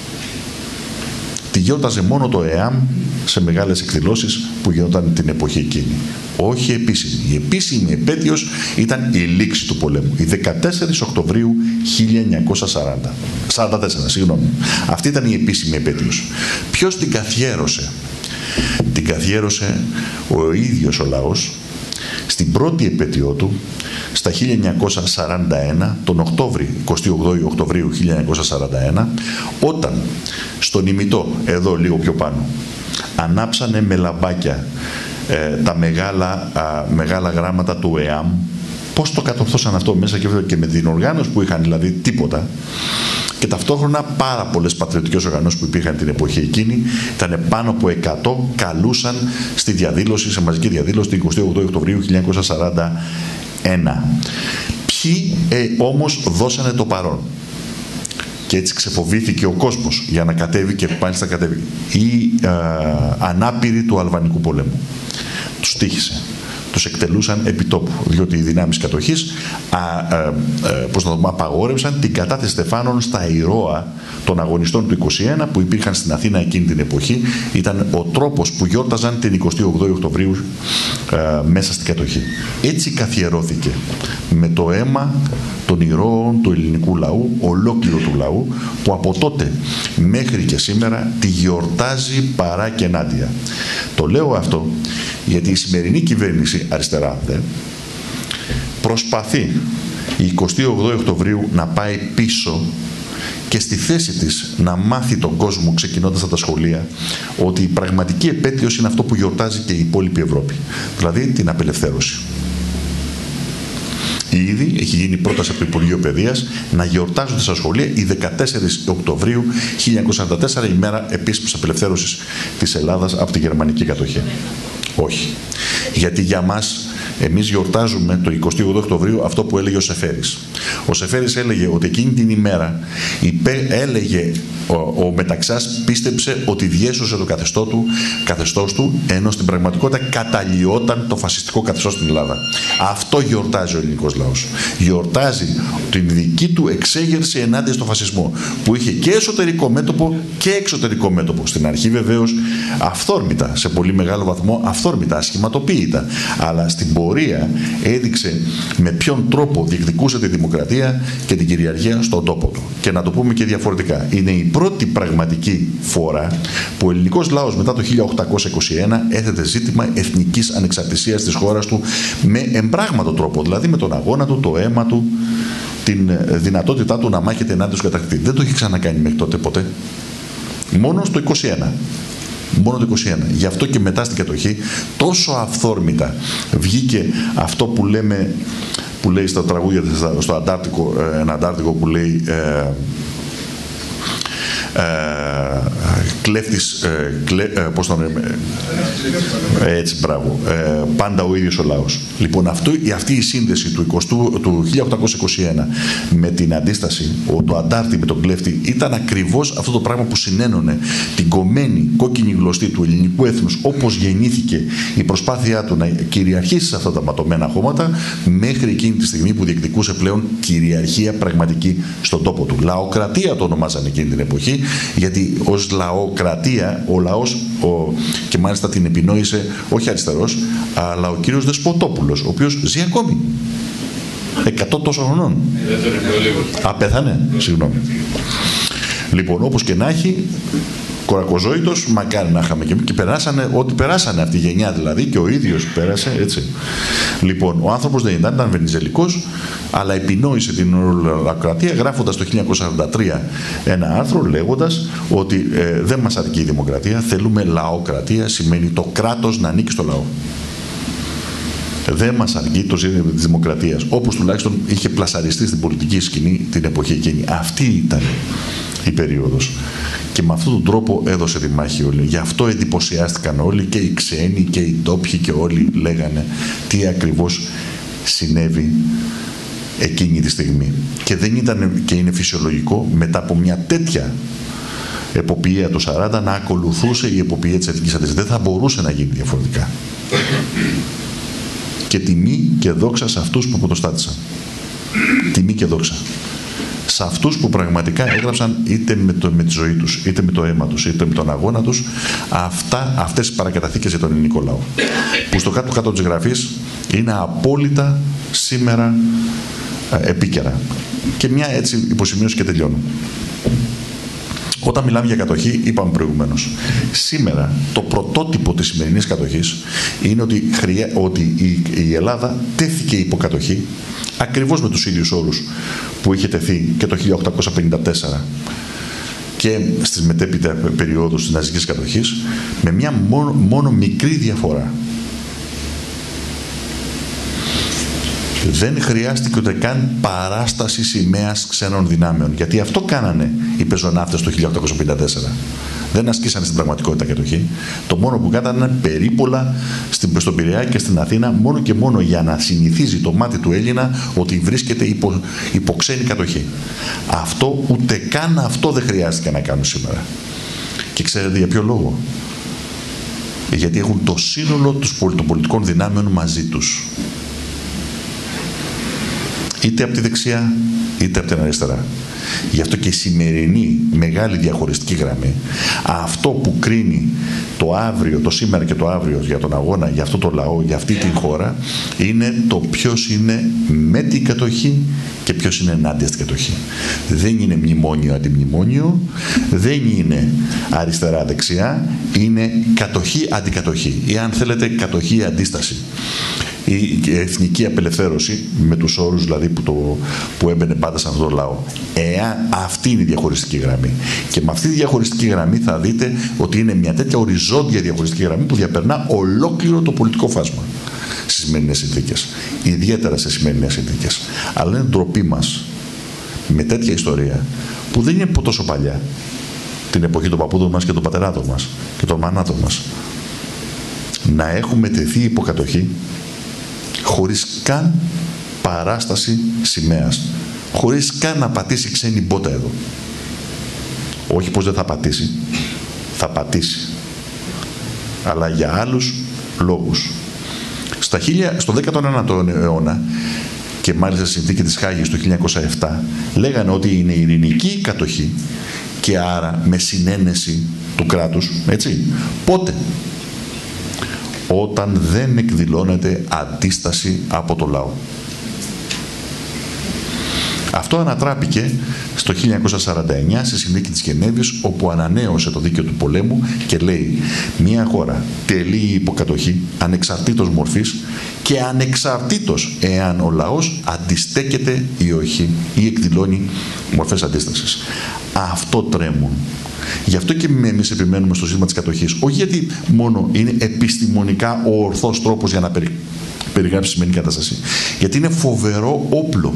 Τη γιόρταζε μόνο το ΕΑΜ σε μεγάλες εκδηλώσεις που γινόταν την εποχή εκείνη. Όχι επίσημη. Η επίσημη επέτειος ήταν η λήξη του πολέμου. Η δεκατέσσερις Οκτωβρίου χίλια εννιακόσια σαράντα τέσσερα. Συγγνώμη. Αυτή ήταν η επίσημη επέτειος. Ποιος την καθιέρωσε? Την καθιέρωσε ο ίδιος ο λαός στην πρώτη επέτειό του στα χίλια εννιακόσια σαράντα ένα, τον Οκτώβρη, εικοστή όγδοη Οκτωβρίου χίλια εννιακόσια σαράντα ένα, όταν στον ημιτό, εδώ λίγο πιο πάνω, ανάψανε με λαμπάκια ε, τα μεγάλα, α, μεγάλα γράμματα του ΕΑΜ. Πώς το κατορθώσαν αυτό μέσα και, και με την οργάνωση που είχαν, δηλαδή τίποτα, και ταυτόχρονα πάρα πολλές πατριωτικές οργανώσεις που υπήρχαν την εποχή εκείνη, ήταν πάνω από εκατό, καλούσαν στη διαδήλωση, σε μαζική διαδήλωση την εικοστή όγδοη Οκτωβρίου χίλια εννιακόσια σαράντα ένα. Ποιοι ε, όμως δώσανε το παρόν? Και έτσι ξεφοβήθηκε ο κόσμος για να κατέβει, και μάλιστα κατέβει, οι ε, ανάπηροι του Αλβανικού πολέμου. Τους τύχησε. Τους εκτελούσαν επί τόπου, διότι οι δυνάμεις κατοχής α, α, α, πώς να το, απαγόρευσαν την κατάθεση στεφάνων στα ηρώα των αγωνιστών του είκοσι ένα που υπήρχαν στην Αθήνα εκείνη την εποχή. Ήταν ο τρόπος που γιόρταζαν την εικοστή όγδοη Οκτωβρίου α, μέσα στην κατοχή. Έτσι καθιερώθηκε με το αίμα των ηρώων του ελληνικού λαού, ολόκληρο του λαού, που από τότε μέχρι και σήμερα τη γιορτάζει παρά και ενάντια. Το λέω αυτό γιατί η σημερινή κυβέρνηση αριστερά δε, προσπαθεί η εικοστή όγδοη Οκτωβρίου να πάει πίσω και στη θέση της να μάθει τον κόσμο, ξεκινώντας από τα σχολεία, ότι η πραγματική επέτειος είναι αυτό που γιορτάζει και η υπόλοιπη Ευρώπη, δηλαδή την απελευθέρωση. Ήδη έχει γίνει πρόταση από το Υπουργείο Παιδείας να γιορτάζονται στα σχολεία η δεκατέσσερις Οκτωβρίου χίλια εννιακόσια σαράντα τέσσερα, η μέρα επίσημης απελευθέρωσης της Ελλάδας από τη γερμανική κατοχή. Όχι. Γιατί για μας, εμείς γιορτάζουμε το εικοστή όγδοη Οκτωβρίου αυτό που έλεγε ο Σεφέρης. Ο Σεφέρης έλεγε ότι εκείνη την ημέρα υπέ, έλεγε Ο, ο Μεταξάς πίστεψε ότι διέσωσε το καθεστώ του, καθεστώς του, ενώ στην πραγματικότητα καταλλιόταν το φασιστικό καθεστώς στην Ελλάδα. Αυτό γιορτάζει ο ελληνικός λαός. Γιορτάζει την δική του εξέγερση ενάντια στο φασισμό, που είχε και εσωτερικό μέτωπο και εξωτερικό μέτωπο. Στην αρχή βεβαίως αυθόρμητα, σε πολύ μεγάλο βαθμό αυθόρμητα, ασχηματοποίητα, αλλά στην πορεία έδειξε με ποιον τρόπο διεκδικούσε τη δημοκρατία και την κυριαρχία στον τόπο του. Και να το πούμε και διαφορετικά, είναι η πρώτη πραγματική φορά που ο ελληνικός λαός μετά το χίλια οκτακόσια είκοσι ένα έθετε ζήτημα εθνικής ανεξαρτησίας της χώρας του με εμπράγματο τρόπο, δηλαδή με τον αγώνα του, το αίμα του, την δυνατότητά του να μάχεται ενάντια στον κατακτητή. Δεν το έχει ξανακάνει μέχρι τότε ποτέ. Μόνο στο είκοσι ένα. Μόνο το είκοσι ένα. Γι' αυτό και μετά στην κατοχή τόσο αυθόρμητα βγήκε αυτό που λέμε, που λέει στα τραγούδια, στο Αντάρτικο, ένα Αντάρτικο που λέει ε, ε, κλέφτης, ε, κλέ, ε, πώς τον λέμε, ε, έτσι, μπράβο, ε, πάντα ο ίδιος ο λαός. Λοιπόν, αυτό, αυτή η σύνδεση του, εικοστού, του χίλια οκτακόσια είκοσι ένα με την αντίσταση, ο, το Αντάρτη με τον κλέφτη, ήταν ακριβώς αυτό το πράγμα που συνένωνε την κομμένη κόκκινη γλωστή του ελληνικού έθνους, όπως γεννήθηκε η προσπάθειά του να κυριαρχήσει σε αυτά τα ματωμένα χώματα, μέχρι εκείνη τη στιγμή που διεκδικούσε πλέον κυριαρχία πραγματική στον τόπο του. Λαοκρατία το ονομάζανε εκείνη την εποχή, γιατί ως λαοκρατία ο λαός, ο, και μάλιστα την επινόησε όχι αριστερός, αλλά ο κύριος Δεσποτόπουλος, ο οποίος ζει ακόμη. Εκατό τόσων χρονών. Α, πέθανε, συγγνώμη. Λοιπόν, όπως και να έχει, κορακοζόητος, μακάρι να είχαμε και, και περάσανε ό,τι περάσανε αυτή η γενιά δηλαδή, και ο ίδιος πέρασε, έτσι. Λοιπόν, ο άνθρωπος δεν ήταν, ήταν βενιζελικός, αλλά επινόησε την λαοκρατία γράφοντας το χίλια εννιακόσια σαράντα τρία ένα άρθρο λέγοντας ότι ε, δεν μας αρκεί η δημοκρατία, θέλουμε λαοκρατία, σημαίνει το κράτος να ανήκει στο λαό. Δεν μας αρκεί το ζήτημα της δημοκρατίας, όπως τουλάχιστον είχε πλασαριστεί στην πολιτική σκηνή την εποχή εκείνη. Αυτή ήταν η περίοδος. Και με αυτόν τον τρόπο έδωσε τη μάχη όλοι. Γι' αυτό εντυπωσιάστηκαν όλοι, και οι ξένοι και οι ντόπιοι, και όλοι λέγανε τι ακριβώς συνέβη εκείνη τη στιγμή. Και δεν ήταν, και είναι φυσιολογικό, μετά από μια τέτοια εποπτεία του σαράντα να ακολουθούσε η εποπτεία της εθνικής αντίστασης. Δεν θα μπορούσε να γίνει διαφορετικά. Και τιμή και δόξα σε αυτούς που πρωτοστάτησαν. Τιμή και δόξα σε αυτούς που πραγματικά έγραψαν είτε με, το, με τη ζωή τους, είτε με το αίμα τους, είτε με τον αγώνα τους, αυτά, αυτές τις παρακαταθήκες για τον ελληνικό λαό. Που στο κάτω-κάτω της γραφής είναι απόλυτα σήμερα ε, επίκαιρα. Και μια έτσι υποσημείωση και τελειώνω. Όταν μιλάμε για κατοχή, είπαμε προηγουμένως, σήμερα το πρωτότυπο της σημερινής κατοχής είναι ότι, χρειά, ότι η, η Ελλάδα τέθηκε υποκατοχή ακριβώς με τους ίδιους όρους που είχε τεθεί και το χίλια οκτακόσια πενήντα τέσσερα και στις μετέπειτα περιόδους της ναζικής κατοχής, με μια μόνο, μόνο μικρή διαφορά. Δεν χρειάστηκε ούτε καν παράσταση σημαίας ξένων δυνάμεων. Γιατί αυτό κάνανε οι πεζοναύτες το χίλια οκτακόσια πενήντα τέσσερα. Δεν ασκήσανε στην πραγματικότητα κατοχή. Το μόνο που κάνανε περίπολα στον Πειραιά και στην Αθήνα, μόνο και μόνο για να συνηθίζει το μάτι του Έλληνα ότι βρίσκεται υπό, υπό ξένη κατοχή. Αυτό, ούτε καν αυτό δεν χρειάστηκε να κάνουν σήμερα. Και ξέρετε για ποιο λόγο? Γιατί έχουν το σύνολο των πολιτικών δυνάμεων μαζί τους. Είτε από τη δεξιά, είτε από την αριστερά. Γι' αυτό και η σημερινή μεγάλη διαχωριστική γραμμή, αυτό που κρίνει το αύριο, το σήμερα και το αύριο για τον αγώνα, για αυτό το λαό, για αυτή την χώρα, είναι το ποιος είναι με την κατοχή και ποιος είναι ενάντια στην κατοχή. Δεν είναι μνημόνιο αντιμνημόνιο, δεν είναι αριστερά-δεξιά, είναι κατοχή-αντικατοχή. Ή αν θέλετε κατοχή-αντίσταση. Η εθνική απελευθέρωση, με τους όρους δηλαδή που, το, που έμπαινε πάντα σε αυτόν τον λαό. Εάν αυτή είναι η διαχωριστική γραμμή. Και με αυτή τη διαχωριστική γραμμή θα δείτε ότι είναι μια τέτοια οριζόντια διαχωριστική γραμμή που διαπερνά ολόκληρο το πολιτικό φάσμα στις σημερινές συνθήκες. Ιδιαίτερα σε σημερινές συνθήκες. Αλλά είναι ντροπή μας με τέτοια ιστορία που δεν είναι τόσο παλιά, την εποχή των παππούδων μας και των πατεράδων μας και των μανάτων μας, να έχουμε τεθεί υποκατοχή χωρίς καν παράσταση σημαίας, χωρίς καν να πατήσει ξένη μπότα εδώ. Όχι πως δεν θα πατήσει. Θα πατήσει. Αλλά για άλλους λόγους. Στα χίλια, στον δέκατο ένατο αιώνα, και μάλιστα στη συνθήκη της Χάγης το χίλια εννιακόσια επτά, λέγανε ότι είναι ειρηνική κατοχή και άρα με συνένεση του κράτους, έτσι. Πότε? Όταν δεν εκδηλώνεται αντίσταση από το λαό. Αυτό ανατράπηκε στο χίλια εννιακόσια σαράντα εννιά στη Συνθήκη της Γενέβης, όπου ανανέωσε το δίκαιο του πολέμου και λέει μια χώρα τελεί υποκατοχή ανεξαρτήτως μορφής και ανεξαρτήτως εάν ο λαός αντιστέκεται ή όχι ή εκδηλώνει μορφές αντίστασης. Αυτό τρέμουν. Γι' αυτό και εμείς επιμένουμε στο ζήτημα της κατοχής. Όχι γιατί μόνο είναι επιστημονικά ο ορθός τρόπος για να περι... περιγράψει τη σημερινή κατάσταση. Γιατί είναι φοβερό όπλο.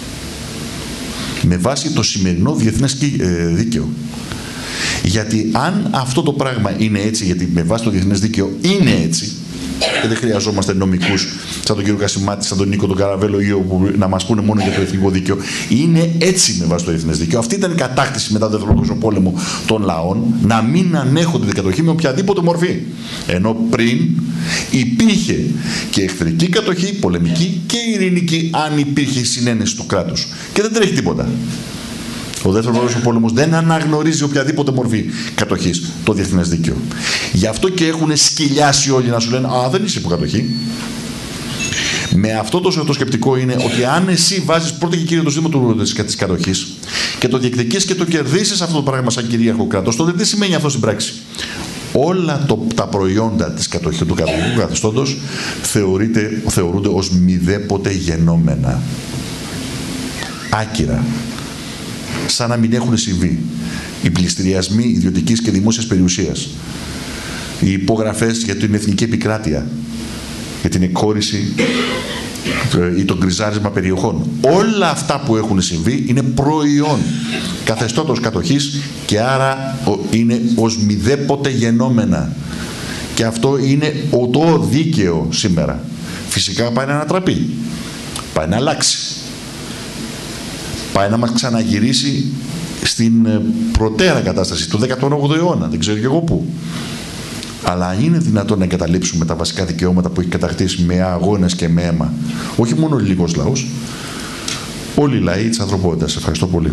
Με βάση το σημερινό διεθνές δίκαιο. Γιατί αν αυτό το πράγμα είναι έτσι, γιατί με βάση το διεθνές δίκαιο είναι έτσι, και δεν χρειαζόμαστε νομικούς σαν τον κύριο Κασιμάτη, σαν τον Νίκο τον Καραβέλο ή όπου να μας πούνε μόνο για το εθνικό δίκαιο. Είναι έτσι με βάση το διεθνές δίκαιο. Αυτή ήταν η κατάκτηση μετά τον Δεύτερο Παγκόσμιο Πόλεμο των λαών, να μην ανέχονται την κατοχή με οποιαδήποτε μορφή. Ενώ πριν υπήρχε και εχθρική κατοχή, πολεμική και ειρηνική, αν υπήρχε συνένεση του κράτους. Και δεν τρέχει τίποτα. Ο Δεύτερος Παγκόσμιος Πόλεμος δεν αναγνωρίζει οποιαδήποτε μορφή κατοχής, το διεθνές δίκαιο. Γι' αυτό και έχουν σκυλιάσει όλοι να σου λένε «Α, δεν είσαι υποκατοχή». Με αυτό το, το σκεπτικό είναι ότι αν εσύ βάζεις πρώτα και κύριο το ζήτημα της κατοχής και το διεκδικείς και το κερδίσεις αυτό το πράγμα σαν κυρίαρχο κράτος, τότε τι σημαίνει αυτό στην πράξη? Όλα το, τα προϊόντα της κατοχής, του κατοχικού καθεστώτος θεωρούνται ως μηδέποτε γενόμενα. Άκυρα. Σαν να μην έχουν συμβεί οι πληστηριασμοί ιδιωτικής και δημόσιας περιουσίας, οι υπογραφές για την εθνική επικράτεια, για την εκχώρηση ή το γκριζάρισμα περιοχών. Όλα αυτά που έχουν συμβεί είναι προϊόν καθεστώτος κατοχής και άρα είναι ως μηδέποτε γενόμενα. Και αυτό είναι το δίκαιο σήμερα. Φυσικά πάει να ανατραπεί, πάει να αλλάξει. Πάει να μας ξαναγυρίσει στην προτέρα κατάσταση του δέκατου όγδοου αιώνα, δεν ξέρω και εγώ πού. Αλλά είναι δυνατόν να εγκαταλείψουμε τα βασικά δικαιώματα που έχει κατακτήσει με αγώνες και με αίμα. Όχι μόνο ο λίγος λαός, όλοι οι λαοί της ανθρωπότητας. Ευχαριστώ πολύ.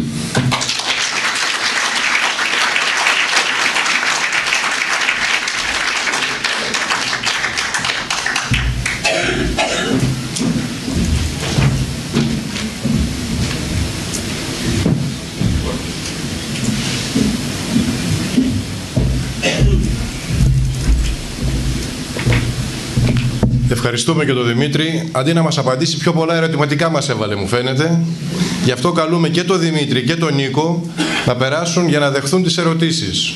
Ευχαριστούμε και τον Δημήτρη. Αντί να μας απαντήσει, πιο πολλά ερωτηματικά μας έβαλε, μου φαίνεται. Γι' αυτό καλούμε και τον Δημήτρη και τον Νίκο να περάσουν για να δεχθούν τις ερωτήσεις.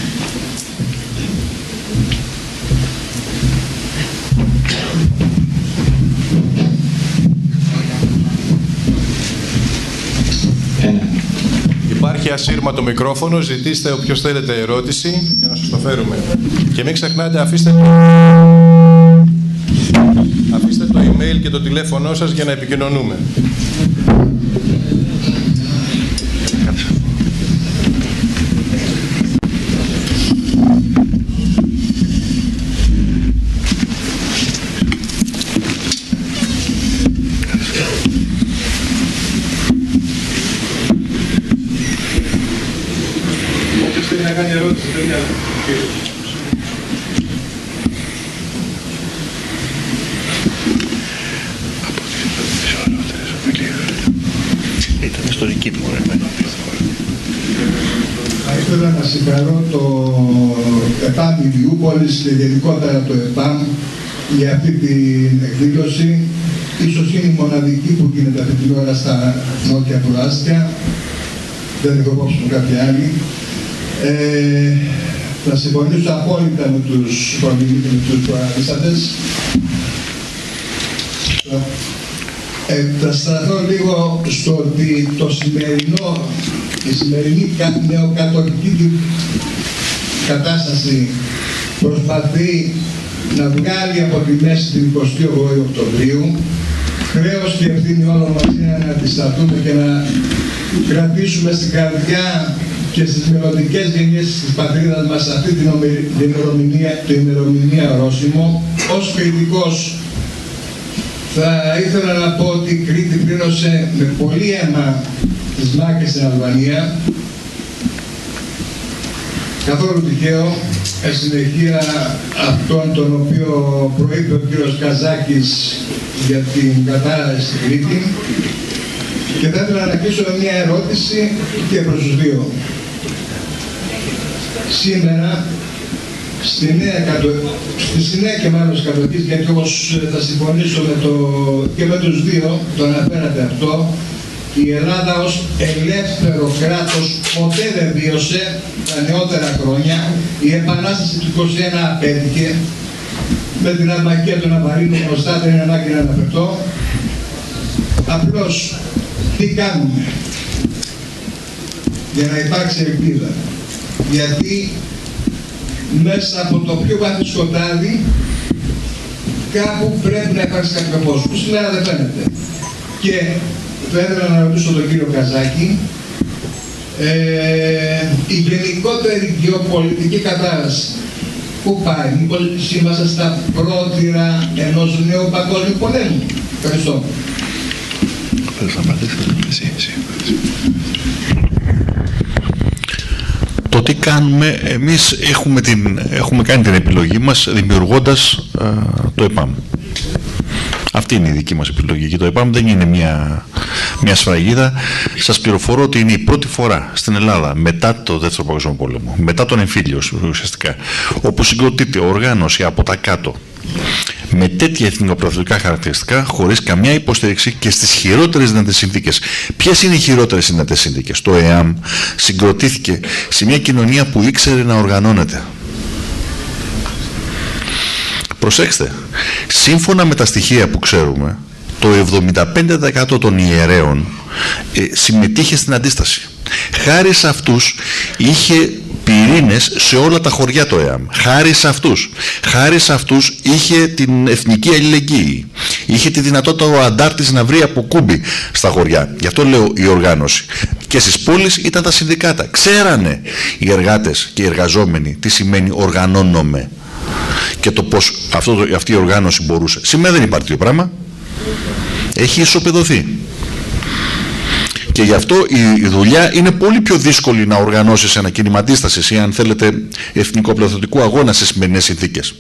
Υπάρχει ασύρματο μικρόφωνο, ζητήστε όποιος θέλετε ερώτηση για να σας το φέρουμε. Και μην ξεχνάτε, αφήστε το... Αφήστε το email και το τηλέφωνο σας για να επικοινωνούμε. Όποιος θέλει να κάνει ερώτηση, παιδιά. Ήταν ιστορική του εμένα. Θα ήθελα να συγχαρώ το ΕΠΑΜ Ηλιούπολης και γενικότερα το ΕΠΑΜ για αυτή την εκδήλωση. Ίσως είναι η μοναδική που γίνεται αυτή την ώρα στα νότια προάστια. Δεν έχω υπόψη μου κάποια άλλη. Ε, θα συμφωνήσω απόλυτα με τους προαναλύσαντες. Ε, θα σταθώ λίγο στο ότι το σημερινό, η σημερινή νεοκατοχική κατάσταση προσπαθεί να βγάλει από τη μέση την εικοστή όγδοη Οκτωβρίου. Χρέος και ευθύνη όλων μας είναι να αντισταθούμε και να κρατήσουμε στην καρδιά και στις μελλοντικές γενιές της πατρίδας μας αυτή την ημερομηνία, την ημερομηνία ορόσημο. Ως κριτικός θα ήθελα να πω ότι η Κρήτη πλήρωσε με πολύ αίμα τις μάχες στην Αλβανία. Καθόλου τυχαίο, εν συνεχεία αυτόν τον οποίο προείπε ο κύριος Καζάκης για την κατάσταση στην Κρήτη. Και θα ήθελα να αρχίσω με μια ερώτηση και προς τους δύο. Σήμερα, στη νέα, κατο... στη νέα και μάλλον κατοχής, γιατί όπως θα συμφωνήσω με το... και με τους δύο, το αναφέρατε αυτό, η Ελλάδα ως ελεύθερο κράτος ποτέ δεν βίωσε τα νεότερα χρόνια. Η Επανάσταση του είκοσι ένα απέτυχε. Με την Αρμακία του Ναβαρίνου μπροστά, δεν είναι ανάγκη να αναφερθώ. Απλώς, τι κάνουμε για να υπάρξει ελπίδα? Γιατί μέσα από το πιο βαθύ σκοτάδι κάπου πρέπει να υπάρξει κάποιο φως, που σήμερα δεν φαίνεται. Και θα ήθελα να ρωτήσω τον κύριο Καζάκη, ε, η γενικότερη γεωπολιτική κατάσταση πού πάει? Μήπως είμαστε στα πρότυρα ενός νέου παγκόσμιου πολέμου? Ευχαριστώ. Το τι κάνουμε, εμείς έχουμε, την, έχουμε κάνει την επιλογή μας δημιουργώντας α, το ΕΠΑΜ. Αυτή είναι η δική μας επιλογή και το ΕΠΑΜ δεν είναι μια, μια σφραγίδα. Σας πληροφορώ ότι είναι η πρώτη φορά στην Ελλάδα μετά το Δεύτερο Παγκόσμιο Πόλεμο, μετά τον εμφύλιο ουσιαστικά, όπου συγκροτείται οργάνωση από τα κάτω με τέτοια εθνικοπραθητικά χαρακτηριστικά, χωρίς καμιά υποστήριξη και στις χειρότερες δυνατές συνθήκες. Ποιες είναι οι χειρότερες δυνατές συνθήκες? Το ΕΑΜ συγκροτήθηκε σε μια κοινωνία που ήξερε να οργανώνεται. Προσέξτε, σύμφωνα με τα στοιχεία που ξέρουμε, το εβδομήντα πέντε τοις εκατό των ιερέων ε, συμμετείχε στην αντίσταση. Χάρη σε αυτούς είχε πυρήνες σε όλα τα χωριά το ΕΑΜ. Χάρη σε αυτούς. Χάρη σε αυτούς είχε την εθνική αλληλεγγύη. Είχε τη δυνατότητα ο αντάρτης να βρει από κούμπι στα χωριά. Γι' αυτό λέω η οργάνωση. Και στις πόλεις ήταν τα συνδικάτα. Ξέρανε οι εργάτες και οι εργαζόμενοι τι σημαίνει οργανώνομαι και το πώς αυτό, αυτή η οργάνωση μπορούσε. Σήμερα δεν υπάρχει τέτοιο πράγμα. Έχει ισοπεδωθεί. Και γι' αυτό η, η δουλειά είναι πολύ πιο δύσκολη να οργανώσεις ένα κίνημα αντίστασης ή αν θέλετε εθνικοπλαθωτικού αγώνα σε σημερινές συνθήκες.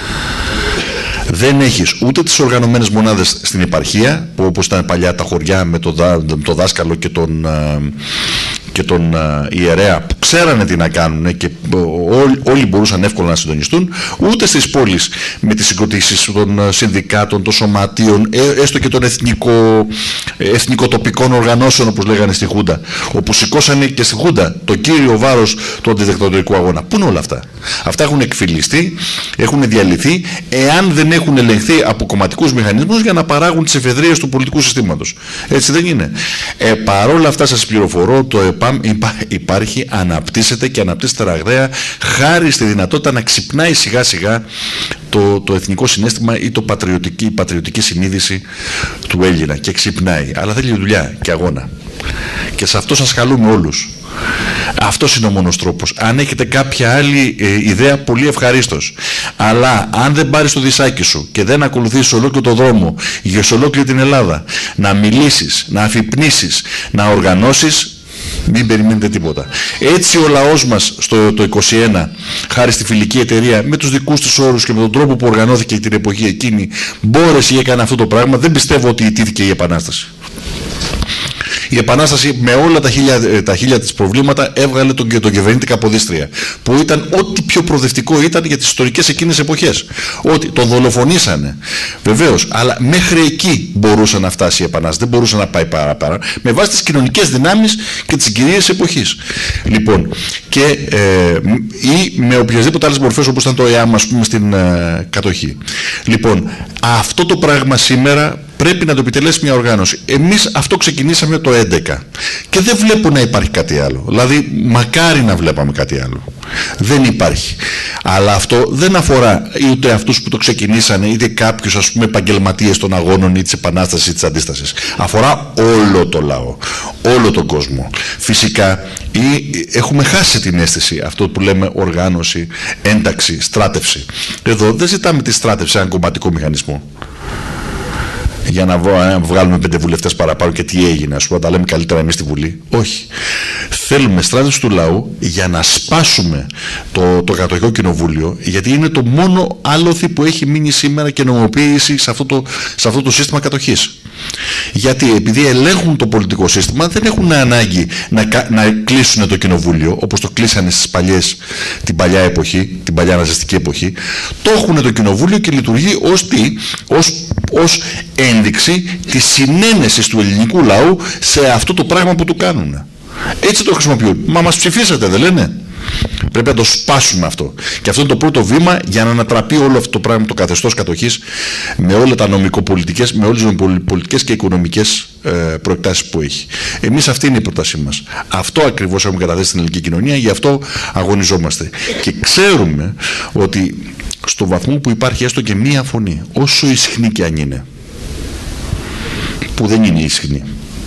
Δεν έχεις ούτε τις οργανωμένες μονάδες στην επαρχία, που όπως ήταν παλιά τα χωριά με το, δά, το δάσκαλο και τον, και τον ιερέα που ξέρανε τι να κάνουν και όλοι, όλοι μπορούσαν εύκολα να συντονιστούν, ούτε στις πόλεις με τις συγκροτήσεις των συνδικάτων, των σωματείων, έστω και των εθνικο, εθνικοτοπικών οργανώσεων όπως λέγανε στη Χούντα, όπου σηκώσανε και στη Χούντα το κύριο βάρος του αντιδικτατορικού αγώνα. Πού είναι όλα αυτά? Αυτά έχουν εκφυλιστεί, έχουν διαλυθεί, εάν δεν έχουν ελεγχθεί από κομματικούς μηχανισμούς για να παράγουν τις εφεδρείες του πολιτικού συστήματος. Έτσι δεν είναι? Ε, παρόλα αυτά σας πληροφορώ, το ΕΠΑΜ υπάρχει, αναπτύσσεται και αναπτύσσεται ραγδαία χάρη στη δυνατότητα να ξυπνάει σιγά σιγά το, το εθνικό συναίσθημα ή το πατριωτική, η πατριωτική συνείδηση του Έλληνα, και ξυπνάει. Αλλά θέλει δουλειά και αγώνα. Και σε αυτό σας καλούμε όλους. Αυτός είναι ο μόνος τρόπος. Αν έχετε κάποια άλλη ε, ιδέα, πολύ ευχαρίστως. Αλλά αν δεν πάρεις το δισάκι σου και δεν ακολουθήσεις ολόκληρο το δρόμο για σε ολόκληρη την Ελλάδα, να μιλήσεις, να αφυπνίσεις, να οργανώσεις, μην περιμένετε τίποτα. Έτσι ο λαός μας στο το είκοσι ένα, χάρη στη φιλική εταιρεία, με τους δικούς τους όρους και με τον τρόπο που οργανώθηκε την εποχή εκείνη, μπόρεσε και έκανε αυτό το πράγμα. Δεν πιστεύω ότι ιτήθηκε η Επανάσταση. Η Επανάσταση με όλα τα χίλια, τα χίλια της προβλήματα έβγαλε τον, τον κυβερνήτη Καποδίστρια, που ήταν ό,τι πιο προοδευτικό ήταν για τις ιστορικές εκείνες εποχές. Ότι τον δολοφονήσανε, βεβαίως, αλλά μέχρι εκεί μπορούσε να φτάσει η Επανάσταση, δεν μπορούσε να πάει παραπέρα, με βάση τις κοινωνικές δυνάμεις και τις συγκυρίες εποχής. Λοιπόν, και, ε, ή με οποιασδήποτε άλλες μορφές όπως ήταν το ΕΑΜ, ας πούμε, στην ε, κατοχή. Λοιπόν, αυτό το πράγμα σήμερα πρέπει να το επιτελέσει μια οργάνωση. Εμείς αυτό ξεκινήσαμε το έντεκα και δεν βλέπω να υπάρχει κάτι άλλο. Δηλαδή, μακάρι να βλέπαμε κάτι άλλο. Δεν υπάρχει. Αλλά αυτό δεν αφορά ούτε αυτούς που το ξεκινήσανε, είτε κάποιους, ας πούμε, επαγγελματίες των αγώνων ή της Επανάστασης ή της Αντίστασης. Αφορά όλο το λαό, όλο τον κόσμο. Φυσικά, ή έχουμε χάσει την αίσθηση, αυτό που λέμε οργάνωση, ένταξη, στράτευση. Εδώ δεν ζητάμε τη στράτευση έναν κομματικό μηχανισμό. Για να βγάλουμε πέντε βουλευτές παραπάνω και τι έγινε, ας πούμε, τα λέμε καλύτερα εμείς στη Βουλή. Όχι. Θέλουμε στράτευση του λαού για να σπάσουμε το, το κατοχικό κοινοβούλιο, γιατί είναι το μόνο άλοθη που έχει μείνει σήμερα και νομοποίηση σε αυτό το, σε αυτό το σύστημα κατοχής. Γιατί επειδή ελέγχουν το πολιτικό σύστημα, δεν έχουν ανάγκη να, να κλείσουν το κοινοβούλιο, όπως το κλείσανε στις παλιές, την παλιά εποχή, την παλιά ναζιστική εποχή. Το έχουν το κοινοβούλιο και λειτουργεί ως τι, ως, ως ένδειξη της συνένεσης του ελληνικού λαού σε αυτό το πράγμα που του κάνουν. Έτσι το χρησιμοποιούν. Μα μας ψηφίσατε, δεν λένε? Πρέπει να το σπάσουμε αυτό. Και αυτό είναι το πρώτο βήμα για να ανατραπεί όλο αυτό το πράγμα, το καθεστώς κατοχής, με όλα τα νομικοπολιτικές, με όλες τις πολιτικές και οικονομικές ε, προεκτάσεις που έχει. Εμείς αυτή είναι η πρότασή μας. Αυτό ακριβώς έχουμε καταθέσει στην ελληνική κοινωνία, γι' αυτό αγωνιζόμαστε. Και ξέρουμε ότι στο βαθμό που υπάρχει έστω και μία φωνή, όσο ισχνή και αν είναι, που δεν είναι ισχνή,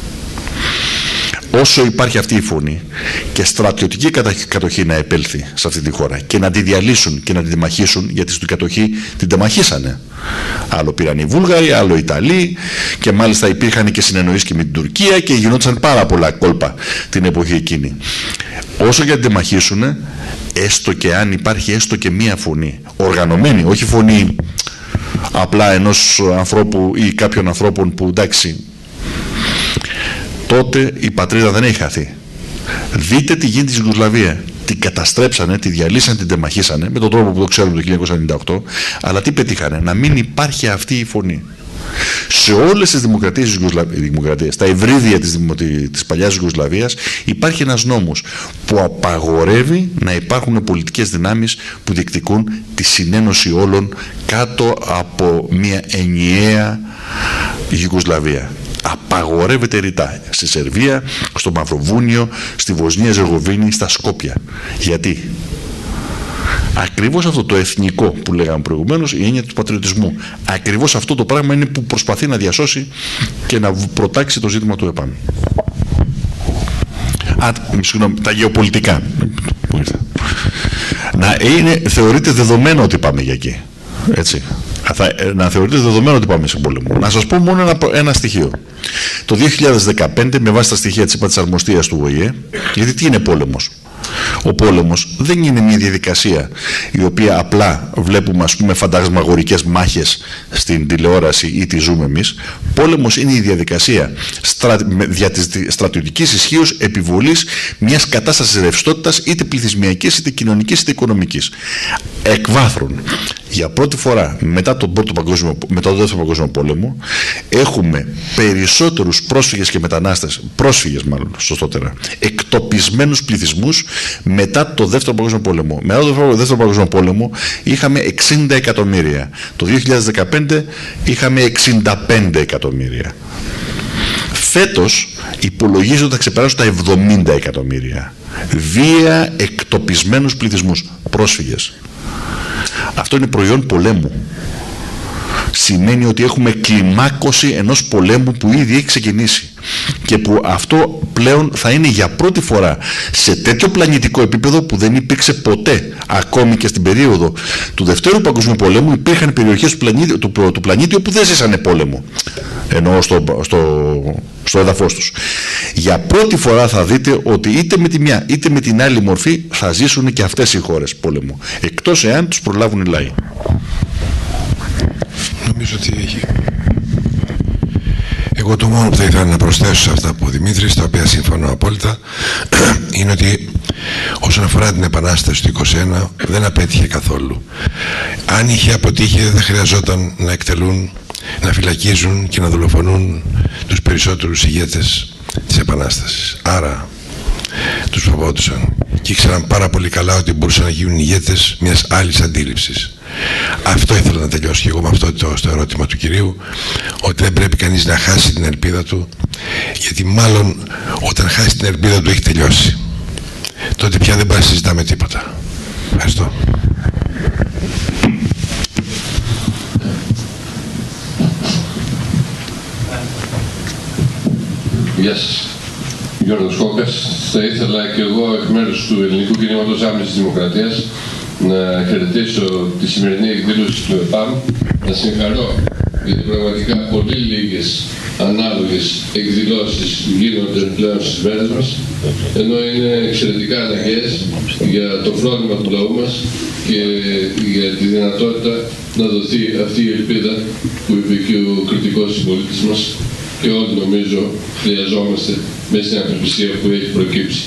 όσο υπάρχει αυτή η φωνή και στρατιωτική κατοχή να επέλθει σε αυτή τη χώρα και να τη διαλύσουν και να τη τεμαχίσουν, γιατί στην κατοχή την τεμαχίσανε. Άλλο πήραν οι Βούλγαροι, άλλο οι Ιταλοί, και μάλιστα υπήρχαν και συνεννοήσεις και με την Τουρκία και γινόντουσαν πάρα πολλά κόλπα την εποχή εκείνη. Όσο για την τεμαχίσουν, έστω και αν υπάρχει έστω και μία φωνή οργανωμένη, όχι φωνή απλά ενός ανθρώπου ή κάποιων ανθρώπων που εντάξει, τότε η πατρίδα δεν έχει χαθεί. Δείτε τι γίνεται στη Ιουγκοσλαβία. Την καταστρέψανε, τη διαλύσανε, την τεμαχίσανε με τον τρόπο που το ξέρουμε το χίλια εννιακόσια ενενήντα οκτώ, αλλά τι πετύχανε? Να μην υπάρχει αυτή η φωνή. Σε όλες τις δημοκρατίες, δημοκρατίες στα ευρύδια της, της παλιάς Ιουγκοσλαβίας, υπάρχει ένας νόμος που απαγορεύει να υπάρχουν πολιτικές δυνάμεις που διεκδικούν τη συνένωση όλων κάτω από μια ενιαία Ιουγκοσλαβία. Απαγορεύεται ρητά στη Σερβία, στο Μαυροβούνιο, στη Βοσνία Ζεγοβίνη, στα Σκόπια. Γιατί? Ακριβώς αυτό το εθνικό που λέγαμε προηγουμένως, η έννοια του πατριωτισμού, ακριβώς αυτό το πράγμα είναι που προσπαθεί να διασώσει και να προτάξει το ζήτημα του ΕΠΑΜ. Α, συγγνώμη, τα γεωπολιτικά. Να είναι, θεωρείται δεδομένο ότι πάμε για εκεί. Έτσι. Θα, να θεωρείτε δεδομένο ότι πάμε σε πόλεμο. Να σας πω μόνο ένα, ένα στοιχείο. Το δύο χιλιάδες δεκαπέντε, με βάση τα στοιχεία της υπατησαρμοστίας του Ο Η Ε, γιατί τι είναι πόλεμος? Ο πόλεμος δεν είναι μια διαδικασία η οποία απλά βλέπουμε, ας πούμε, φαντασμαγορικές μάχες στην τηλεόραση ή τη ζούμε εμείς. Πόλεμος είναι η διαδικασία στρα... δια της στρατιωτικής ισχύως επιβολής μιας κατάστασης ρευστότητας, είτε πληθυσμιακής, είτε κοινωνικής, είτε οικονομικής. Εκ βάθρων, για πρώτη φορά μετά τον, πρώτο παγκόσμιο, μετά τον δεύτερο παγκόσμιο πόλεμο, έχουμε περισσότερους πρόσφυγες και μετανάστες, πρόσφυγες μάλλον σωστότερα, εκτοπισμένους πληθυσμούς μετά το δεύτερο παγκόσμιο πόλεμο. Μετά το δεύτερο παγκόσμιο πόλεμο είχαμε εξήντα εκατομμύρια. Το δύο χιλιάδες δεκαπέντε είχαμε εξήντα πέντε εκατομμύρια. Φέτος υπολογίζονται ότι θα ξεπεράσουν τα εβδομήντα εκατομμύρια. Βία εκτοπισμένους πληθυσμούς, πρόσφυγες. Αυτό είναι προϊόν πολέμου. Σημαίνει ότι έχουμε κλιμάκωση ενός πολέμου που ήδη έχει ξεκινήσει και που αυτό πλέον θα είναι για πρώτη φορά σε τέτοιο πλανητικό επίπεδο που δεν υπήρξε ποτέ. Ακόμη και στην περίοδο του Δευτέρου Παγκοσμίου Πολέμου υπήρχαν περιοχές του πλανήτη, του, του πλανήτη όπου δεν ζήσανε πόλεμο, εννοώ στο, στο, στο έδαφος τους. Για πρώτη φορά θα δείτε ότι είτε με τη μια είτε με την άλλη μορφή θα ζήσουν και αυτές οι χώρες πόλεμο, εκτός εάν τους προλάβουν οι λαοί. Νομίζω ότι έχει. Εγώ το μόνο που θα ήθελα να προσθέσω σε αυτά που ο Δημήτρης, τα οποία συμφωνώ απόλυτα, είναι ότι όσον αφορά την Επανάσταση του είκοσι ένα δεν απέτυχε καθόλου. Αν είχε αποτύχει δεν χρειαζόταν να εκτελούν, να φυλακίζουν και να δολοφονούν τους περισσότερους ηγέτες της Επανάστασης. Άρα τους φοβόντουσαν και ήξεραν πάρα πολύ καλά ότι μπορούσαν να γίνουν ηγέτες μιας άλλης αντίληψης. Αυτό ήθελα να τελειώσω και εγώ με αυτό το στο ερώτημα του κυρίου, ότι δεν πρέπει κανείς να χάσει την ελπίδα του, γιατί μάλλον όταν χάσει την ελπίδα του έχει τελειώσει. Τότε πια δεν πάει να συζητάμε τίποτα. Ευχαριστώ. Γεια σας. Γιώργος Κόκας. Θα ήθελα και εγώ εκ μέρους του Ελληνικού Κινήματος Άμεσης Δημοκρατίας να χαιρετήσω τη σημερινή εκδήλωση του ΕΠΑΜ, να συγχαρώ γιατί πραγματικά πολύ λίγες ανάλογες εκδηλώσεις γίνονται πλέον στις μέρες μας, ενώ είναι εξαιρετικά αναγκαίες για το φρόνημα του λαού μας και για τη δυνατότητα να δοθεί αυτή η ελπίδα που είπε και ο κριτικός συμπολίτης μας και όλοι νομίζω χρειαζόμαστε μέσα στην απελπισία που έχει προκύψει.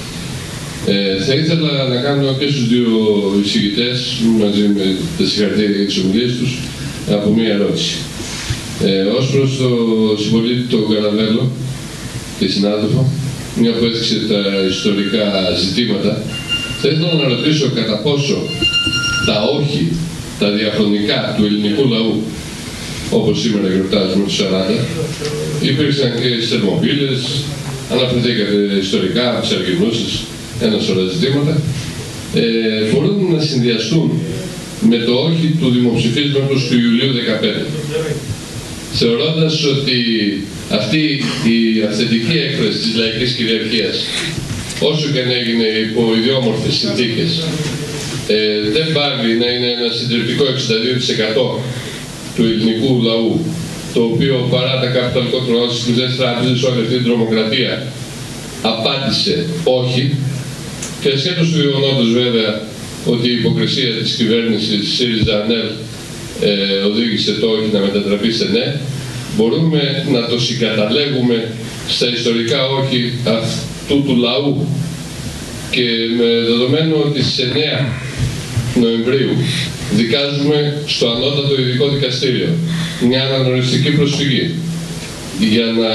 Ε, θα ήθελα να κάνω και στους δύο εισηγητές, μαζί με τα συγχαρητήρια για τις ομιλίες τους, από μία ερώτηση. Ε, ως προς το συμπολίτη τον Καραβέλλο και συνάδελφο, μια που έθιξε τα ιστορικά ζητήματα, θα ήθελα να ρωτήσω κατά πόσο τα όχι, τα διαχρονικά του ελληνικού λαού, όπως σήμερα γιορτάζουμε τους σαράντα, υπήρξαν και στις Θερμοπύλες, αναφερθήκατε ιστορικά, από τις Αργυρνούσες, ένα σωρό ζητήματα, ε, μπορούν να συνδυαστούν με το όχι του δημοψηφίσματος του Ιουλίου δεκαπέντε. Θεωρώντας ότι αυτή η αυθεντική έκφραση της λαϊκής κυριαρχίας, όσο και αν έγινε υπό ιδιόμορφες συνθήκες, ε, δεν πάβει να είναι ένα συντριπτικό εξήντα δύο τοις εκατό του ελληνικού λαού, το οποίο παρά τα καπιταλικότρονα στις σκληρές τράπεζες, όλη αυτή την τρομοκρατία, απάντησε όχι, και ασχέτως του γεγονότος βέβαια ότι η υποκρισία της κυβέρνησης ΣΥΡΙΖΑ-ΑΝΕΛ ε, οδήγησε το όχι να μετατραπεί σε ναι, μπορούμε να το συγκαταλέγουμε στα ιστορικά όχι αυτού του λαού, και με δεδομένο ότι στις εννέα Νοεμβρίου δικάζουμε στο Ανώτατο Ειδικό Δικαστήριο μια αναγνωριστική προσφυγή για να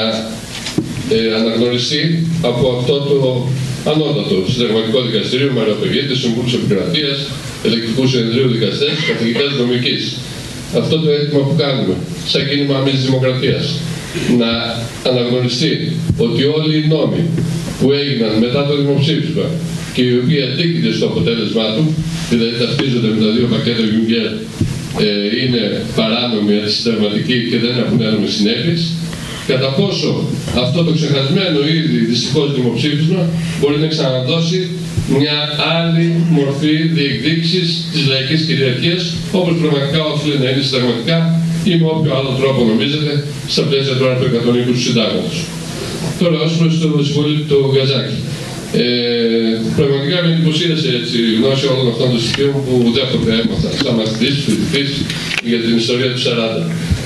ε, αναγνωριστεί από αυτό το Ανώτατο Συνταγματικό Δικαστήριο με αεροπεγίτες, συμβούλους επικρατείας, ελεκτικού συνεδρίου δικαστές, καθηγητές νομικής. Αυτό το αίτημα που κάνουμε, σαν κίνημα άμεσης δημοκρατίας, να αναγνωριστεί ότι όλοι οι νόμοι που έγιναν μετά το δημοψήφισμα και οι οποίοι αντίκειται στο αποτέλεσμά του, δηλαδή ταυτίζονται με τα δύο πακέτα Juncker, ε, είναι παράνομοι, αντισυνταγματικοί και δεν έχουν ένομες συνέπειες, κατά πόσο αυτό το ξεχασμένο ήδη δυστυχώς δημοψήφισμα μπορεί να ξαναδώσει μια άλλη μορφή διεκδίκησης της λαϊκής κυριαρχίας, όπως πραγματικά οφείλει να είναι συνταγματικά ή με όποιο άλλο τρόπο νομίζετε, στα πλαίσια του άρθρου εκατόν είκοσι του Συντάγματος. Τώρα, ως προς το συμπολίτη του Γκαζάκη. Ε, πραγματικά με εντυπωσίασε η γνώση όλων αυτών των στοιχείων που ουδέποτε έμαθα σαν μαθητής, φοιτητής για την ιστορία του σαράντα.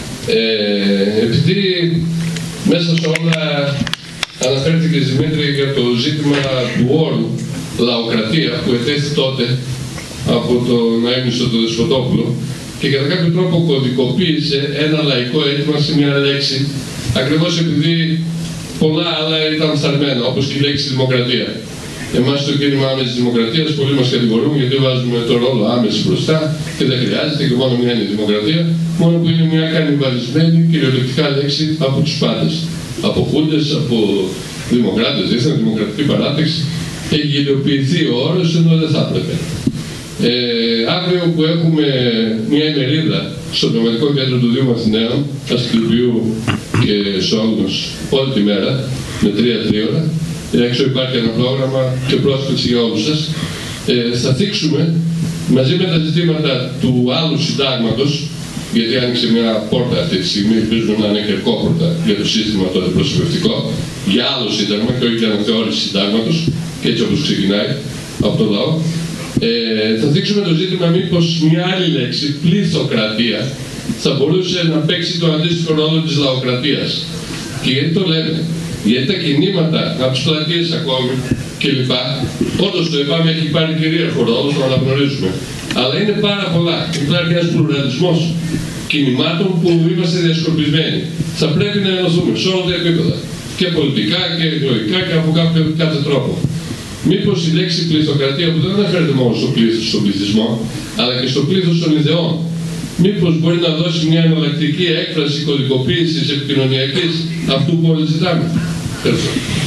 Ε, επειδή μέσα σε όλα αναφέρθηκε Δημήτρη για το ζήτημα του όρου λαοκρατία που ετέθη τότε από τον αείμνηστο του Δεσποτόπουλο και κατά κάποιο τρόπο κωδικοποίησε ένα λαϊκό αίτημα σε μια λέξη, ακριβώς επειδή πολλά άλλα ήταν φθαρμένα, όπως και η λέξη δημοκρατία. Εμάς στο κίνημα άμεσης δημοκρατίας πολλοί μας κατηγορούν γιατί βάζουμε το ρόλο άμεση μπροστά και δεν χρειάζεται και μόνο μια είναι η δημοκρατία, μόνο που είναι μια κανιβαλισμένη κυριολεκτικά λέξη από τους πάντες. Από χούντες, από δημοκράτες, δίθεν δημοκρατική παράταξη, έχει γελιοποιηθεί ο όρος ενώ δεν θα έπρεπε. Ε, αύριο που έχουμε μια ημερίδα στο Πνευματικό Κέντρο του Δήμου Αθηναίων, Αστυλπιού και Σόλγος όλη τη μέρα, με τρία τρίωρα, έξω υπάρχει ένα πρόγραμμα και πρόσκληση για όλους σας, ε, θα θίξουμε μαζί με τα ζητήματα του άλλου συντάγματος, γιατί άνοιξε μια πόρτα αυτή τη στιγμή, ελπίζουμε να είναι κερκόπορτα για το σύστημα το αντιπροσωπευτικό, για άλλο σύνταγμα και όχι για αναθεώρηση συντάγματος, και έτσι όπως ξεκινάει από το λαό. Ε, θα δείξουμε το ζήτημα μήπως μια άλλη λέξη, πληθοκρατία, θα μπορούσε να παίξει το αντίστοιχο ρόλο της λαοκρατίας. Και γιατί το λέμε? Γιατί τα κινήματα από τις πλατείες ακόμη κλπ. Όντως το ΕΠΑΜ έχει πάρει κυρίαρχο ρόλο, το αναγνωρίζουμε. Αλλά είναι πάρα πολλά. Υπάρχει ένας πλουραλισμός κινημάτων που είμαστε διασκορπισμένοι. Θα πρέπει να ενωθούμε σε όλα τα επίπεδα. Και πολιτικά και ιδεολογικά και από κάποιο κάθε τρόπο. Μήπως η λέξη πληθοκρατία, που δεν αναφέρεται μόνο στο πλήθος, στον πληθυσμό, αλλά και στο πλήθος των ιδεών, μήπως μπορεί να δώσει μια εναλλακτική έκφραση κωδικοποίησης επικοινωνιακής αυτού που όλοι ζητάμε? Ευχαριστώ.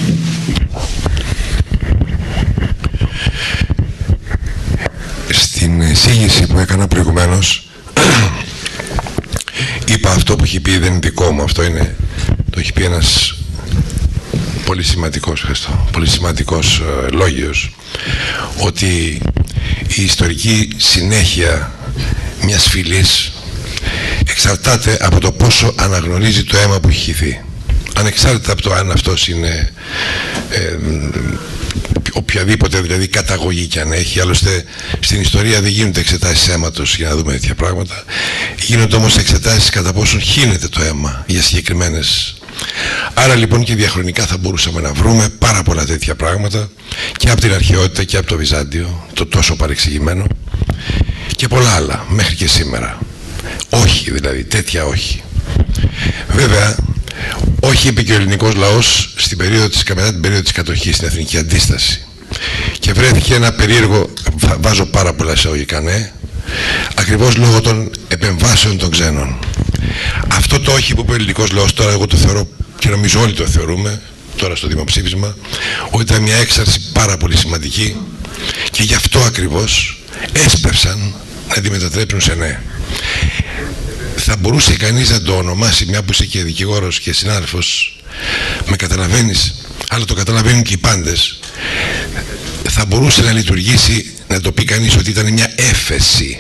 Στην εισήγηση που έκανα προηγουμένως είπα αυτό που έχει πει, δεν είναι δικό μου, αυτό είναι, το έχει πει ένας πολύ σημαντικός, ευχαριστώ, πολύ σημαντικός ε, λόγιος, ότι η ιστορική συνέχεια μιας φυλής εξαρτάται από το πόσο αναγνωρίζει το αίμα που έχει χυθεί, ανεξάρτητα από το αν αυτός είναι ε, οποιαδήποτε δηλαδή καταγωγή κι αν έχει. Άλλωστε στην ιστορία δεν γίνονται εξετάσεις αίματος για να δούμε τέτοια πράγματα, γίνονται όμως εξετάσεις κατά πόσον χύνεται το αίμα για συγκεκριμένες. Άρα λοιπόν και διαχρονικά θα μπορούσαμε να βρούμε πάρα πολλά τέτοια πράγματα και από την αρχαιότητα και από το Βυζάντιο, το τόσο παρεξηγημένο, και πολλά άλλα μέχρι και σήμερα. Όχι δηλαδή, τέτοια όχι. Βέβαια, όχι είπε και ο ελληνικός λαός στην περίοδο της, μετά την περίοδο της κατοχής, στην Εθνική Αντίσταση. Και βρέθηκε ένα περίεργο, βάζω πάρα πολλά εισαγωγικά, ναι, ακριβώς λόγω των επεμβάσεων των ξένων. Αυτό το όχι που είπε ο ελληνικός λαός, τώρα εγώ το θεωρώ και νομίζω όλοι το θεωρούμε τώρα στο δημοψήφισμα, ότι ήταν μια έξαρση πάρα πολύ σημαντική και γι' αυτό ακριβώς έσπευσαν να τη μετατρέψουν σε ναι. Θα μπορούσε κανείς να το ονομάσει, μια που είσαι και δικηγόρος και συνάδελφος, με καταλαβαίνεις, αλλά το καταλαβαίνουν και οι πάντες, θα μπορούσε να λειτουργήσει, να το πει κανείς ότι ήταν μια έφεση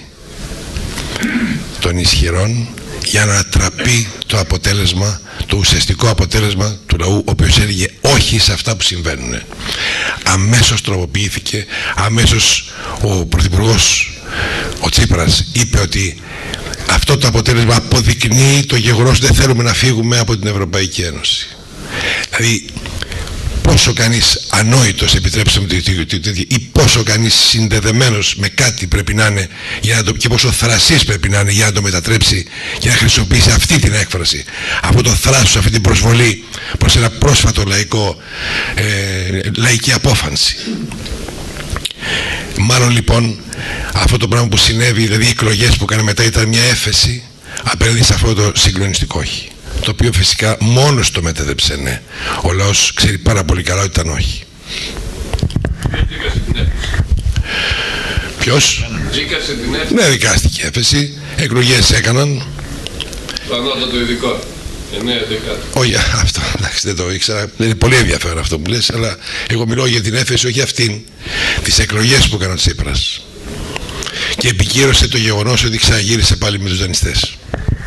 των ισχυρών για να τραπεί το αποτέλεσμα, το ουσιαστικό αποτέλεσμα του λαού, ο οποίος έλεγε όχι σε αυτά που συμβαίνουν. Αμέσως τροποποιήθηκε, αμέσως ο Πρωθυπουργός, ο Τσίπρας, είπε ότι αυτό το αποτέλεσμα αποδεικνύει το γεγονός ότι δεν θέλουμε να φύγουμε από την Ευρωπαϊκή Ένωση. Δηλαδή, πόσο κανείς ανόητος, επιτρέψτε μου, ή πόσο κανείς συνδεδεμένος με κάτι πρέπει να είναι για να το, και πόσο θρασής πρέπει να είναι για να το μετατρέψει και να χρησιμοποιήσει αυτή την έκφραση, αυτό το θράσος, αυτή την προσβολή προς ένα πρόσφατο λαϊκό, ε, λαϊκή απόφανση. Μάλλον λοιπόν αυτό το πράγμα που συνέβη, δηλαδή οι εκλογές που έκανε μετά, ήταν μια έφεση απέναντι σε αυτό το συγκλονιστικό όχι, το οποίο φυσικά μόνος το μετέδεψε ναι. Ο λαός ξέρει πάρα πολύ καλά ότι ήταν όχι. Ποιος? Δίκασε την έφεση. Ναι, δικάστηκε έφεση, εκλογές έκαναν. Το ανώτατο ειδικό. Όχι, αυτό εντάξει, δεν το ήξερα. Είναι πολύ ενδιαφέρον αυτό που λες, αλλά εγώ μιλώ για την έφεση, όχι αυτήν, τις εκλογές που έκανε ο Τσίπρας. Και επικύρωσε το γεγονός ότι ξαναγύρισε πάλι με τους δανειστές.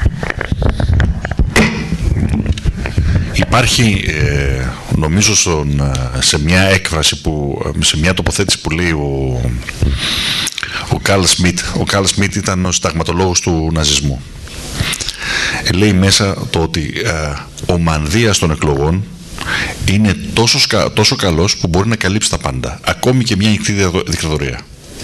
Υπάρχει, ε, νομίζω, στον, σε μια έκφραση, που, σε μια τοποθέτηση που λέει ο, ο Καρλ Σμιτ. Ο Καρλ Σμιτ ήταν ο συνταγματολόγος του ναζισμού. Ε, λέει μέσα το ότι ε, ο μανδύας των εκλογών είναι τόσο, τόσο καλός που μπορεί να καλύψει τα πάντα, ακόμη και μια ανοιχτή δικτατορία.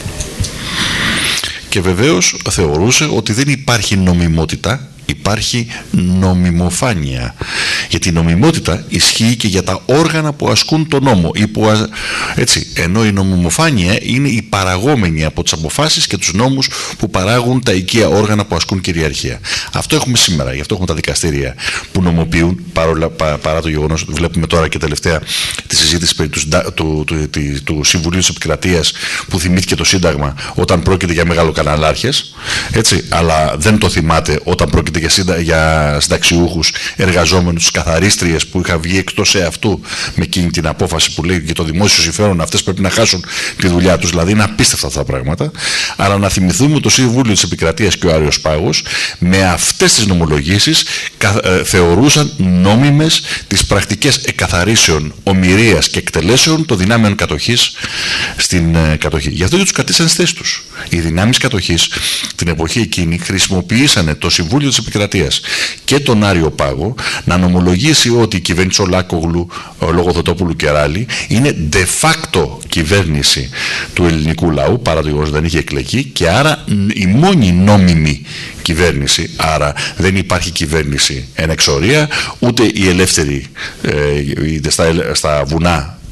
Και βεβαίως θεωρούσε ότι δεν υπάρχει νομιμότητα, υπάρχει νομιμοφάνεια. Γιατί η νομιμότητα ισχύει και για τα όργανα που ασκούν τον νόμο. Ή που, έτσι, ενώ η νομιμοφάνεια είναι η παραγόμενη από τις αποφάσεις και τους νόμους που παράγουν τα οικεία όργανα που ασκούν κυριαρχία. Αυτό έχουμε σήμερα, γι' αυτό έχουμε τα δικαστήρια που νομοποιούν, παρόλα, πα, παρά το γεγονός ότι βλέπουμε τώρα και τελευταία τη συζήτηση περί του, του, του, του, του Συμβουλίου της Επικρατείας που θυμήθηκε το Σύνταγμα όταν πρόκειται για μεγαλοκαναλάρχες, έτσι, αλλά δεν το θυμάται όταν πρόκειται για, συντα, για συνταξιούχους εργαζόμενους, καθαρίστριες που είχαν βγει εκτός εαυτού με εκείνη την απόφαση που λέει για το δημόσιο συμφέρον, αυτές πρέπει να χάσουν τη δουλειά τους. Δηλαδή είναι απίστευτα αυτά τα πράγματα. Αλλά να θυμηθούμε το Συμβούλιο της Επικρατείας και ο Άριος Πάγος με αυτές τις νομολογήσεις ε, θεωρούσαν νόμιμες τις πρακτικές εκαθαρίσεων, ομηρίας και εκτελέσεων των δυνάμεων κατοχής στην ε, κατοχή. Γι' αυτό και τους κρατήσαν στις θέσεις τους. Οι δυνάμεις κατοχής την εποχή εκείνη χρησιμοποιήσανε το Συμβούλιο της Επικρατείας και τον Άριο Πάγο να νομολογήσει ότι η κυβέρνηση Ολάκογλου, Λογοδοτόπουλου και Ράλη είναι de facto κυβέρνηση του ελληνικού λαού, παρά το γεγονός δεν είχε εκλεγεί, και άρα η μόνη νόμιμη κυβέρνηση. Άρα δεν υπάρχει κυβέρνηση εν εξορία, ούτε η ελεύθερη ε, στα, στα βουνά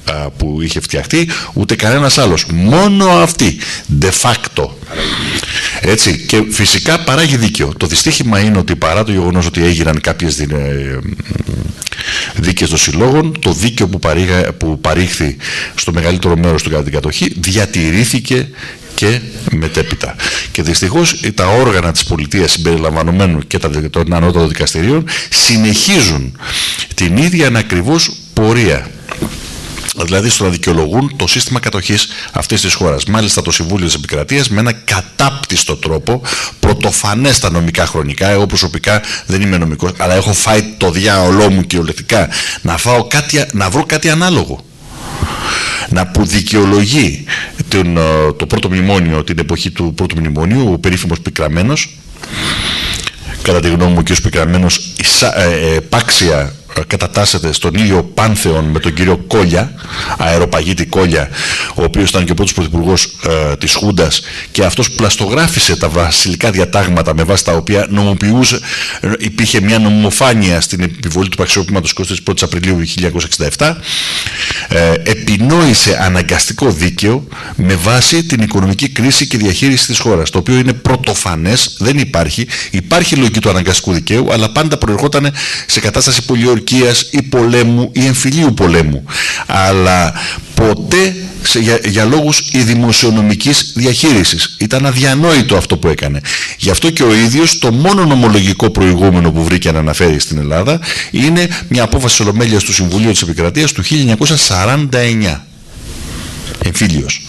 α, που είχε φτιαχτεί, ούτε κανένας άλλος. Μόνο αυτή, de facto. Έτσι, και φυσικά παράγει δίκαιο. Το δυστύχημα είναι ότι παρά το γεγονός ότι έγιναν κάποιες δι... δίκες των συλλόγων, το δίκαιο που, παρήγα... που παρήχθη στο μεγαλύτερο μέρος του κατά την κατοχή διατηρήθηκε και μετέπειτα. Και δυστυχώς τα όργανα της πολιτείας συμπεριλαμβανομένου και των ανώτατων δικαστηρίων συνεχίζουν την ίδια ανακριβώς πορεία. Δηλαδή στο να δικαιολογούν το σύστημα κατοχής αυτής της χώρας. Μάλιστα το Συμβούλιο της Επικρατείας με ένα κατάπτυστο τρόπο, πρωτοφανές στα νομικά χρονικά. Εγώ προσωπικά δεν είμαι νομικός, αλλά έχω φάει το διάολό μου κυριολεκτικά να, φάω κάτι, να βρω κάτι ανάλογο. Να που δικαιολογεί τον, το πρώτο μνημόνιο, την εποχή του πρώτου μνημονίου, ο περίφημος Πικραμένος, κατά τη γνώμη μου και ο Πικραμένος επάξια κατατάσσεται στον ίδιο πάνθεον με τον κύριο Κόλια, αεροπαγίτη Κόλια, ο οποίος ήταν και ο πρώτος πρωθυπουργός ε, της Χούντας, και αυτός πλαστογράφησε τα βασιλικά διατάγματα με βάση τα οποία νομοποιούσε, ε, υπήρχε μια νομοφάνεια στην επιβολή του πραξιοποιήματος εικοστή πρώτη Απριλίου χίλια εννιακόσια εξήντα επτά, ε, επινόησε αναγκαστικό δίκαιο με βάση την οικονομική κρίση και διαχείριση της χώρας, το οποίο είναι πρωτοφανές, δεν υπάρχει, υπάρχει λογική του αναγκαστικού δικαίου, αλλά πάντα προερχόταν σε κατάσταση πολιορκίας ή πολέμου ή εμφυλίου πολέμου, αλλά ποτέ σε, για, για λόγους η δημοσιονομικής διαχείρισης. Ήταν αδιανόητο αυτό που έκανε. Γι' αυτό και ο ίδιος το μόνο νομολογικό προηγούμενο που βρήκε να αναφέρει στην Ελλάδα είναι μια απόφαση της Ολομέλειας του Συμβουλίου της Επικρατείας του χίλια εννιακόσια σαράντα εννιά. Εμφύλιος.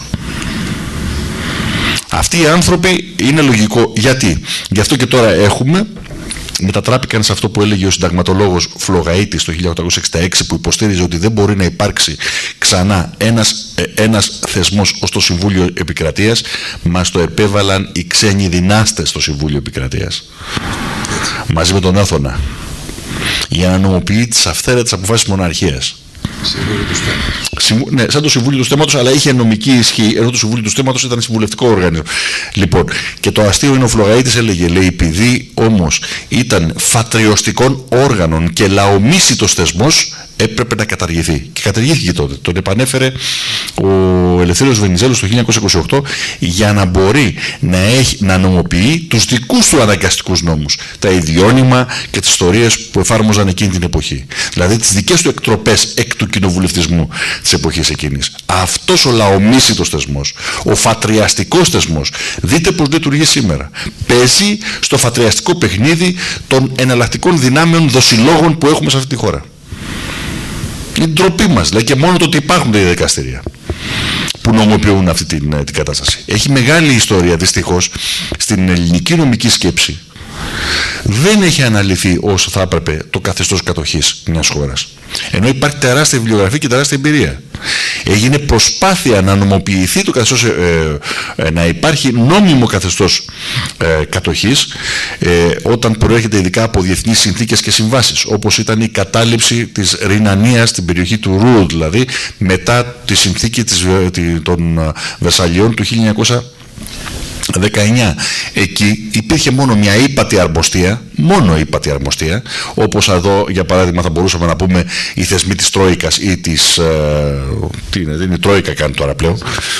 Αυτοί οι άνθρωποι είναι λογικό. Γιατί? Γι' αυτό και τώρα έχουμε, μετατράπηκαν σε αυτό που έλεγε ο συνταγματολόγος Φλογαΐτης το χίλια οκτακόσια εξήντα έξι, που υποστήριζε ότι δεν μπορεί να υπάρξει ξανά ένας, ένας θεσμός ως το Συμβούλιο Επικρατείας. Μας το επέβαλαν οι ξένοι δυνάστες στο Συμβούλιο Επικρατείας μαζί με τον Άθωνα, για να νομοποιεί τις αυθαίρετες αποφάσεις μοναρχίας. Συμβούλιο του Ναι, σαν το Συμβούλιο του Στέματος, αλλά είχε νομική ισχύ, ενώ το Συμβούλιο του Στέματος ήταν συμβουλευτικό όργανο. Λοιπόν, και το αστείο είναι ο Φλογαΐτης έλεγε, λέει, επειδή όμως ήταν φατριωστικών όργανων και λαομίσιτος θεσμός, έπρεπε να καταργηθεί. Και καταργήθηκε τότε. Τον επανέφερε ο Ελευθέριος Βενιζέλος το χίλια εννιακόσια είκοσι οκτώ για να μπορεί να, έχει, να νομοποιεί τους δικούς του αναγκαστικούς νόμους. Τα ιδιώνυμα και τις ιστορίες που εφάρμοζαν εκείνη την εποχή. Δηλαδή τις δικές του εκτροπές εκ του κοινοβουλευτισμού της εποχής εκείνης. Αυτός ο λαομίσιτος θεσμός, ο φατριαστικός θεσμός, δείτε πώς λειτουργεί σήμερα. Παίζει στο φατριαστικό παιχνίδι των εναλλακτικών δυνάμεων δοσιλόγων που έχουμε σε αυτή τη χώρα. Είναι ντροπή μας, δηλαδή, και μόνο το ότι υπάρχουν τα δικαστήρια που νομοποιούν αυτή την, την κατάσταση. Έχει μεγάλη ιστορία, δυστυχώς, στην ελληνική νομική σκέψη. Δεν έχει αναλυθεί όσο θα έπρεπε το καθεστώς κατοχής μιας χώρας. Ενώ υπάρχει τεράστια βιβλιογραφία και τεράστια εμπειρία. Έγινε προσπάθεια να νομοποιηθεί το καθεστώς, ε, ε, να υπάρχει νόμιμο καθεστώς ε, κατοχής, ε, όταν προέρχεται ειδικά από διεθνείς συνθήκες και συμβάσεις, όπως ήταν η κατάληψη της Ρινανίας στην περιοχή του Ρουρ, δηλαδή μετά τη συνθήκη της, των Βερσαλιών του χίλια εννιακόσια δεκαεννιά. Εκεί υπήρχε μόνο μια ύπατη αρμοστία, μόνο ύπατη αρμοστία, όπως εδώ για παράδειγμα θα μπορούσαμε να πούμε οι θεσμοί της Τρόικας ή της, ε, τι είναι, δεν είναι η Τρόικα κάνει τώρα πλέον,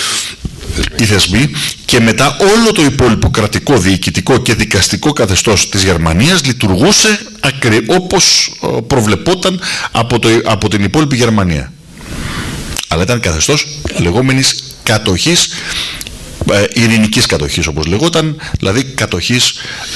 οι θεσμοί, και μετά όλο το υπόλοιπο κρατικό, διοικητικό και δικαστικό καθεστώς της Γερμανίας λειτουργούσε ακρι, όπως προβλεπόταν από, το, από την υπόλοιπη Γερμανία. Αλλά ήταν καθεστώς λεγόμενης κατοχής, ειρηνικής κατοχής όπως λεγόταν, δηλαδή κατοχής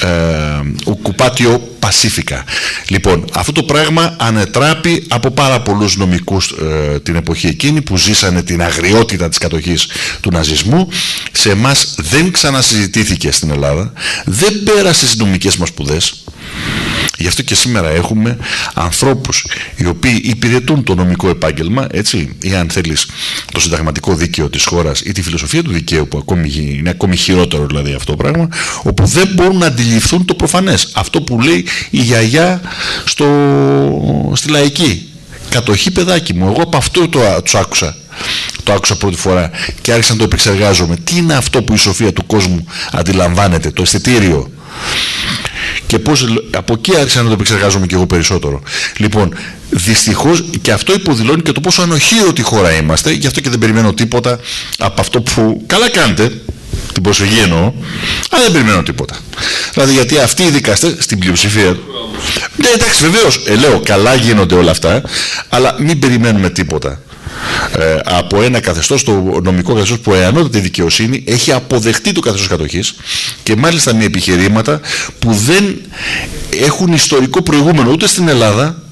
οκουπάτιο Πασίφικα. Λοιπόν, αυτό το πράγμα ανετράπη από πάρα πολλούς νομικούς ε, την εποχή εκείνη που ζήσανε την αγριότητα της κατοχής του ναζισμού. Σε εμάς δεν ξανασυζητήθηκε στην Ελλάδα, δεν πέρασε στις νομικές μας σπουδές. Γι' αυτό και σήμερα έχουμε ανθρώπους οι οποίοι υπηρετούν το νομικό επάγγελμα, έτσι, ή αν θέλεις το συνταγματικό δίκαιο της χώρας ή τη φιλοσοφία του δικαίου, που ακόμη, είναι ακόμη χειρότερο δηλαδή αυτό το πράγμα, όπου δεν μπορούν να αντιληφθούν το προφανές. Αυτό που λέει η γιαγιά στο, στη λαϊκή. Κατοχή, παιδάκι μου. Εγώ από αυτό το, το άκουσα. Το άκουσα πρώτη φορά και άρχισα να το επεξεργάζομαι. Τι είναι αυτό που η σοφία του κόσμου αντιλαμβάνεται, το αισθητήριο. Και πώς, από εκεί άρχισα να το επεξεργάζομαι και εγώ περισσότερο. Λοιπόν, δυστυχώς και αυτό υποδηλώνει και το πόσο ανοχήρωτη χώρα είμαστε, γι' αυτό και δεν περιμένω τίποτα από αυτό που καλά κάνετε, την προσφυγή εννοώ, αλλά δεν περιμένω τίποτα. Δηλαδή, γιατί αυτοί οι δικαστές στην πλειοψηφία. Ναι, εντάξει, βεβαίως, ε, λέω, καλά γίνονται όλα αυτά, αλλά μην περιμένουμε τίποτα. Ε, από ένα καθεστώς, το νομικό καθεστώς που η ανώτατη δικαιοσύνη έχει αποδεχτεί το καθεστώς κατοχής και μάλιστα με επιχειρήματα που δεν έχουν ιστορικό προηγούμενο ούτε στην Ελλάδα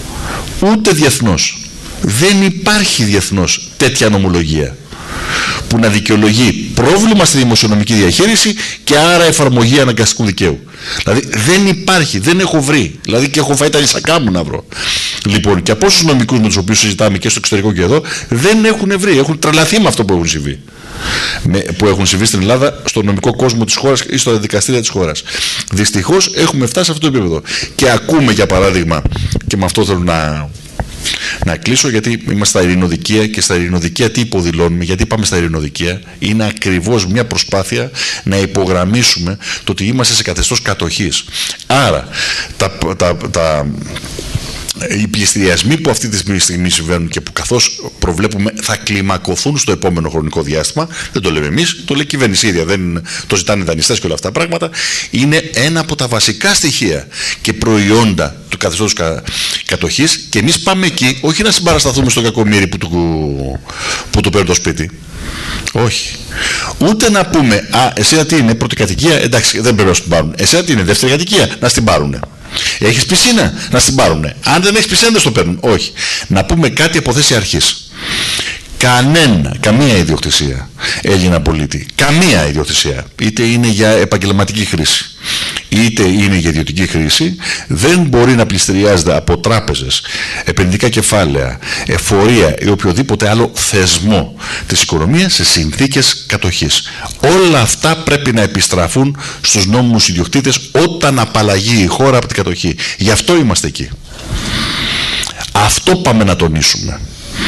ούτε διεθνώς. Δεν υπάρχει διεθνώς τέτοια νομολογία που να δικαιολογεί πρόβλημα στη δημοσιονομική διαχείριση και άρα εφαρμογή αναγκαστικού δικαίου. Δηλαδή δεν υπάρχει, δεν έχω βρει. Δηλαδή και έχω φάει τα λυσακά μου να βρω. Λοιπόν, και από όσους νομικούς με τους οποίους συζητάμε και στο εξωτερικό και εδώ, δεν έχουν βρει, έχουν τρελαθεί με αυτό που έχουν συμβεί. Με, που έχουν συμβεί στην Ελλάδα, στο νομικό κόσμο της χώρας ή στα δικαστήρια της χώρας. Δυστυχώς έχουμε φτάσει σε αυτό το επίπεδο. Και ακούμε, για παράδειγμα, και με αυτό θέλω να. Να κλείσω, γιατί είμαστε στα ειρηνοδικεία και στα ειρηνοδικεία τι υποδηλώνουμε, γιατί πάμε στα ειρηνοδικεία, είναι ακριβώς μια προσπάθεια να υπογραμμίσουμε το ότι είμαστε σε καθεστώς κατοχής. Άρα τα, τα, τα, οι πληστηριασμοί που αυτή τη στιγμή συμβαίνουν και που καθώς προβλέπουμε θα κλιμακωθούν στο επόμενο χρονικό διάστημα, δεν το λέμε εμείς, το λέει η κυβέρνηση ίδια, δεν το ζητάνε οι δανειστές και όλα αυτά τα πράγματα, είναι ένα από τα βασικά στοιχεία και προϊόντα του καθεστώτος κα, κατοχής, και εμείς πάμε εκεί όχι να συμπαρασταθούμε στο κακομοίρι που του, που του παίρνει το σπίτι. Όχι. Ούτε να πούμε, α, εσένα τι είναι, πρώτη κατοικία, εντάξει, δεν πρέπει να την πάρουν. Εσένα τι είναι, δεύτερη κατοικία, να την πάρουν. Έχεις πισίνα, να την πάρουν. Αν δεν έχεις πισίνα, δεν στο παίρνουν. Όχι. Να πούμε κάτι από θέση αρχής. Κανένα, καμία ιδιοκτησία Έλληνα πολίτη, καμία ιδιοκτησία, είτε είναι για επαγγελματική χρήση είτε είναι για ιδιωτική χρήση, δεν μπορεί να πληστηριάζεται από τράπεζες, επενδυτικά κεφάλαια, εφορία ή οποιοδήποτε άλλο θεσμό της οικονομίας σε συνθήκες κατοχής. Όλα αυτά πρέπει να επιστραφούν στους νόμιμους ιδιοκτήτες όταν απαλλαγεί η χώρα από την κατοχή. Γι' αυτό είμαστε εκεί. Αυτό πάμε να τονίσουμε.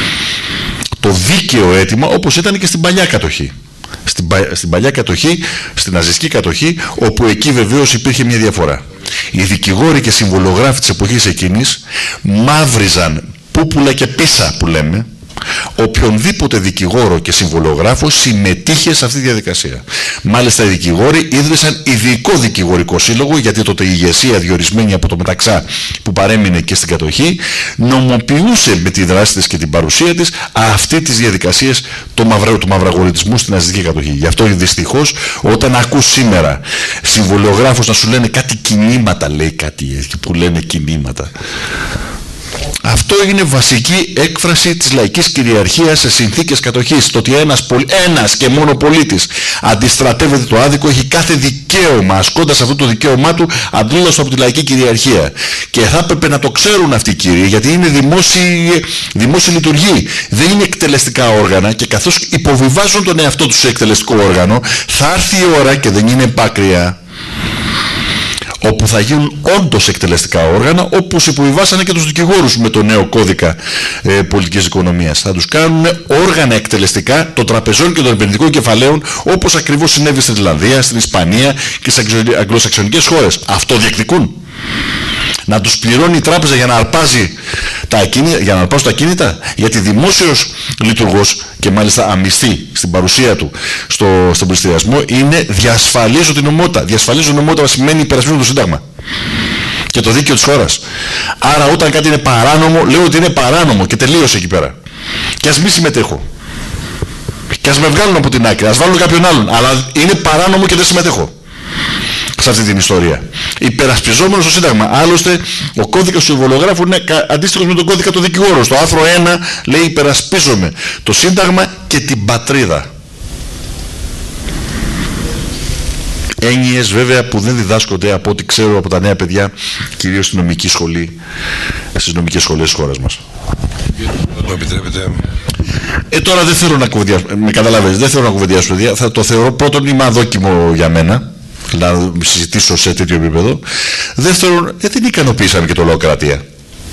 Το δίκαιο αίτημα, όπως ήταν και στην παλιά κατοχή. Στην, πα, στην παλιά κατοχή, στην ναζιστική κατοχή, όπου εκεί βεβαίως υπήρχε μια διαφορά. Οι δικηγόροι και συμβολογράφοι της εποχής εκείνης μαύριζαν πούπουλα και πίσα που λέμε οποιονδήποτε δικηγόρο και συμβολογράφο συμμετείχε σε αυτή τη διαδικασία. Μάλιστα οι δικηγόροι ίδρυσαν ειδικό δικηγορικό σύλλογο, γιατί τότε η ηγεσία διορισμένη από το Μεταξά που παρέμεινε και στην κατοχή νομοποιούσε με τη δράση της και την παρουσία της αυτή τις διαδικασίες του, μαυρα, του μαυραγορητισμού στην ναζιστική κατοχή. Γι' αυτό δυστυχώς όταν ακούς σήμερα συμβολογράφους να σου λένε κάτι κινήματα, λέει κάτι που λένε κινήματα, αυτό είναι βασική έκφραση της λαϊκής κυριαρχίας σε συνθήκες κατοχής. Το ότι ένας, ένας και μόνο πολίτης αντιστρατεύεται το άδικο έχει κάθε δικαίωμα, ασκώντας αυτό το δικαίωμά του αντλώντας από τη λαϊκή κυριαρχία. Και θα έπρεπε να το ξέρουν αυτοί οι κύριοι, γιατί είναι δημόσιοι, δημόσιοι λειτουργοί. Δεν είναι εκτελεστικά όργανα και καθώς υποβιβάζουν τον εαυτό τους σε εκτελεστικό όργανο, θα έρθει η ώρα, και δεν είναι επάκρια, όπου θα γίνουν όντως εκτελεστικά όργανα, όπως υποβιβάσανε και τους δικηγόρους με το νέο κώδικα ε, πολιτικής οικονομίας. Θα τους κάνουν όργανα εκτελεστικά των τραπεζών και των επενδυτικών κεφαλαίων, όπως ακριβώς συνέβη στην Ιρλανδία, στην Ισπανία και στις αγγλοσαξονικές χώρες. Αυτό διεκδικούν. Να τους πληρώνει η τράπεζα για να αρπάζει τα ακίνητα, για να αρπάζουν τα ακίνητα, γιατί δημόσιος λειτουργός και μάλιστα αμυστή στην παρουσία του στο, στον πληστηριασμό είναι διασφαλίζω την νομότητα. Διασφαλίζω νομότητα σημαίνει υπερασπίζω το Σύνταγμα και το δίκαιο της χώρας. Άρα όταν κάτι είναι παράνομο, λέω ότι είναι παράνομο και τελείωσε εκεί πέρα. Και ας μη συμμετέχω. Και ας με βγάλουν από την άκρη, ας βάλουν κάποιον άλλον. Αλλά είναι παράνομο και δεν συμμετέχω σε αυτή την ιστορία. Υπερασπιζόμενος στο Σύνταγμα. Άλλωστε, ο κώδικας του συμβολογράφου είναι αντίστοιχος με τον κώδικα του δικηγόρου. Στο άρθρο ένα λέει υπερασπίζομαι το Σύνταγμα και την πατρίδα. Έννοιες βέβαια που δεν διδάσκονται από ό,τι ξέρω από τα νέα παιδιά, κυρίως στη νομική σχολή, στις νομικές σχολές της χώρας μας. Μου επιτρέπετε. Ε, τώρα δεν θέλω να κουβεντιάσω, με καταλαβαίνεις, δεν θέλω να κουβεντιάσω, παιδιά. Θα το θεωρώ πρώτον είμαι αδόκιμο για μένα, να συζητήσω σε τέτοιο επίπεδο. Δεύτερον, ε, δεν ικανοποίησαμε και το λαοκρατία.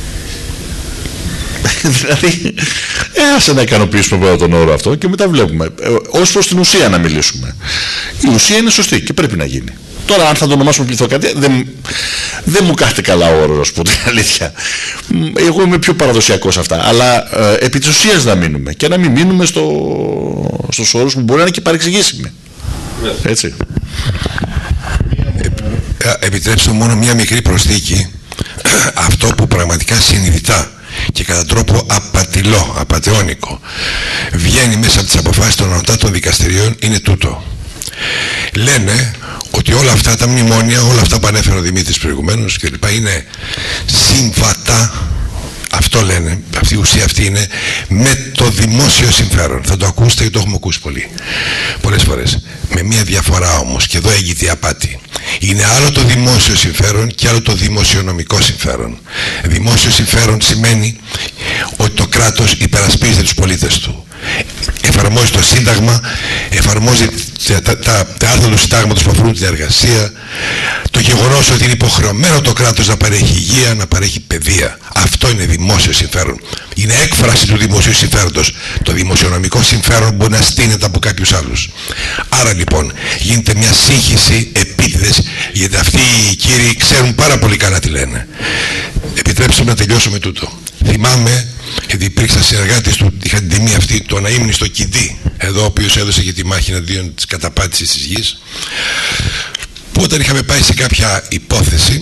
Δηλαδή, ε, άσε να ικανοποιήσουμε πρώτα τον όρο αυτό και μετά βλέπουμε. Ε, ως προς την ουσία να μιλήσουμε. Η ουσία είναι σωστή και πρέπει να γίνει. Τώρα, αν θα το ονομάσουμε πληθοκρατία, δεν, δεν μου κάθεται καλά ο όρος, πω την αλήθεια. Εγώ είμαι πιο παραδοσιακός σε αυτά. Αλλά ε, επί της ουσίας να μείνουμε. Και να μην μείνουμε στο, στους όρους που μπορεί να είναι και παρεξηγήσιμοι. Έτσι. Ε, επιτρέψτε μόνο μια μικρή προσθήκη. Αυτό που πραγματικά συνειδητά και κατά τρόπο απατηλό, απατεώνικο βγαίνει μέσα από τις αποφάσεις των ανωτάτων δικαστηριών είναι τούτο. Λένε ότι όλα αυτά τα μνημόνια, όλα αυτά που ανέφερε ο Δημήτρης προηγουμένως και λοιπά είναι συμβατά, αυτό λένε, αυτή η ουσία αυτή είναι με το δημόσιο συμφέρον. Θα το ακούσετε και το έχουμε ακούσει πολύ, πολλές φορές. Με μια διαφορά όμως, και εδώ έγκυται η απάτη. Είναι άλλο το δημόσιο συμφέρον και άλλο το δημοσιονομικό συμφέρον. Δημόσιο συμφέρον σημαίνει ότι το κράτος υπερασπίζεται τους πολίτες του. Εφαρμόζει το Σύνταγμα, εφαρμόζει τα, τα, τα, τα άρθρα του Συντάγματος που αφορούν την εργασία, το γεγονός ότι είναι υποχρεωμένο το κράτος να παρέχει υγεία, να παρέχει παιδεία. Αυτό είναι δημόσιο συμφέρον. Είναι έκφραση του δημοσίου συμφέροντος. Το δημοσιονομικό συμφέρον μπορεί να στείνεται από κάποιους άλλους. Άρα λοιπόν γίνεται μια σύγχυση επίτηδες, γιατί αυτοί οι κύριοι ξέρουν πάρα πολύ καλά τι λένε. Επιτρέψτε μου να τελειώσω με τούτο. Θυμάμαι, γιατί υπήρξα συνεργάτης του, είχα την τιμή αυτή, το να ήμουν στο Κιντή, εδώ ο οποίος έδωσε και τη μάχη εναντίον της καταπάτησης της γης, που όταν είχαμε πάει σε κάποια υπόθεση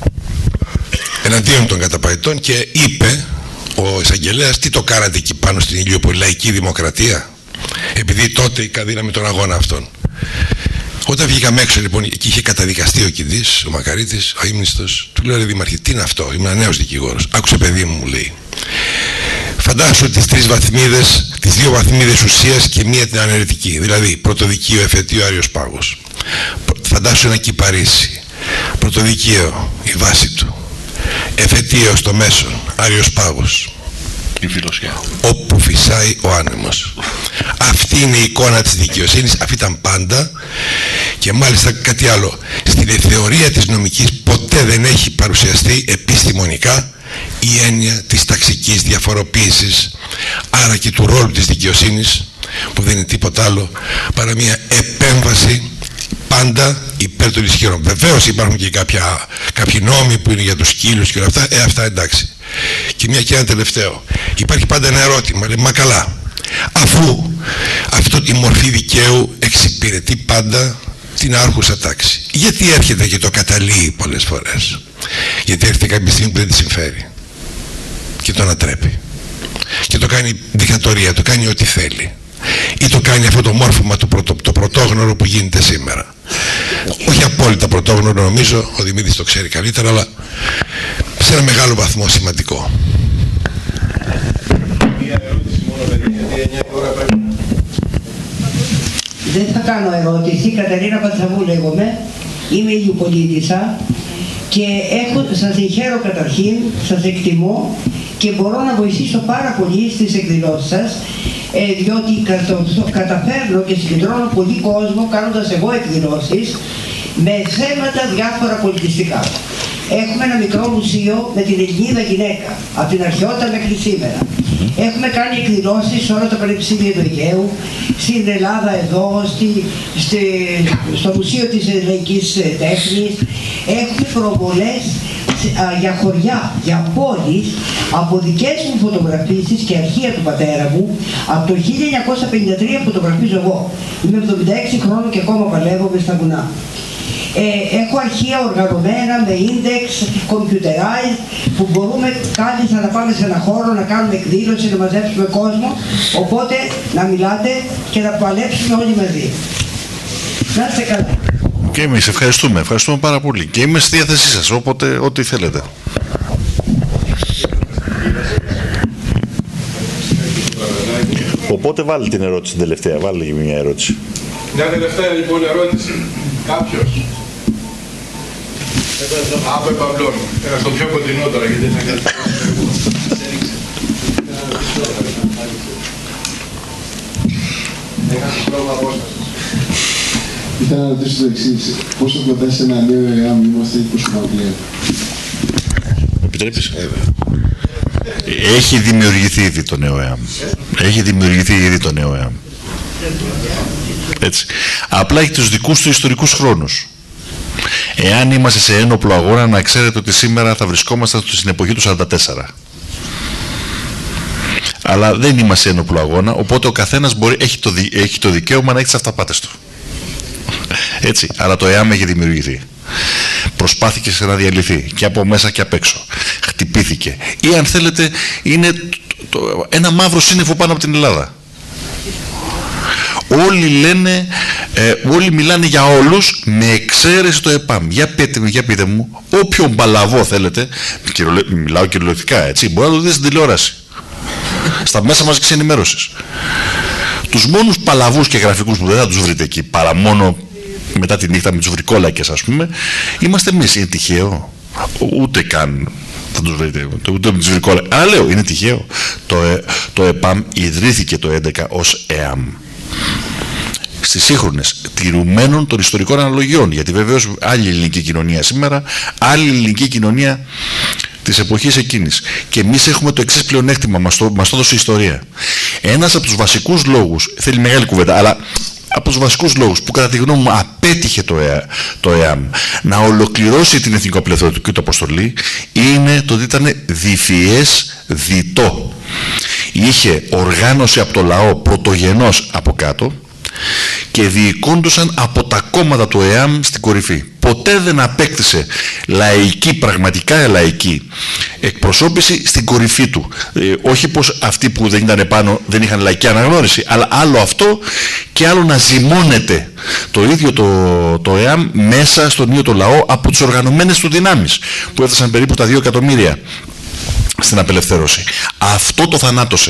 εναντίον των καταπατητών και είπε ο εισαγγελέας, τι το κάνατε εκεί πάνω στην Ηλιούπολη, λαϊκή δημοκρατία, επειδή τότε είχα δύναμη τον αγώνα αυτόν. Όταν βγήκαμε έξω λοιπόν, εκεί είχε καταδικαστεί ο Κιντής, ο Μακαρίτης, ο ύμνηστος, του λέω, ρε Δήμαρχε, τι είναι αυτό, ήμουν νέος δικηγόρος. Άκουσε παιδί μου, μου λέει. Φαντάσου τις τρεις βαθμίδες, τις δύο βαθμίδες ουσίας και μία την αναιρετική. Δηλαδή, πρωτοδικείο, εφετείο, Άριος Πάγος. Φαντάσου ένα κυπαρίσι. Πρωτοδικείο, η βάση του. Εφετείο στο μέσον, Άριος Πάγος. Η φιλοσιά. Όπου φυσάει ο άνεμος. Αυτή είναι η εικόνα της δικαιοσύνης, αυτή ήταν πάντα. Και μάλιστα κάτι άλλο. Στην θεωρία της νομικής ποτέ δεν έχει παρουσιαστεί επιστημονικά η έννοια της ταξικής διαφοροποίησης, άρα και του ρόλου της δικαιοσύνης, που δεν είναι τίποτα άλλο παρά μια επέμβαση πάντα υπέρ των ισχυρών. Βεβαίως υπάρχουν και κάποια, κάποιοι νόμοι που είναι για τους σκύλους και όλα αυτά, ε, αυτά εντάξει. Και μια και ένα τελευταίο. Υπάρχει πάντα ένα ερώτημα, λέει, μα καλά, αφού αυτό η μορφή δικαίου εξυπηρετεί πάντα την άρχουσα τάξη, γιατί έρχεται και το καταλύει πολλές φορές? Γιατί έρχεται κάποια στιγμή που δεν τη συμφέρει και το ανατρέπει και το κάνει δικτατορία, το κάνει ό,τι θέλει, ή το κάνει αυτό το μόρφωμα του πρωτο, το πρωτόγνωρο που γίνεται σήμερα. Όχι απόλυτα πρωτόγνωρο, νομίζω, ο Δημήτρης το ξέρει καλύτερα, αλλά σε ένα μεγάλο βαθμό σημαντικό. Μία ερώτηση μόνο, παιδί, γιατί εννιά ώρα πρέπει. Δεν θα κάνω ερώτηση. Καταρίνα Πατσαβού λέγομαι, είμαι ηλιοπολίτησα και έχω, σας συγχαίρω καταρχήν, σας εκτιμώ και μπορώ να βοηθήσω πάρα πολύ στις εκδηλώσεις σας, ε, διότι καταφέρνω και συγκεντρώνω πολύ κόσμο κάνοντας εγώ εκδηλώσεις με θέματα διάφορα πολιτιστικά. Έχουμε ένα μικρό μουσείο με την Ελληνίδα γυναίκα, από την αρχαιότητα μέχρι σήμερα. Έχουμε κάνει εκδηλώσεις σε όλα τα πανεπιστήμια του Αιγαίου, στην Ελλάδα εδώ, στη, στη, στο Μουσείο της Λαϊκής Τέχνης. Έχουμε προβολές για χωριά, για πόλεις, από δικές μου φωτογραφίσεις και αρχεία του πατέρα μου. Από το χίλια εννιακόσια πενήντα τρία φωτογραφίζω εγώ. Είμαι εβδομήντα έξι χρόνων και ακόμα παλεύω μες στα βουνά. Ε, έχω αρχεία οργανωμένα με index, computerized, που μπορούμε κάλλιστα να πάμε σε ένα χώρο, να κάνουμε εκδήλωση, να μαζέψουμε κόσμο, οπότε να μιλάτε και να παλέψουμε όλοι μαζί. Να είστε καλά. Και εμείς ευχαριστούμε, ευχαριστούμε πάρα πολύ και είμαι στη διάθεσή σας, όποτε, ό,τι θέλετε. Οπότε βάλει την ερώτηση την τελευταία, βάλει και μια ερώτηση. Μια τελευταία λοιπόν ερώτηση. Κάποιος. Από Παυλών. Ένα στο πιο κοντινό τώρα, γιατί θα κάνει. Έχασε πρόβλημα απόστασης. Ήθελα να ρωτήσω το εξής. Πόσο κοντά σε ένα νέο ΕΑΜ είμαστε είκοσι Παυλία? Με επιτρέπεις? Έχει δημιουργηθεί ήδη το νέο ΕΑΜ. Έχει δημιουργηθεί ήδη το νέο ΕΑΜ. Έτσι. Απλά έχει τους δικούς του ιστορικούς χρόνους. Εάν είμαστε σε ένοπλο αγώνα, να ξέρετε ότι σήμερα θα βρισκόμαστε στην εποχή του σαράντα τέσσερα. Αλλά δεν είμαστε σε ένοπλο αγώνα, οπότε ο καθένας μπορεί, έχει, το, έχει το δικαίωμα να έχει τις αυταπάτες του. Έτσι, αλλά το ΕΑΜ έχει δημιουργηθεί. Προσπάθηκε να διαλυθεί και από μέσα και απ' έξω. Χτυπήθηκε. Ή αν θέλετε, είναι το, το, ένα μαύρο σύννεφο πάνω από την Ελλάδα. Όλοι λένε, ε, όλοι μιλάνε για όλους με εξαίρεση το ΕΠΑΜ. Για πείτε, για πείτε μου, όποιο μπαλαβό θέλετε, μιλάω κυριολεκτικά, έτσι, μπορεί να το δείτε στην τηλεόραση, στα μέσα μαζικής ενημέρωσης. Τους μόνους παλαβούς και γραφικούς που δεν θα τους βρείτε εκεί, παρά μόνο μετά τη νύχτα με τους βρικόλακες, ας πούμε, είμαστε εμείς. Είναι τυχαίο? Ούτε καν θα τους βρείτε, ούτε με τους βρικόλακες. Αλλά λέω, είναι τυχαίο? Το, ε, το ΕΠΑΜ ιδρύθηκε το έντεκα ως ΕΑΜ. Στις σύγχρονες, τηρουμένων των ιστορικών αναλογιών, γιατί βεβαίως άλλη ελληνική κοινωνία σήμερα, άλλη ελληνική κοινωνία της εποχής εκείνης. Και εμείς έχουμε το εξής πλεονέκτημα, μας το, μας το έδωσε η ιστορία. Ένας από τους βασικούς λόγους, θέλει μεγάλη κουβέντα, αλλά από τους βασικούς λόγους που κατά τη γνώμη μου απέτυχε το, ΕΑ, το ΕΑΜ να ολοκληρώσει την εθνικοαπελευθερωτική του αποστολή, είναι το ότι ήταν διφυές διτό. Είχε οργάνωση από το λαό πρωτογενώς από κάτω και διοικούντουσαν από τα κόμματα του ΕΑΜ στην κορυφή. Ποτέ δεν απέκτησε λαϊκή, πραγματικά λαϊκή εκπροσώπηση στην κορυφή του. Ε, όχι πως αυτοί που δεν ήταν επάνω δεν είχαν λαϊκή αναγνώριση, αλλά άλλο αυτό και άλλο να ζυμώνεται το ίδιο το, το ΕΑΜ μέσα στον ίδιο το λαό από τις οργανωμένες του δυνάμεις που έφτασαν περίπου τα δύο εκατομμύρια στην απελευθέρωση. Αυτό το θανάτωσε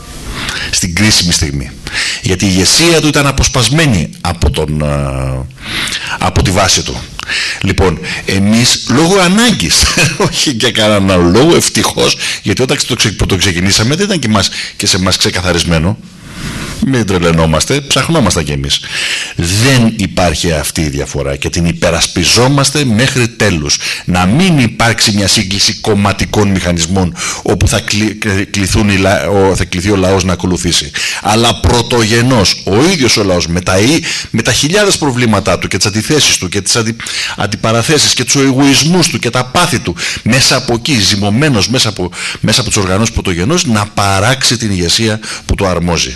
στην κρίσιμη στιγμή. Γιατί η ηγεσία του ήταν αποσπασμένη από, τον, από τη βάση του. Λοιπόν, εμείς λόγω ανάγκης, όχι για κανέναν άλλο λόγο, ευτυχώς, γιατί όταν το, ξε, το ξεκινήσαμε δεν ήταν και, μας, και σε μας ξεκαθαρισμένο. Μην τρελαινόμαστε, ψαχνόμαστε κι εμείς. Δεν υπάρχει αυτή η διαφορά και την υπερασπιζόμαστε μέχρι τέλους. Να μην υπάρξει μια σύγκληση κομματικών μηχανισμών όπου θα, κλει, κληθούν οι, θα κληθεί ο λαός να ακολουθήσει. Αλλά πρωτογενώς ο ίδιος ο λαός με τα, με τα χιλιάδες προβλήματά του και τις αντιθέσεις του και τις αντι, αντιπαραθέσεις και τους εγωισμούς του και τα πάθη του, μέσα από εκεί, ζυμωμένος μέσα από, μέσα από τους οργανώσεις πρωτογενώς, να παράξει την ηγεσία που το αρμόζει.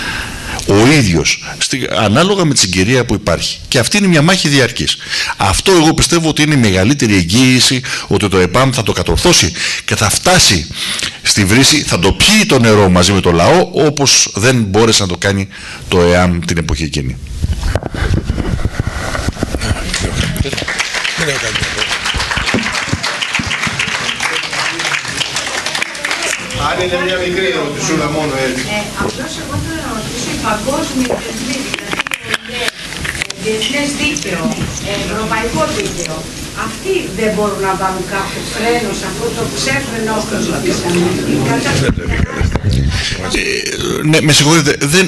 Ο ίδιος, στη, ανάλογα με τη συγκυρία που υπάρχει. Και αυτή είναι μια μάχη διαρκής. Αυτό εγώ πιστεύω ότι είναι η μεγαλύτερη εγγύηση ότι το ΕΠΑΜ θα το κατορθώσει και θα φτάσει στη βρύση, θα το πιει το νερό μαζί με το λαό, όπως δεν μπόρεσε να το κάνει το ΕΑΜ την εποχή εκείνη. Αν είναι μια μικρή ερωτησούλα μόνο έτσι. Ε, απλώς εγώ θέλω να ρωτήσω, οι παγκόσμιοι θεσμοί, δηλαδή διεθνές δίκαιο, ευρωπαϊκό δίκαιο, αυτοί δεν μπορούν να βάλουν κάποιο φρένο σε αυτό το ξέφρενο όπως ζητήσαμε? Ναι, με συγχωρείτε, δεν...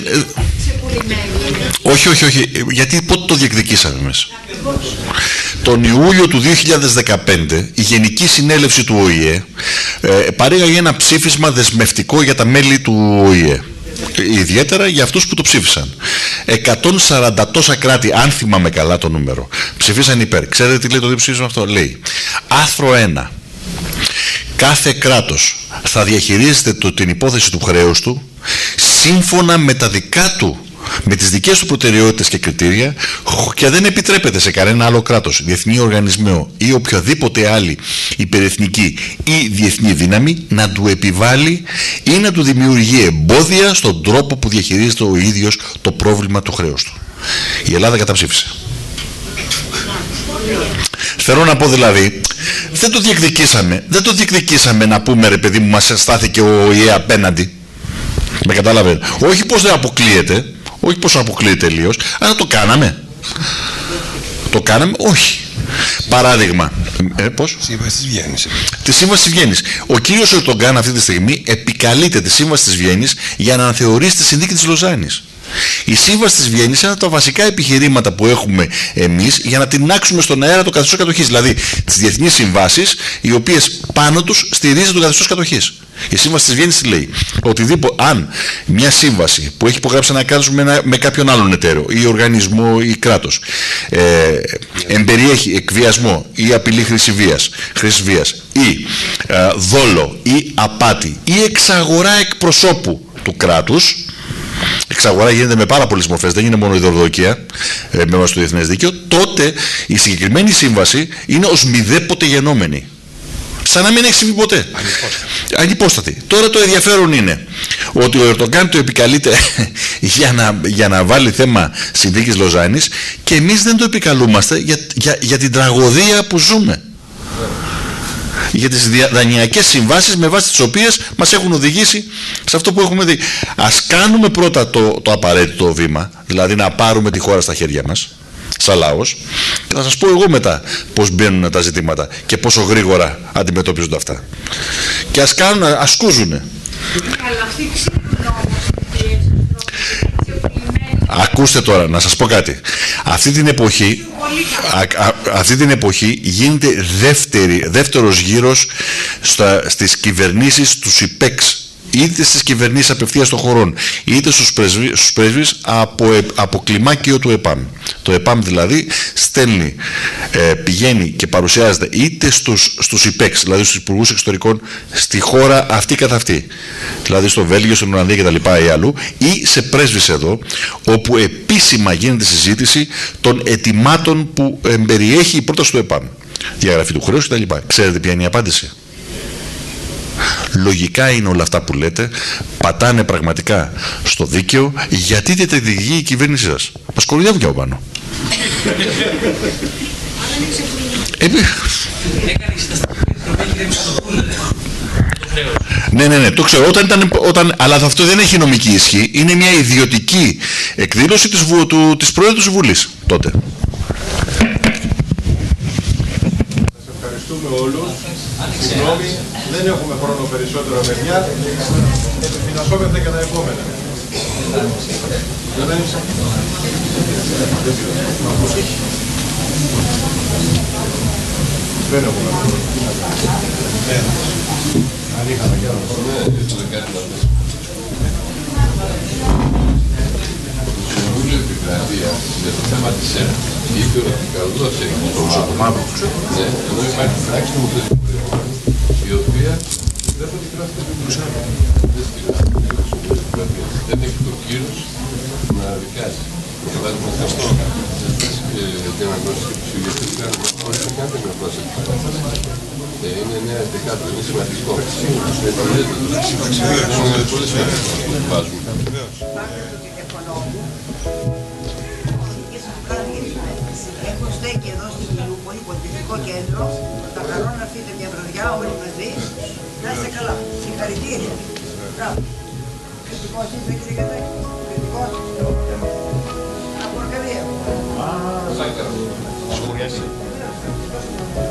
Όχι, όχι, όχι, γιατί πότε το διεκδικήσαμε εμείς? Τον Ιούλιο του δύο χιλιάδες δεκαπέντε η Γενική Συνέλευση του Ο Η Ε ε, παρήγαγε ένα ψήφισμα δεσμευτικό για τα μέλη του Ο Η Ε. Ιδιαίτερα για αυτούς που το ψήφισαν. εκατόν σαράντα τόσα κράτη, αν θυμάμαι καλά το νούμερο, ψηφίσαν υπέρ. Ξέρετε τι λέει το ψήφισμα αυτό? Λέει, άρθρο ένα. Κάθε κράτος θα διαχειρίζεται το, την υπόθεση του χρέους του σύμφωνα με τα δικά του, με τις δικές του προτεραιότητες και κριτήρια, και δεν επιτρέπεται σε κανένα άλλο κράτος, διεθνή οργανισμό ή οποιαδήποτε άλλη υπερεθνική ή διεθνή δύναμη να του επιβάλλει ή να του δημιουργεί εμπόδια στον τρόπο που διαχειρίζεται ο ίδιος το πρόβλημα του χρέους του. Η Ελλάδα καταψήφισε. Θέλω να πω δηλαδή, δεν το διεκδικήσαμε, δεν το διεκδικήσαμε να πούμε ρε παιδί μου μας στάθηκε ο Ο Η Ε απέναντι. Με καταλαβαίνετε. Όχι πως δεν αποκλείεται, όχι πως αποκλείεται τελείως, αλλά το κάναμε. Το κάναμε, όχι. Παράδειγμα, ε, πώς? Σύμβαση της Βιέννης. Τη Σύμβαση της Βιέννης. Ο κύριος Ερντογκάν αυτή τη στιγμή επικαλείται τη Σύμβαση της Βιέννης για να αναθεωρήσει τη συνθήκη της Λοζάνης. Η Σύμβαση της Βιέννης είναι ένα από τα βασικά επιχειρήματα που έχουμε εμείς για να τινάξουμε στον αέρα το καθεστώς κατοχής. Δηλαδή τις διεθνείς συμβάσεις, οι οποίες πάνω τους στηρίζεται το καθεστώς κατοχής. Η Σύμβαση της Βιέννης λέει οτιδήποτε, αν μια σύμβαση που έχει υπογράψει ένα κράτος με, ένα, με κάποιον άλλον εταίρο ή οργανισμό ή κράτος ε, εμπεριέχει εκβιασμό ή απειλή χρήση βίας, χρήση βίας ή ε, δόλο ή απάτη ή εξαγορά εκπροσώπου του κράτους. Εξαγορά γίνεται με πάρα πολλές μορφές, δεν είναι μόνο η δωροδοκία ε, με βάση το διεθνές δίκαιο. Τότε η συγκεκριμένη σύμβαση είναι ως μηδέποτε γενόμενη. Σαν να μην έχει συμβεί ποτέ. Ανυπόστατη. Ανυπόστατη. Τώρα το ενδιαφέρον είναι ότι ο Ερντογκάν το επικαλείται για να, για να βάλει θέμα συνθήκης Λοζάνης και εμείς δεν το επικαλούμαστε για, για, για την τραγωδία που ζούμε. Για τις δανειακές συμβάσεις με βάση τις οποίες μας έχουν οδηγήσει σε αυτό που έχουμε δει. Ας κάνουμε πρώτα το, το απαραίτητο βήμα, δηλαδή να πάρουμε τη χώρα στα χέρια μας, σαν λαός, και θα σας πω εγώ μετά πώς μπαίνουν τα ζητήματα και πόσο γρήγορα αντιμετωπίζονται αυτά. Και ας κάνουν, ας σκούζουνε. Ακούστε τώρα, να σας πω κάτι. Αυτή την εποχή, α, α, αυτή την εποχή γίνεται δεύτερη, δεύτερος γύρος στα, στις κυβερνήσεις του ΣΥΠΕΞ, είτε στις κυβερνήσεις απευθείας των χωρών, είτε στους πρέσβεις, στους πρέσβεις από, από κλιμάκιο του ΕΠΑΜ. Το ΕΠΑΜ δηλαδή στέλνει, ε, πηγαίνει και παρουσιάζεται είτε στους, στους ΙΠΕΞ, δηλαδή στους υπουργούς εξωτερικών, στη χώρα αυτή καθ' αυτή, δηλαδή στο Βέλγιο, στην Ολλανδία κτλ. Ή αλλού, ή σε πρέσβεις εδώ, όπου επίσημα γίνεται συζήτηση των ετοιμάτων που εμπεριέχει η πρόταση του ΕΠΑΜ. Διαγραφή του χρέους κτλ. Ξέρετε ποια είναι η απάντηση? Λογικά είναι όλα αυτά που λέτε, πατάνε πραγματικά στο δίκαιο, γιατί δεν τα διηγεί η κυβέρνησή σας. Μας κοροϊδεύουν και από πάνω. Ναι, ναι, ναι, το ξέρω, όταν ήταν, όταν, αλλά αυτό δεν έχει νομική ισχύ, είναι μια ιδιωτική εκδήλωση της, του, της Προέδρου της Βουλής τότε. Σας ευχαριστούμε όλους. Συγγνώμη, δεν έχουμε χρόνο περισσότερο παιδιά. Επιφυλασσόμεθα για τα επόμενα. Δεν έχουμε χρόνο. Αν είχαμε κι άλλο χρόνο. Το Συμβούλιο Επικρατείας για το θέμα της ΕΡΑ είπε ότι καλώς έγινε το μαύρο. Ναι, ενώ υπάρχει πράξη νομοθετικού η οποία δεν θα δικαιωθεί το Συμβούλιο. Δεν δικαιωθεί. Δεν έχει το κύρος να δικάζει. Για παράδειγμα, αυτό την αναγνώριση του Συμβουλίου κάνουμε όχι να κάνετε μια πρόσθετη κατάσταση. Είναι νέα δεκάτο, είναι σημαντικό. Είναι πολύ σημαντικό που βάζουμε. Έχω στέκει εδώ στην Μιούπολη, Πολιτιστικό Κέντρο. Θα χαρώ να έρθετε μια βραδιά όλοι μαζί. Να είστε καλά. Συγχαρητήρια. Μπράβο. Κριτικός είστε, κύριε Κατάκη. Κριτικός. Από Αρκαδία. Α, σάκαρα. Σχολιάσει.